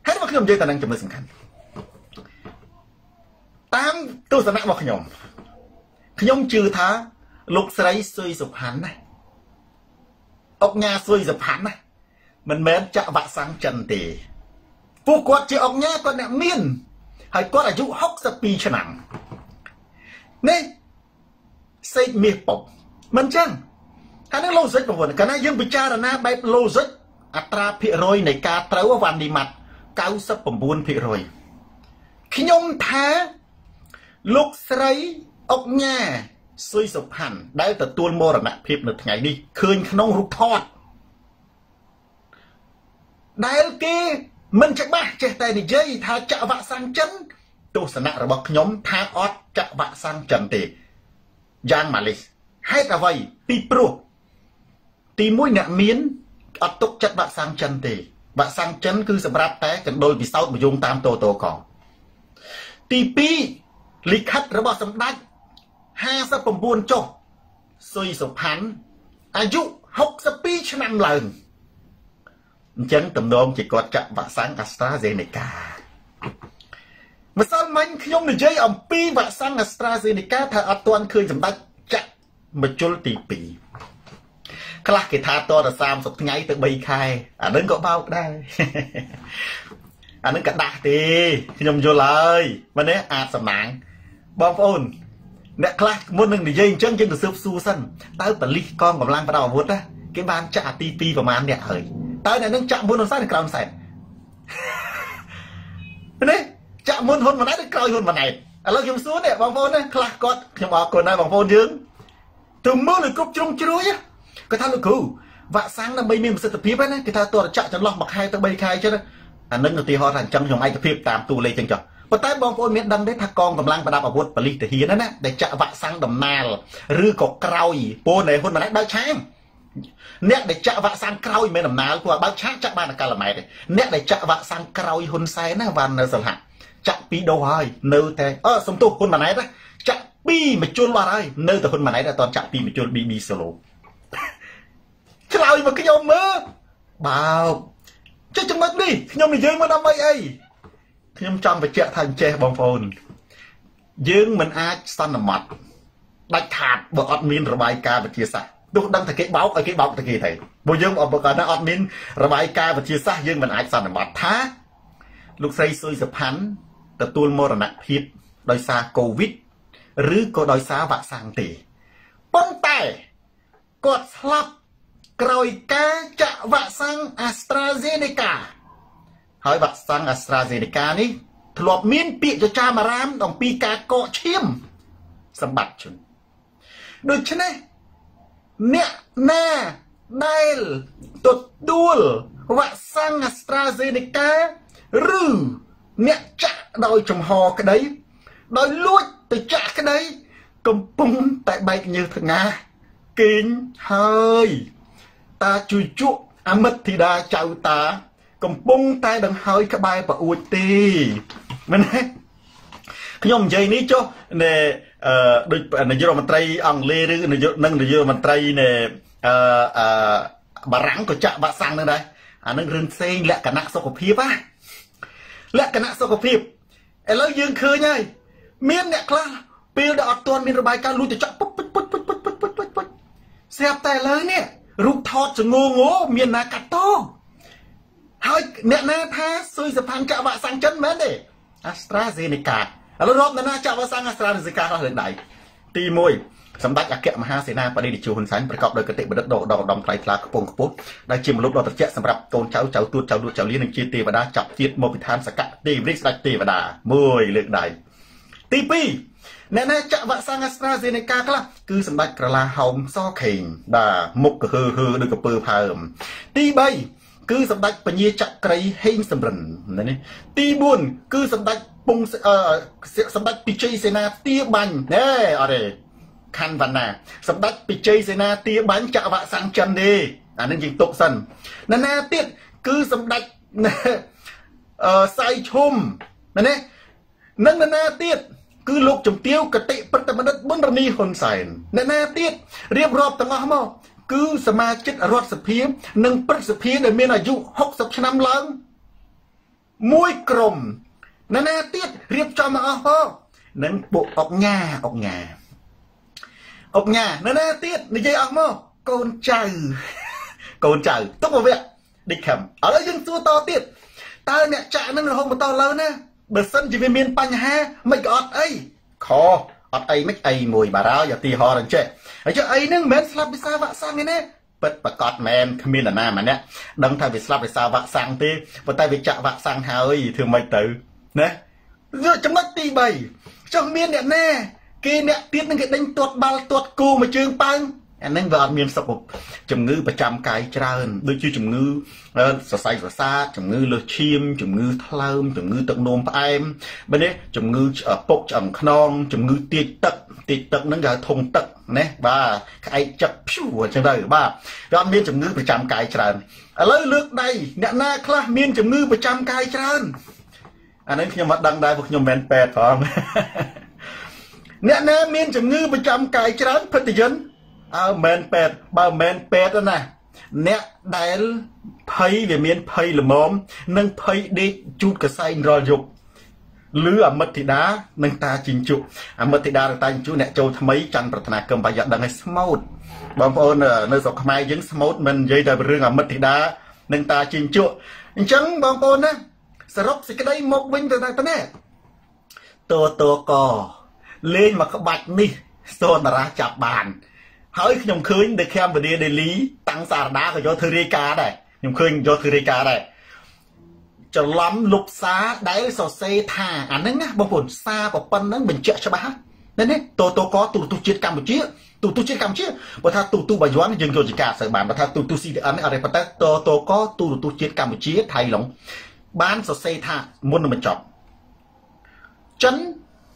ហើយមកខ្ញុំនិយាយតែនឹងចំណុចសំខាន់តាមទស្សនៈរបស់ខ្ញុំខ្ញុំជឿថាលោកស្រីស៊ុយសុផាន់ណាអុកញ៉ាស៊ុយសុផាន់ណាមិនមែនចាក់វ៉ាក់សាំងចិនទេពួកគាត់ជាអុកញ៉ាគាត់អ្នកមានហើយគាត់អាយុហុកសិបពីរឆ្នាំនេះសេកមាសពុកមិនចឹងហើយនឹងឡូហ្សិកបងប្អូនកាលណាយើងពិចារណាបែបឡូហ្សិកអត្រាភាគរយនៃការត្រូវវ៉ាន់ឌីម៉ាត់កៅសិប៩ភាគរយខ្ញុំថាលោកស្រីអុកញ៉ាស៊ុយសុផាន់ដែលទទួលមរណភាពនៅថ្ងៃនេះឃើញក្នុងរូបថតដែលគេមិនច្បាស់ចេះតែនិយាយថាចាក់វ៉ាក់សាំងចិនទស្សនៈរបស់ខ្ញុំថាអត់ចាក់វ៉ាក់សាំងចិនទេយ៉ាងម៉ាឡេហេតុអ្វីពីព្រោះទីមួយអ្នកមានអត់ទុកចិត្តវ៉ាក់សាំងចិនទេវ៉ាក់សាំងចិនគឺសម្រាប់តែកណ្ដូលពិសោធន៍មយងតាមតូតូកទីពីរលិខិតរបស់សម្ដេចห้าสิบเก้าចុះស៊ុយសុផាន់អាយុហុកសិបពីរឆ្នាំឡើងអញ្ចឹងតំណងជាគាត់ចាក់វ៉ាក់សាំង AstraZeneca ម្សិលមិញខ្ញុំនិយាយអំពីវ៉ាក់សាំង AstraZeneca ថាអត់ទាន់ឃើញសម្ដេចចាក់មជុលទីពីរខ្លះគេថាតទៅសាមសិបថ្ងៃទៅបីខែអានឹងក៏បោកដែរអានឹងក៏ដាស់ទេខ្ញុំយល់ហើយមែនទេអាចសំណាងបងប្អូនអ្នកខ្លះមុននឹងនិយាយអញ្ចឹងយើងទៅស៊ើបសួរសិនតើបលិសកងកម្លាំងបដិអាវុធណាគេបានចាក់អាទីពីរប្រមាណអ្នកហើយតើអ្នកនឹងចាក់មុនហ៊ុនសែនឬក្រោយហ៊ុនសែននេះចាក់មុនហ៊ុនម៉ាណែតឬក្រោយហ៊ុនម៉ាណែតឥឡូវខ្ញុំសួរនេះបងប្អូនណាខ្លះគាត់ខ្ញុំអរគុណដែរបងប្អូនយើងទៅមើលឲ្យគ្រប់ជ្រុងជ្រោយគាត់ថាលោកគ្រូវ៉ាក់សាំងដើម្បីមានប្រសិទ្ធភាពណាគេថាតើចាក់ចន្លោះមួយខែទៅបីខែចឹងអានឹងឧទាហរណ៍ថាអញ្ចឹងខ្ញុំឯកភាពតាមតួលេខចឹងចុះប៉ុន្តែបងប្អូនមានដឹងទេថាកងកម្លាំងប្រដាប់អាវុធប៉ូលីសទាហានណាដែលចាក់វ៉ាក់សាំងដំណាលឬក៏ក្រោយពូននៃហ៊ុនម៉ាណែតបើកឆាងអ្នកដែលចាក់វ៉ាក់សាំងក្រោយមិនមែនដំណាលព្រោះបើកឆាងចាក់បានតែកាលម៉ែតទេអ្នកដែលចាក់វ៉ាក់សាំងក្រោយហ៊ុនសែនណាវ៉ាន់នៅសិលហាចាក់ពីរដូសហើយនៅតែអឺសំទោសហ៊ុនម៉ាណែតណាចាក់ពីរមជុលបាត់ហើយនៅតែហ៊ុនម៉ាណែតអត់ចាក់ពីរមជុល ប៊ី ប៊ី solo ឆ្លើយមកខ្ញុំមើលបោកចុះចំណុចនេះខ្ញុំនិយាយមកដើម្បីអីខ្ញុំចង់បញ្ជាក់ថាអញ្ចេះបងប្អូនយើងមិនអាចសន្មត់ដាច់ខាតបើអត់មានរបាយការណ៍វិទ្យាសាស្ត្រទោះដឹងថាគេបោកឲ្យគេបោកតែគេទៅបើយើងអត់បើអត់មានរបាយការណ៍វិទ្យាសាស្ត្រយើងមិនអាចសន្មត់ថាលោកស្រីស៊ុយសុផាន់ទទួលមរណភាពដោយសារកូវីដឬក៏ដោយសារវ៉ាក់សាំងទេប៉ុន្តែគាត់ស្លាប់ក្រោយការចាក់វ៉ាក់សាំង AstraZeneca ហើយវ៉ាក់សាំង AstraZeneca នេះធ្លាប់មានពាក្យចចាមអារាមអំពីការកកឈាមសម្បត្តិជនដូច្នេះអ្នកណាដែលទទួលវ៉ាក់សាំង AstraZeneca ឬអ្នកចាក់ដោយចំហក្តីដោយលួចទៅចាក់ក្តីកំពុងតែបែកញើសថ្ងាគេងហើយតាជួយជក់អមិតធីតាចៅតាកំពុងតែដង្ហើយក្បែរប្រអួចទេមែនទេខ្ញុំនិយាយនេះចុះនៃអឺដូចនាយករដ្ឋមន្ត្រីអង់គ្លេសឬនាយកនឹងនាយករដ្ឋមន្ត្រីនៃអឺអឺបារាំងក៏ចាក់វ៉ាក់សាំងនឹងដែរអានឹងរឿងផ្សេងលក្ខណៈសុខភាពណាលក្ខណៈសុខភាពឥឡូវយើងឃើញហើយមានអ្នកខ្លះពេលដែលអត់ទាន់មានរបាយការណ៍លួចទៅចាក់ពុចពុចពុចពុចពុចពុចពុចពុចពុចស្រាប់តែឥឡូវនេះរូបថតចងងមានណាកាត់តហើយអ្នកណាថាស៊ុយសុផាន់ចាក់វ៉ាក់សាំងចិនមែនទេ AstraZeneca ឥឡូវរាប់អ្នកណាចាក់វ៉ាក់សាំង AstraZeneca អស់លើដៃទីមួយសម្ដេចអគ្គមហាសេនាបតីតេជោហ៊ុនសែនប្រកបដោយគតិបណ្ឌិតដកដកឧត្តមថ្លៃថ្លាខ្ពង់ខ្ពស់ដែលជាមនុษย์ដ៏ត្រជាក់សម្រាប់កូនចៅចៅទួតចៅលួចចៅលៀននិងជាទេវតាចាប់ជាតិមកពីឋានសក្កទេវរាជស្ដេចទេវតាមួយលើកដៃទីពីរអ្នកណាចាក់វ៉ាក់សាំង AstraZeneca ខ្លះគឺសម្ដេចក្រឡាហោមសខេងបាទមុខកហើហឺដូចកពើផើមទីបីគឺសម្ដេចពញាចក្រីហេងសំរិននេះទីបួនគឺសម្ដេចពងសម្ដេចពិជ័យសេនាទាបាញ់ណែអត់ទេខណ្ឌវណ្ណាសម្ដេចពិជ័យសេនាទាបាញ់ចាក់វ៉ាក់សាំងចិនទេអានឹងយើងទុកសិនណាណាទៀតគឺសម្ដេចអឺសៃឈុំណានឹងណាណាទៀតគឺលោកជំទាវកតិបត្តបណ្ឌិតប៊ុនរនីហ៊ុនសែនអ្នកណាទៀតរៀបរាប់ទាំងអស់មកគឺសមាជិករដ្ឋសភានិងព្រឹទ្ធសភាដែលមានអាយុហុកសិបឆ្នាំឡើង môi crom nè nè tiết riệp cho mà hô nâng bộ ốc nhà ốc nhà ốc nhà nè nè tiết đi chơi ốc mô con trời con trời tốt vào việc địch khẩm ở đây dân xua to tiết ta nè chạy nâng hôm một to lâu nè bật sân chỉ vì miền Panh ha mấy cái ọt ấy khó ọt ấy mấy ấy mùi bà ráo giờ tì ho rằng chết ở chỗ ấy nâng mến slap đi xa vạ sang nghe nè bật bà cọt mẹn khám miên là nam mà nè đăng thay vì slap đi xa vạ sang tì và tay vì chạ vạ sang hào ấy thường mày tử nè rồi chấm mất tì bầy trong miên nè nè kia nè tiết nâng cái đánh tuột bao tuột cu mà chương băng anh nâng vào miền sập chủng ngư và trăm cái trơn đôi chứ chủng ngư sờ say sờ xa chủng ngư lơ chim chủng ngư thơm chủng ngư tận nôm em bên đấy chủng ngư ở bốc chậm non chủng ngư tiệt tật tiệt tật nâng cả thùng tật nè ba cái chập piu ở trên đây ba và miền chủng ngư và trăm cái trơn ở lấy nước đây nè na khla miền chủng ngư và trăm cái trơn anh ấy khi mà đăng đây một nhóm men pet phải không nè na miền chủng ngư và trăm cái trơn phân dân à men pet bao men pet đó nè nè đại pay về miền pay là mồm nâng pay đi chút cái say rồi dục lứa ở mất thì đá nâng ta chinh chụp à mất thì đá ta chinh chụp nè châu mấy chân bật nè cầm bài giật đằng này smooth bom ôn ở nơi dọc mai dính smooth mình dây đời rương ở mất thì đá nâng ta chinh chụp chẳng bom ôn á sờ rốc cái đây một vinh từ này tới nè to to cò lên mà các bạch đi xô ra chạp bàn hỏi nhung khơi để xem về địa lý tăng xả đá của do thư rê cá đây nhung khơi do thư rê cá đây cho lắm lục xá đáy sò xe thà ảnh ấy nhá bao buồn xa và phân nó mình chạy cho bác nên đấy tôi tôi có tụ tụ chết cam một chiếc tụ tụ chết cam chiếc và tha tụ tụ bài doán dừng rồi chỉ cả sở bản và tha tụ tụ xì ấn ở đây phát tôi tôi có tụ tụ chết cam một chiếc thay lỏng bán sò xe thà muốn là mình chọn chấn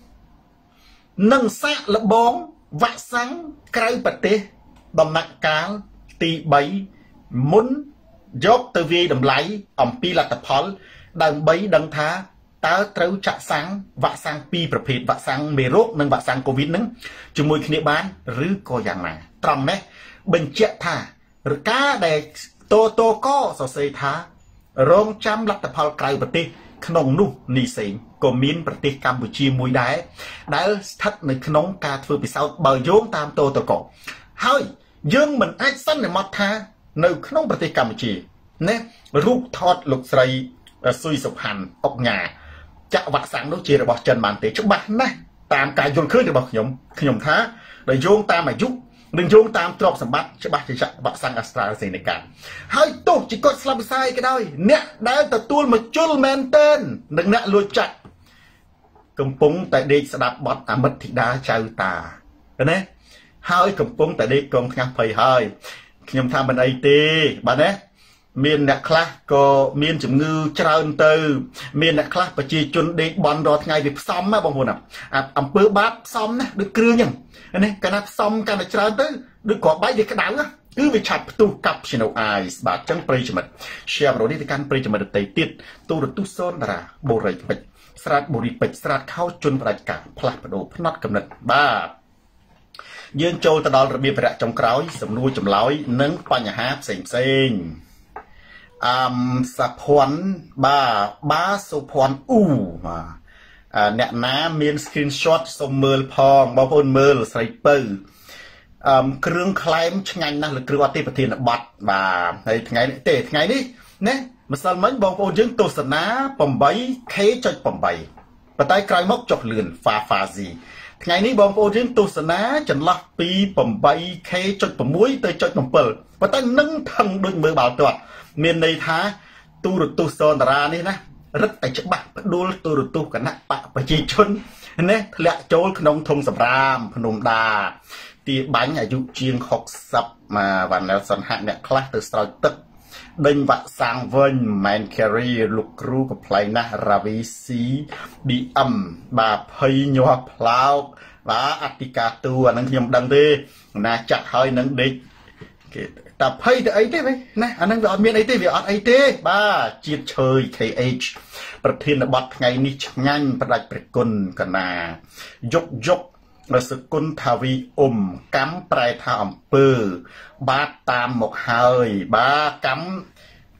nâng xa là bóng vạ sáng cây bật tê đầm nặng cá tì bấy muốn dốc từ vi đầm lấy ẩm pi là tập phó đằng bấy đằng thá ta trâu chạ sáng vạ sang piประเภท vạ sang mê rốt nâng vạ sang covid nâng chúng mùi khi bán rứ có dạng mà trầm mẹ bình chạy thả cá để tô tô có sò xây thá rong trăm lắc tập phó cây bật tê khổng nụ nì xịn của miềnประเทศ Campuchia មួយដែរ ដែលស្ថិតនៅក្នុងការធ្វើពិសោធន៍បើយោងតាមតូតកោហើយយើងមិនអាចសន្និដ្ឋានថានៅក្នុងប្រទេសកម្ពុជាណារូបថតលោកស្រីស៊ុយសុផាន់អុកញ៉ាចាក់វ៉ាក់សាំងនោះជារបស់ចិនបានទេច្បាស់ណាស់តាមការយល់ឃើញរបស់ខ្ញុំខ្ញុំថាដោយយោងតាមអាយុនឹងយោងតាមទ្រព្យសម្បត្តិច្បាស់ជាចាក់វ៉ាក់សាំង AstraZeneca ហើយទោះជាគាត់ស្លាប់វិសាយក៏ដោយអ្នកដែលទទួលមកជុលមែនទែននឹងអ្នកលួចចាក់កំពុងតែដេកស្ដាប់បទអមិតធីតាចៅតាណាហើយកំពុងតែដេកកងថ្ងាសភ័យហើយខ្ញុំថាមិនអីទេបាទណាមានអ្នកខ្លះក៏មានជំងឺច្រើនទៅមានអ្នកខ្លះប្រជាជនដេកបន់រាល់ថ្ងៃវាផ្សំណាបងប្អូនអំពើបាបផ្សំណាដូចគ្រឿងហ្នឹងណាកាលណាផ្សំកាន់តែច្រើនទៅដូចគ្រាប់បែកវាក្តៅគឺវាឆាប់ផ្ទុះកាប់ឈ្នូអាយបាទអញ្ចឹងប្រិយមិត្ត share វីដេអូនេះទៅកាន់ប្រិយមិត្តដទៃទៀតទូរទស្សន៍សូនតារាបូរីពេជ្រស្រាតបូរីពេជ្រស្រាតខោជន់ផ្ដាច់ការផ្លាស់ប្ដូរផ្នត់កំណត់បាទយើងចូលទៅដល់របៀបរយៈចុងក្រោយសំណួរចម្លើយនិងបញ្ហាផ្សេងផ្សេងអមសាភ័ណ្ឌបាបាសុភ័ណ្ឌអ៊ូបាទអ្នកណាមាន screenshot សុំមើលផងបងប្អូនមើលស្រីពៅអមគ្រឿងខ្លែមឆ្ងាញ់ណាស់លើគ្រឿងអតិប្រធានបတ်បាទហើយថ្ងៃនេះទេថ្ងៃនេះណាម្សិលមិញបងប្អូនយើងទស្សនា eight K ចុចeight ប៉ុន្តែក្រោយមកចុះលឿន Fafazi ថ្ងៃនេះបងប្អូនយើងទស្សនាចន្លោះពី eight K ចុចsix ទៅចុចseven ប៉ុន្តែនឹងថឹងដូចមើលបាល់ទាត់មានន័យថាទូរទស្សន៍សនតារានេះណារឹតតែច្បាស់ផ្ដួលទូរទស្សន៍គណៈបកប្រជាជនណាធ្លាក់ចូលក្នុងធុងសម្រាមភ្នំដាទីបាញ់អាយុជាងsixtyមកវណ្ណសន្ហៈអ្នកខ្លះទៅស្រោចទឹកដេញវ៉ាក់សាំងវិញមែន carry លោកគ្រូកំ pl ែងណាស់រាវីស៊ី ប៊ី អឹម បាទភ័យញាស់ផ្លោក បាទអតិកាទូអានឹងខ្ញុំដឹងទេណាចាក់ហើយនឹងដេកគេតែភ័យទៅអីទេណាអានឹងវាអត់មានអីទេវាអត់អីទេបាទជាតិឈើ K H ប្រធានបទថ្ងៃនេះឆ្ងាញ់ផ្ដាច់ព្រះគុណកណាយកយកសគុណថាវីអ៊ុំកម្មប្រែថាអំពើបាទតាមមកហើយបាទកម្ម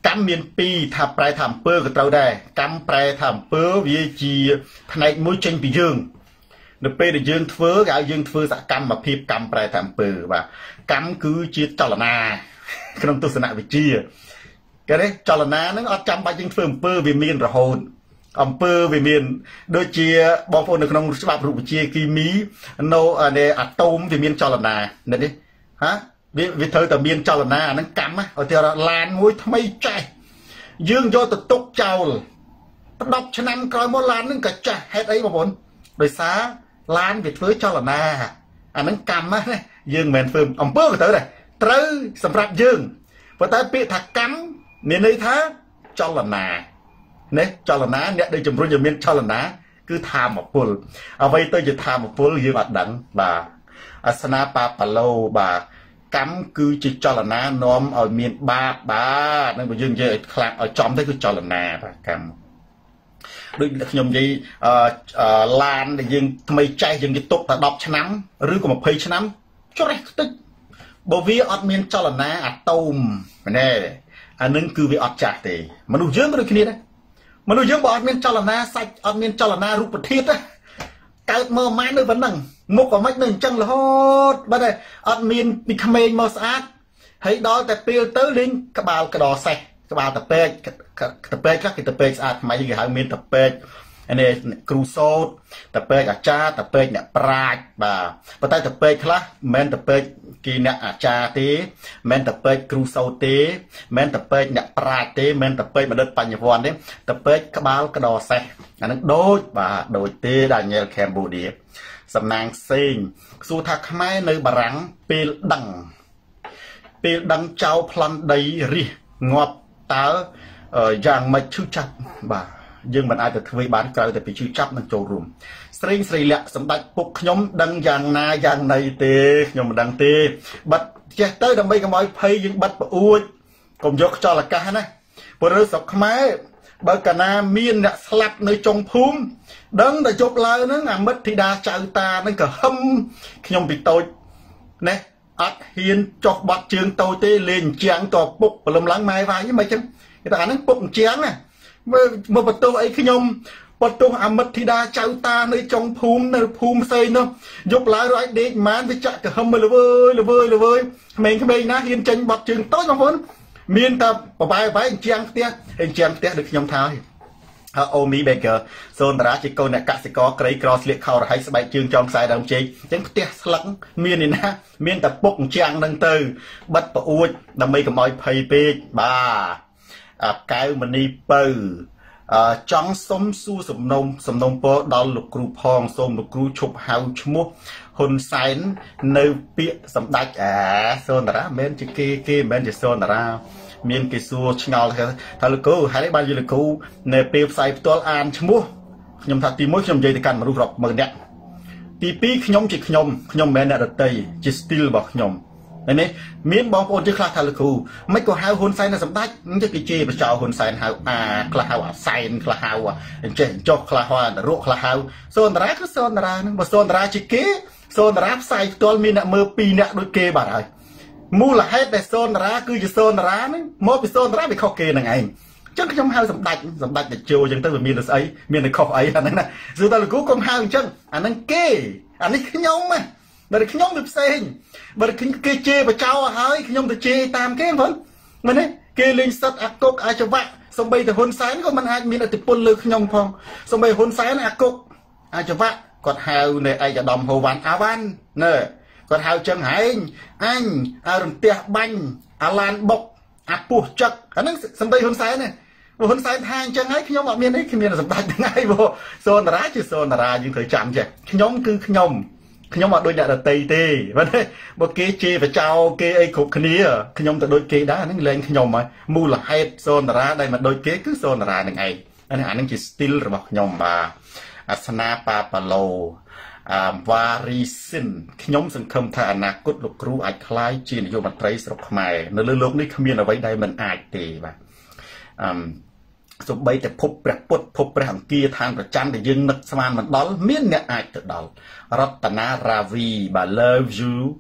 កម្មមានពីរថាប្រែថាអំពើក៏ត្រូវដែរកម្មប្រែថាអំពើវាជាផ្នែកមួយចេញពីយើងនៅពេលដែលយើងធ្វើគេឲ្យយើងធ្វើសកម្មភាពកម្មប្រែថាអំពើបាទកម្មគឺជាចលនាក្នុងទស្សនវិជ្ជាគេទេចលនាហ្នឹងអត់ចាំបាច់យើងធ្វើអំពើវាមានរហូតអំពើវាមានដូចជាបងប្អូននៅក្នុងច្បាប់រូបវិទ្យាគីមីនៅអាតូមវាមានចលនានេះទេហាវាវាត្រូវតែមានចលនាអាហ្នឹងកម្មឧទាហរណ៍ឡានមួយថ្មីចាស់យើងយកទៅទុកចោលដប់ឆ្នាំក្រោយមកឡានហ្នឹងក៏ចាស់ហេតុអីបងប្អូនដោយសារឡានវាធ្វើចលនាអាហ្នឹងកម្មណាយើងមិនមែនធ្វើអំពើក៏ត្រូវដែរត្រូវសម្រាប់យើងប៉ុន្តែពាក្យថាកម្មមានន័យថាចលនានេះចលនាអ្នកដែលជំរុញឲ្យមានចលនាគឺធម្មពលអ្វីទៅជាធម្មពលយើងអត់ដឹងបាទអាសនាបាប៉ាឡូបាទកម្មគឺជាចលនានាំឲ្យមានបាបបាទនឹងបើយើងនិយាយឲ្យខ្លាំងឲ្យចំទៅគឺចលនាបាទកម្មដូចខ្ញុំនិយាយអឺឡានដែលយើងថ្មីចែកយើងទៅទុកតែដប់ឆ្នាំឬក៏ម្ភៃឆ្នាំច្រេះខ្ទេចបើវាអត់មានចលនាអាតូមណែអានឹងគឺវាអត់ចាស់ទេមនុស្សយើងក៏ដូចគ្នាដែរមនុស្សយើងបើអត់មានចលនាសាច់អត់មានចលនារូបធាតុកើតមកម៉ែនៅប៉ុណ្ណឹងមុខក៏មិននៅអញ្ចឹងរហូតបើតែអត់មានពីក្មេងមកស្អាតហើយដល់តែពេលទៅលេងក្បាលក្តរសេះក្បាលតពេកតពេកខ្លះគេតពេកស្អាតថ្មីគេហៅមានតពេកនេះគ្រូសោតតពេកអាចារ្យតពេកអ្នកប្រាជ្ញបាទប៉ុន្តែតពេកខ្លះមិនមែនតពេកគេអ្នកអាចារ្យទេមិនមែនតពេកគ្រូសោតទេមិនមែនតពេកអ្នកប្រាជ្ញទេមិនមែនតពេកបណ្ឌិតបញ្ញវន្តទេតពេកក្បាលក្តរសេះអានឹងដូចបាទដូចទេដានីយ៉ែលខេមបូឌាសំណាងផ្សេងសួរថាខ្មែរនៅបារាំងពេលដឹងពេលដឹងចៅប្លន់ដីរិះងាប់តើយ៉ាងម៉េចឈឺចាប់បាទយើងមិនអាចទៅធ្វើបានក្រៅតែពីឈឺចាប់និងចូលរួមស្រីស្រីលក្ខសម្ដេចពុកខ្ញុំដឹងយ៉ាងណាយ៉ាងណីទេខ្ញុំមិនដឹងទេបិទចេះទៅដើម្បីកុំឲ្យភ័យយើងបិទប្អួចកុំយកខ្យល់អាកាសណាព្រោះស្រុកខ្មែរបើកាលណាមានអ្នកស្លាប់នៅចុងភូមិដឹងតែជប់ឡើងហ្នឹងអាមិត្តធីតាចៅតាហ្នឹងក៏ហឹមខ្ញុំពីតូចណែអត់ហ៊ានចុះបាត់ជើងតូចទេលេងជាងតពុកព្រលឹមឡើងម៉ែវាយមិនចឹងគេថាអាហ្នឹងពុកជាងណាមើលមកបន្ទោសអីខ្ញុំបន្ទោសអាមិត្តធីតាចៅតានៅចុងភូមិនៅភូមិផ្សេងនោះយប់ឡើងរយដេកម៉ានវាចាក់កហឹមល្វើយល្វើយល្វើយក្មេងៗណាហ៊ានចេញបាត់ជើងតូចបងប្អូនមានតែបបែបបែជាងផ្ទះហើយជាងផ្ទះដូចខ្ញុំថាហើយអូមីបេកឺសូនតារាជាកូនអ្នកកសិករក្រីក្រស្លៀកខោរហ័យស្បែកជើងចំខ្សែដើមជែកអញ្ចឹងផ្ទះស្លឹកមានឯណាមានតែពុកជាងនឹងទៅបិទប្អួចដើម្បីកុំឲ្យភ័យពេកបាទកៅមនីពៅចង់សុំសួរសំណុំសំណុំពរដល់លោកគ្រូផងសូមលោកគ្រូឈប់ហៅឈ្មោះហ៊ុនសែននៅពាក្យសម្ដេចអាសូនតារាមិនមែនជាគេគេមិនមែនជាសូនតារាមានគេសួរឆ្ងល់ថាលោកគ្រូហើយបានយល់លោកគ្រូនៅពេលផ្សាយផ្ទាល់អានឈ្មោះខ្ញុំថាទីមួយខ្ញុំនិយាយទៅកាន់មនុស្សរាប់ម៉ឺននាក់ទីពីរខ្ញុំជាខ្ញុំខ្ញុំមិនមែនអ្នកដតីជា style របស់ខ្ញុំហើយនេះមានបងប្អូនជិះខ្លះថាលោកគ្រូមិនក៏ហៅហ៊ុនសែននៅសម្ដេចអញ្ចឹងគេជេរបចោហ៊ុនសែនហៅអាខ្លះហៅអាសែនខ្លះហៅអញ្ចឹងចុះខ្លះហៅរក់ខ្លះហៅសូនតារាគឺសូនតារាហ្នឹងបើសូនតារាជាគេសូនតារាផ្សាយផ្ទាល់មានអ្នកមើលពីរអ្នកដូចគេបាត់ហើយមូលហេតុដែលសូនតារាគឺជាសូនតារាហ្នឹងមកពីសូនតារាវាខុសគេហ្នឹងឯងអញ្ចឹងខ្ញុំហៅសម្ដេចសម្ដេចតេជោអញ្ចឹងទៅវាមានស្អីមានតែខុសអីអាហ្នឹងណាសួរតើលោកគ្រូកុំហៅអញ្ចឹងអាហ្នឹងគេអានេះខ្ញុំណាបើខ្ញុំវាផ្សេងបើគេជេរបចោហើយខ្ញុំទៅជេរតាមគេបងមែនទេគេលេងសិតអាគុកអាចវៈសំបីតែហ៊ុនសែនក៏មិនអាចមានឥទ្ធិពលលើខ្ញុំផងសំបីហ៊ុនសែនអាគុកអាចវៈគាត់ហៅនៅឯកឧត្តមហូវ៉ាន់អាវ៉ាន់ណែគាត់ហៅចឹងហែងអញអរន្ទះបាញ់អាឡានបុកអាពោះចឹកអាហ្នឹងសំដីហ៊ុនសែនណាហ៊ុនសែនថាអញ្ចឹងហើយខ្ញុំអត់មានអីគ្មានសម្ដេចទាំងហើយបងសូនតារាជាសូនតារាយើងត្រូវចាំចេះខ្ញុំគឺខ្ញុំខ្ញុំអត់ដូចអ្នកដតីទេមែនទេបើគេជេរបចោគេអីគ្រប់គ្នាខ្ញុំទៅដូចគេដែរអាហ្នឹងលែងខ្ញុំហើយមូលហេតុសូនតារាដែលមកដូចគេគឺសូនតារានឹងឯងអានេះអាហ្នឹងជា style របស់ខ្ញុំបាទអាសនាប៉ាប៉ាឡូអឺវ៉ារីសិនខ្ញុំសង្ឃឹមថាអនាគតលោកគ្រូអាចក្លាយជានាយករដ្ឋមន្ត្រីស្រុកខ្មែរនៅលើโลกនេះគ្មានអ្វីដែលមិនអាចទេបាទអឺសូម្បីតែភពព្រះពុទ្ធភពព្រះអង្គាឋានប្រច័ណ្ឌដែលយើងនឹកស្មានមិនដល់មានអ្នកអាចទៅដល់រតនារាវីបាទ love you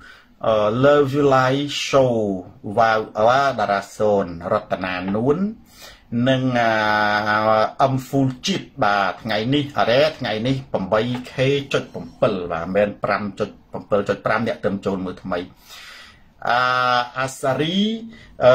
Love You Like Show vào Đà Sôn Rotana Nún nâng âm full chip bà ngày ní ở đây ngày ní bấm bay khê chốt bấm bự và men pram chốt bấm bự chốt pram đẹp tầm trồn mưa thay Asari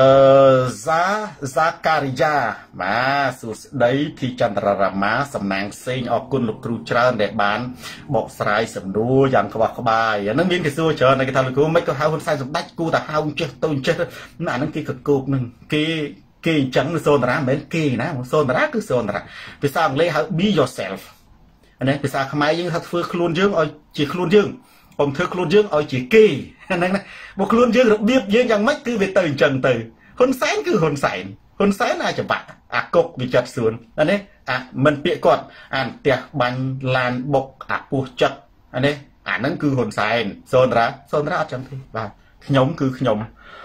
Za Zakaria mà đấy thì Chandrarama sầm nàng sinh ở quân lục cừu trơn để bán bộ sài sầm đua dàn các bác bài nó miếng cái xưa chờ này cái thằng cứ mấy cái hao hơn sai sầm đách cu ta hao chết tôi chết nó nó kia cực cục nưng kia kia chẳng là xôn ra mấy kia nè xôn ra cứ xôn ra vì sao lấy hao be yourself anh ấy vì sao không ai nhưng thật phơi luôn dương ơi chỉ luôn dương ông thưa luôn dương ơi chỉ kia này này một luôn dương được biết dương chẳng mấy cứ về từ trần từ hôn sáng cứ hôn sải hôn sáng là chẳng bạn à cục bị chặt xuống anh ấy à mình bị cọt à tiệc bánh lan bọc à pu chặt anh ấy à nó cứ hôn sải xôn ra xôn ra chẳng thế và nhóm cứ nhóm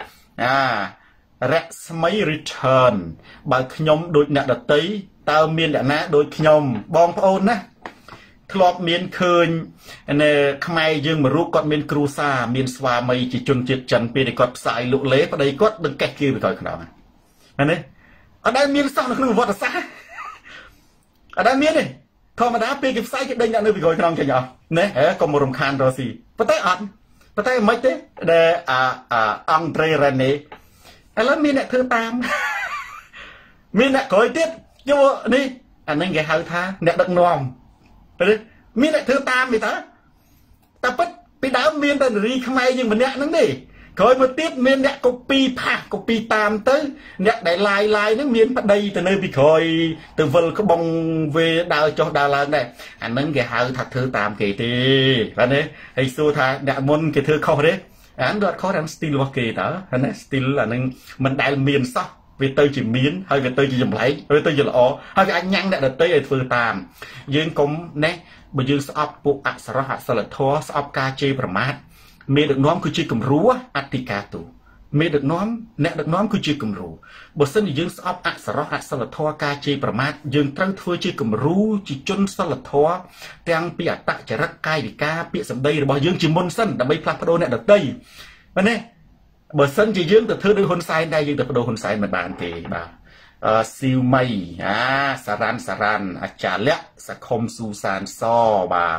à Rex mấy return bà nhóm đôi nè đặt tới tao miên đã ná đôi nhóm bom ôn á Club miên khơi nè khai dương mà rút con miên cruza miên xóa mây chỉ chun chiết trần pe để cọt xài lụ lế vào đây cọt đừng kẹt kia bị coi nào anh ấy ở đây miên sao nó không vọt ở xa ở đây miên này thôi mà đá pe kịp sai cái đây nhận được bị coi nào chạy nhỏ nè còn một rồng khan rồi gì bắt tay ăn bắt tay mấy thế để à à Andre Rene anh lấy miên này thưa tam miên này coi tiết vô đi anh ấy nghe hơi tha nè đặng nòm miên lại thứ tam vậy ta ta bắt bị đá miên ta đi không ai nhưng mà nè nó đi coi một tiết miên nè copy pa copy tam tới nè đại lai lai nó miên bắt đây từ nơi bị coi từ vân có bông về đào cho đào lan này anh nâng cái hào thật thứ tam kỳ thì và đấy hay xua tha nè môn cái thứ khó đấy anh đoạt khó đang still ok đó anh ấy still là nên mình đại miên sao vì tôi chỉ miến hay vì tôi chỉ dùng lấy vì tôi chỉ là ó hay vì anh nhăn đã được tới ở phương tam dương cũng nè bây giờ sắp bộ ác sở hạt sở là thua sắp ca chê bẩm mát mẹ được nóm cứ chỉ cầm rúa atikato mẹ được nóm nè được nóm cứ chỉ cầm rú bữa sinh thì dương sắp ác sở hạt sở là thua ca chê bẩm mát dương trăng thua chỉ cầm rú chỉ chôn sở là thua đang bị tạc chả rắc cay bị ca bị sầm đây rồi bao dương chỉ môn sân đã mấy plan đô nè được tây và nè bữa sân chỉ dương từ thứ đôi hôn sai đây dương từ đôi hôn sai mà bàn thì bà siêu mây à saran saran à chả lẽ sẽ không su san so bà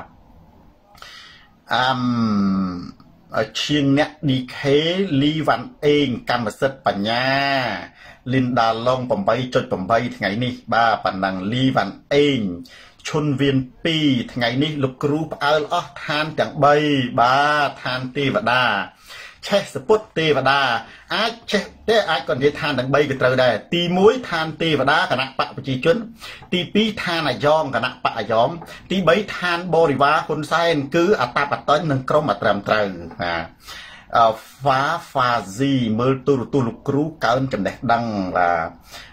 um chiên nét đi khế li văn ên cam sất bản nha Linda Long bầm bay chốt bầm bay ngày ní ba bản năng li văn ên chôn viên pi ngày ní lục group al ở than chẳng bay ba than ti và đa che spot tê và đa ai che thế ai còn để than đằng bay cái trời đây tì muối than tê và đa cả nặng bạ chỉ chuyến tì pi than là giom cả nặng bạ giom tì bấy than boriva hôn sen cứ à ta bạch tới nâng crom mà trầm trời à phá pha gì mơ tu tu lục cú cơn chầm đẹp đăng là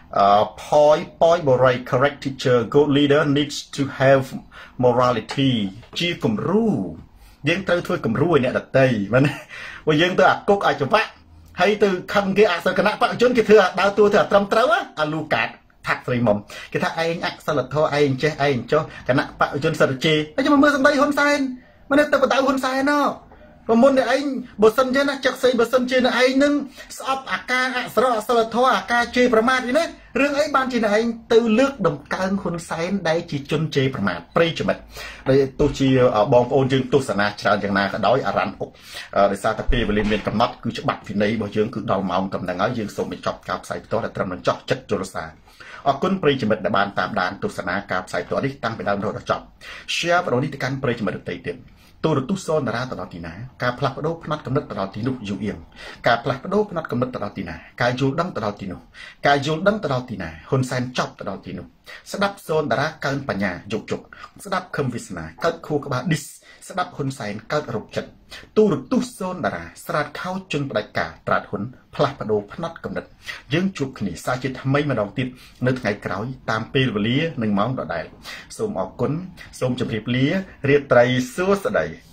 point point boray correct teacher good leader needs to have morality chi cùng ru dân tới thôi cầm ruồi nè đặt tây mà bây dân tôi à cốc ai chụp vắt hay từ khăn kia à sao cái nắp bạn chốn kia thừa đào tua thừa trầm trấu á à lu cát thạc rồi mầm cái thằng anh ăn sao là thôi anh che anh cho cái nắp bạn chốn sao chê ấy nhưng mà mưa sang đây hôn sai mà nên tôi có tạo hôn sai nó và môn để anh bớt sân trên á chắc xây bớt sân trên là anh nâng sập à ca à sao sao là thôi à ca chê prama gì đấy riêng ấy ban chỉ là anh từ nước đồng cang hôn sai đây chỉ chôn chê prama pre cho mình đây tôi chỉ ở bong ôn dương tôi sana chào chẳng nào cả đói à ran ục để sao tập về liên miền cầm mắt cứ chụp bạch phía này bao dương cứ đau mỏng cầm đằng áo dương sổ mình chọc cạp sai tôi là trầm mình chọc chất cho nó xa ở quân pre cho mình đã ban tạm đàn tôi sana cạp sai tôi đi tăng về đau đầu nó chọc share và đó đi từ căn pre cho mình được tây tiền tôi được tu son raตลอดทีนะการพลัดโดพนัดกำเนิดตลอดทีนุอยู่เอียงการพลัดโดพนัดกำเนิดตลอดทีนะการโยนดังตลอดทีนุการโยนดังตลอดทีนะคนแซนจอบตลอดทีนุสดับโซนดาราการปัญญาจุกจุกสดับคำวิสนาเกิดคู่กับดิสสดับคนแซนเกิดรูปจัดตู้หรือตู้โซนดาราสลัดเข้าจนประกาศตราดหุนพลัดโดพนัดกำเนิดยังจุกนี่สาจิตทำไมมาดองติดในไงกล่าวตามเปรเลียหนึ่งมองต่อได้สมออกก้นสมจำเรียบเลียเรียบไตรสู้สดาย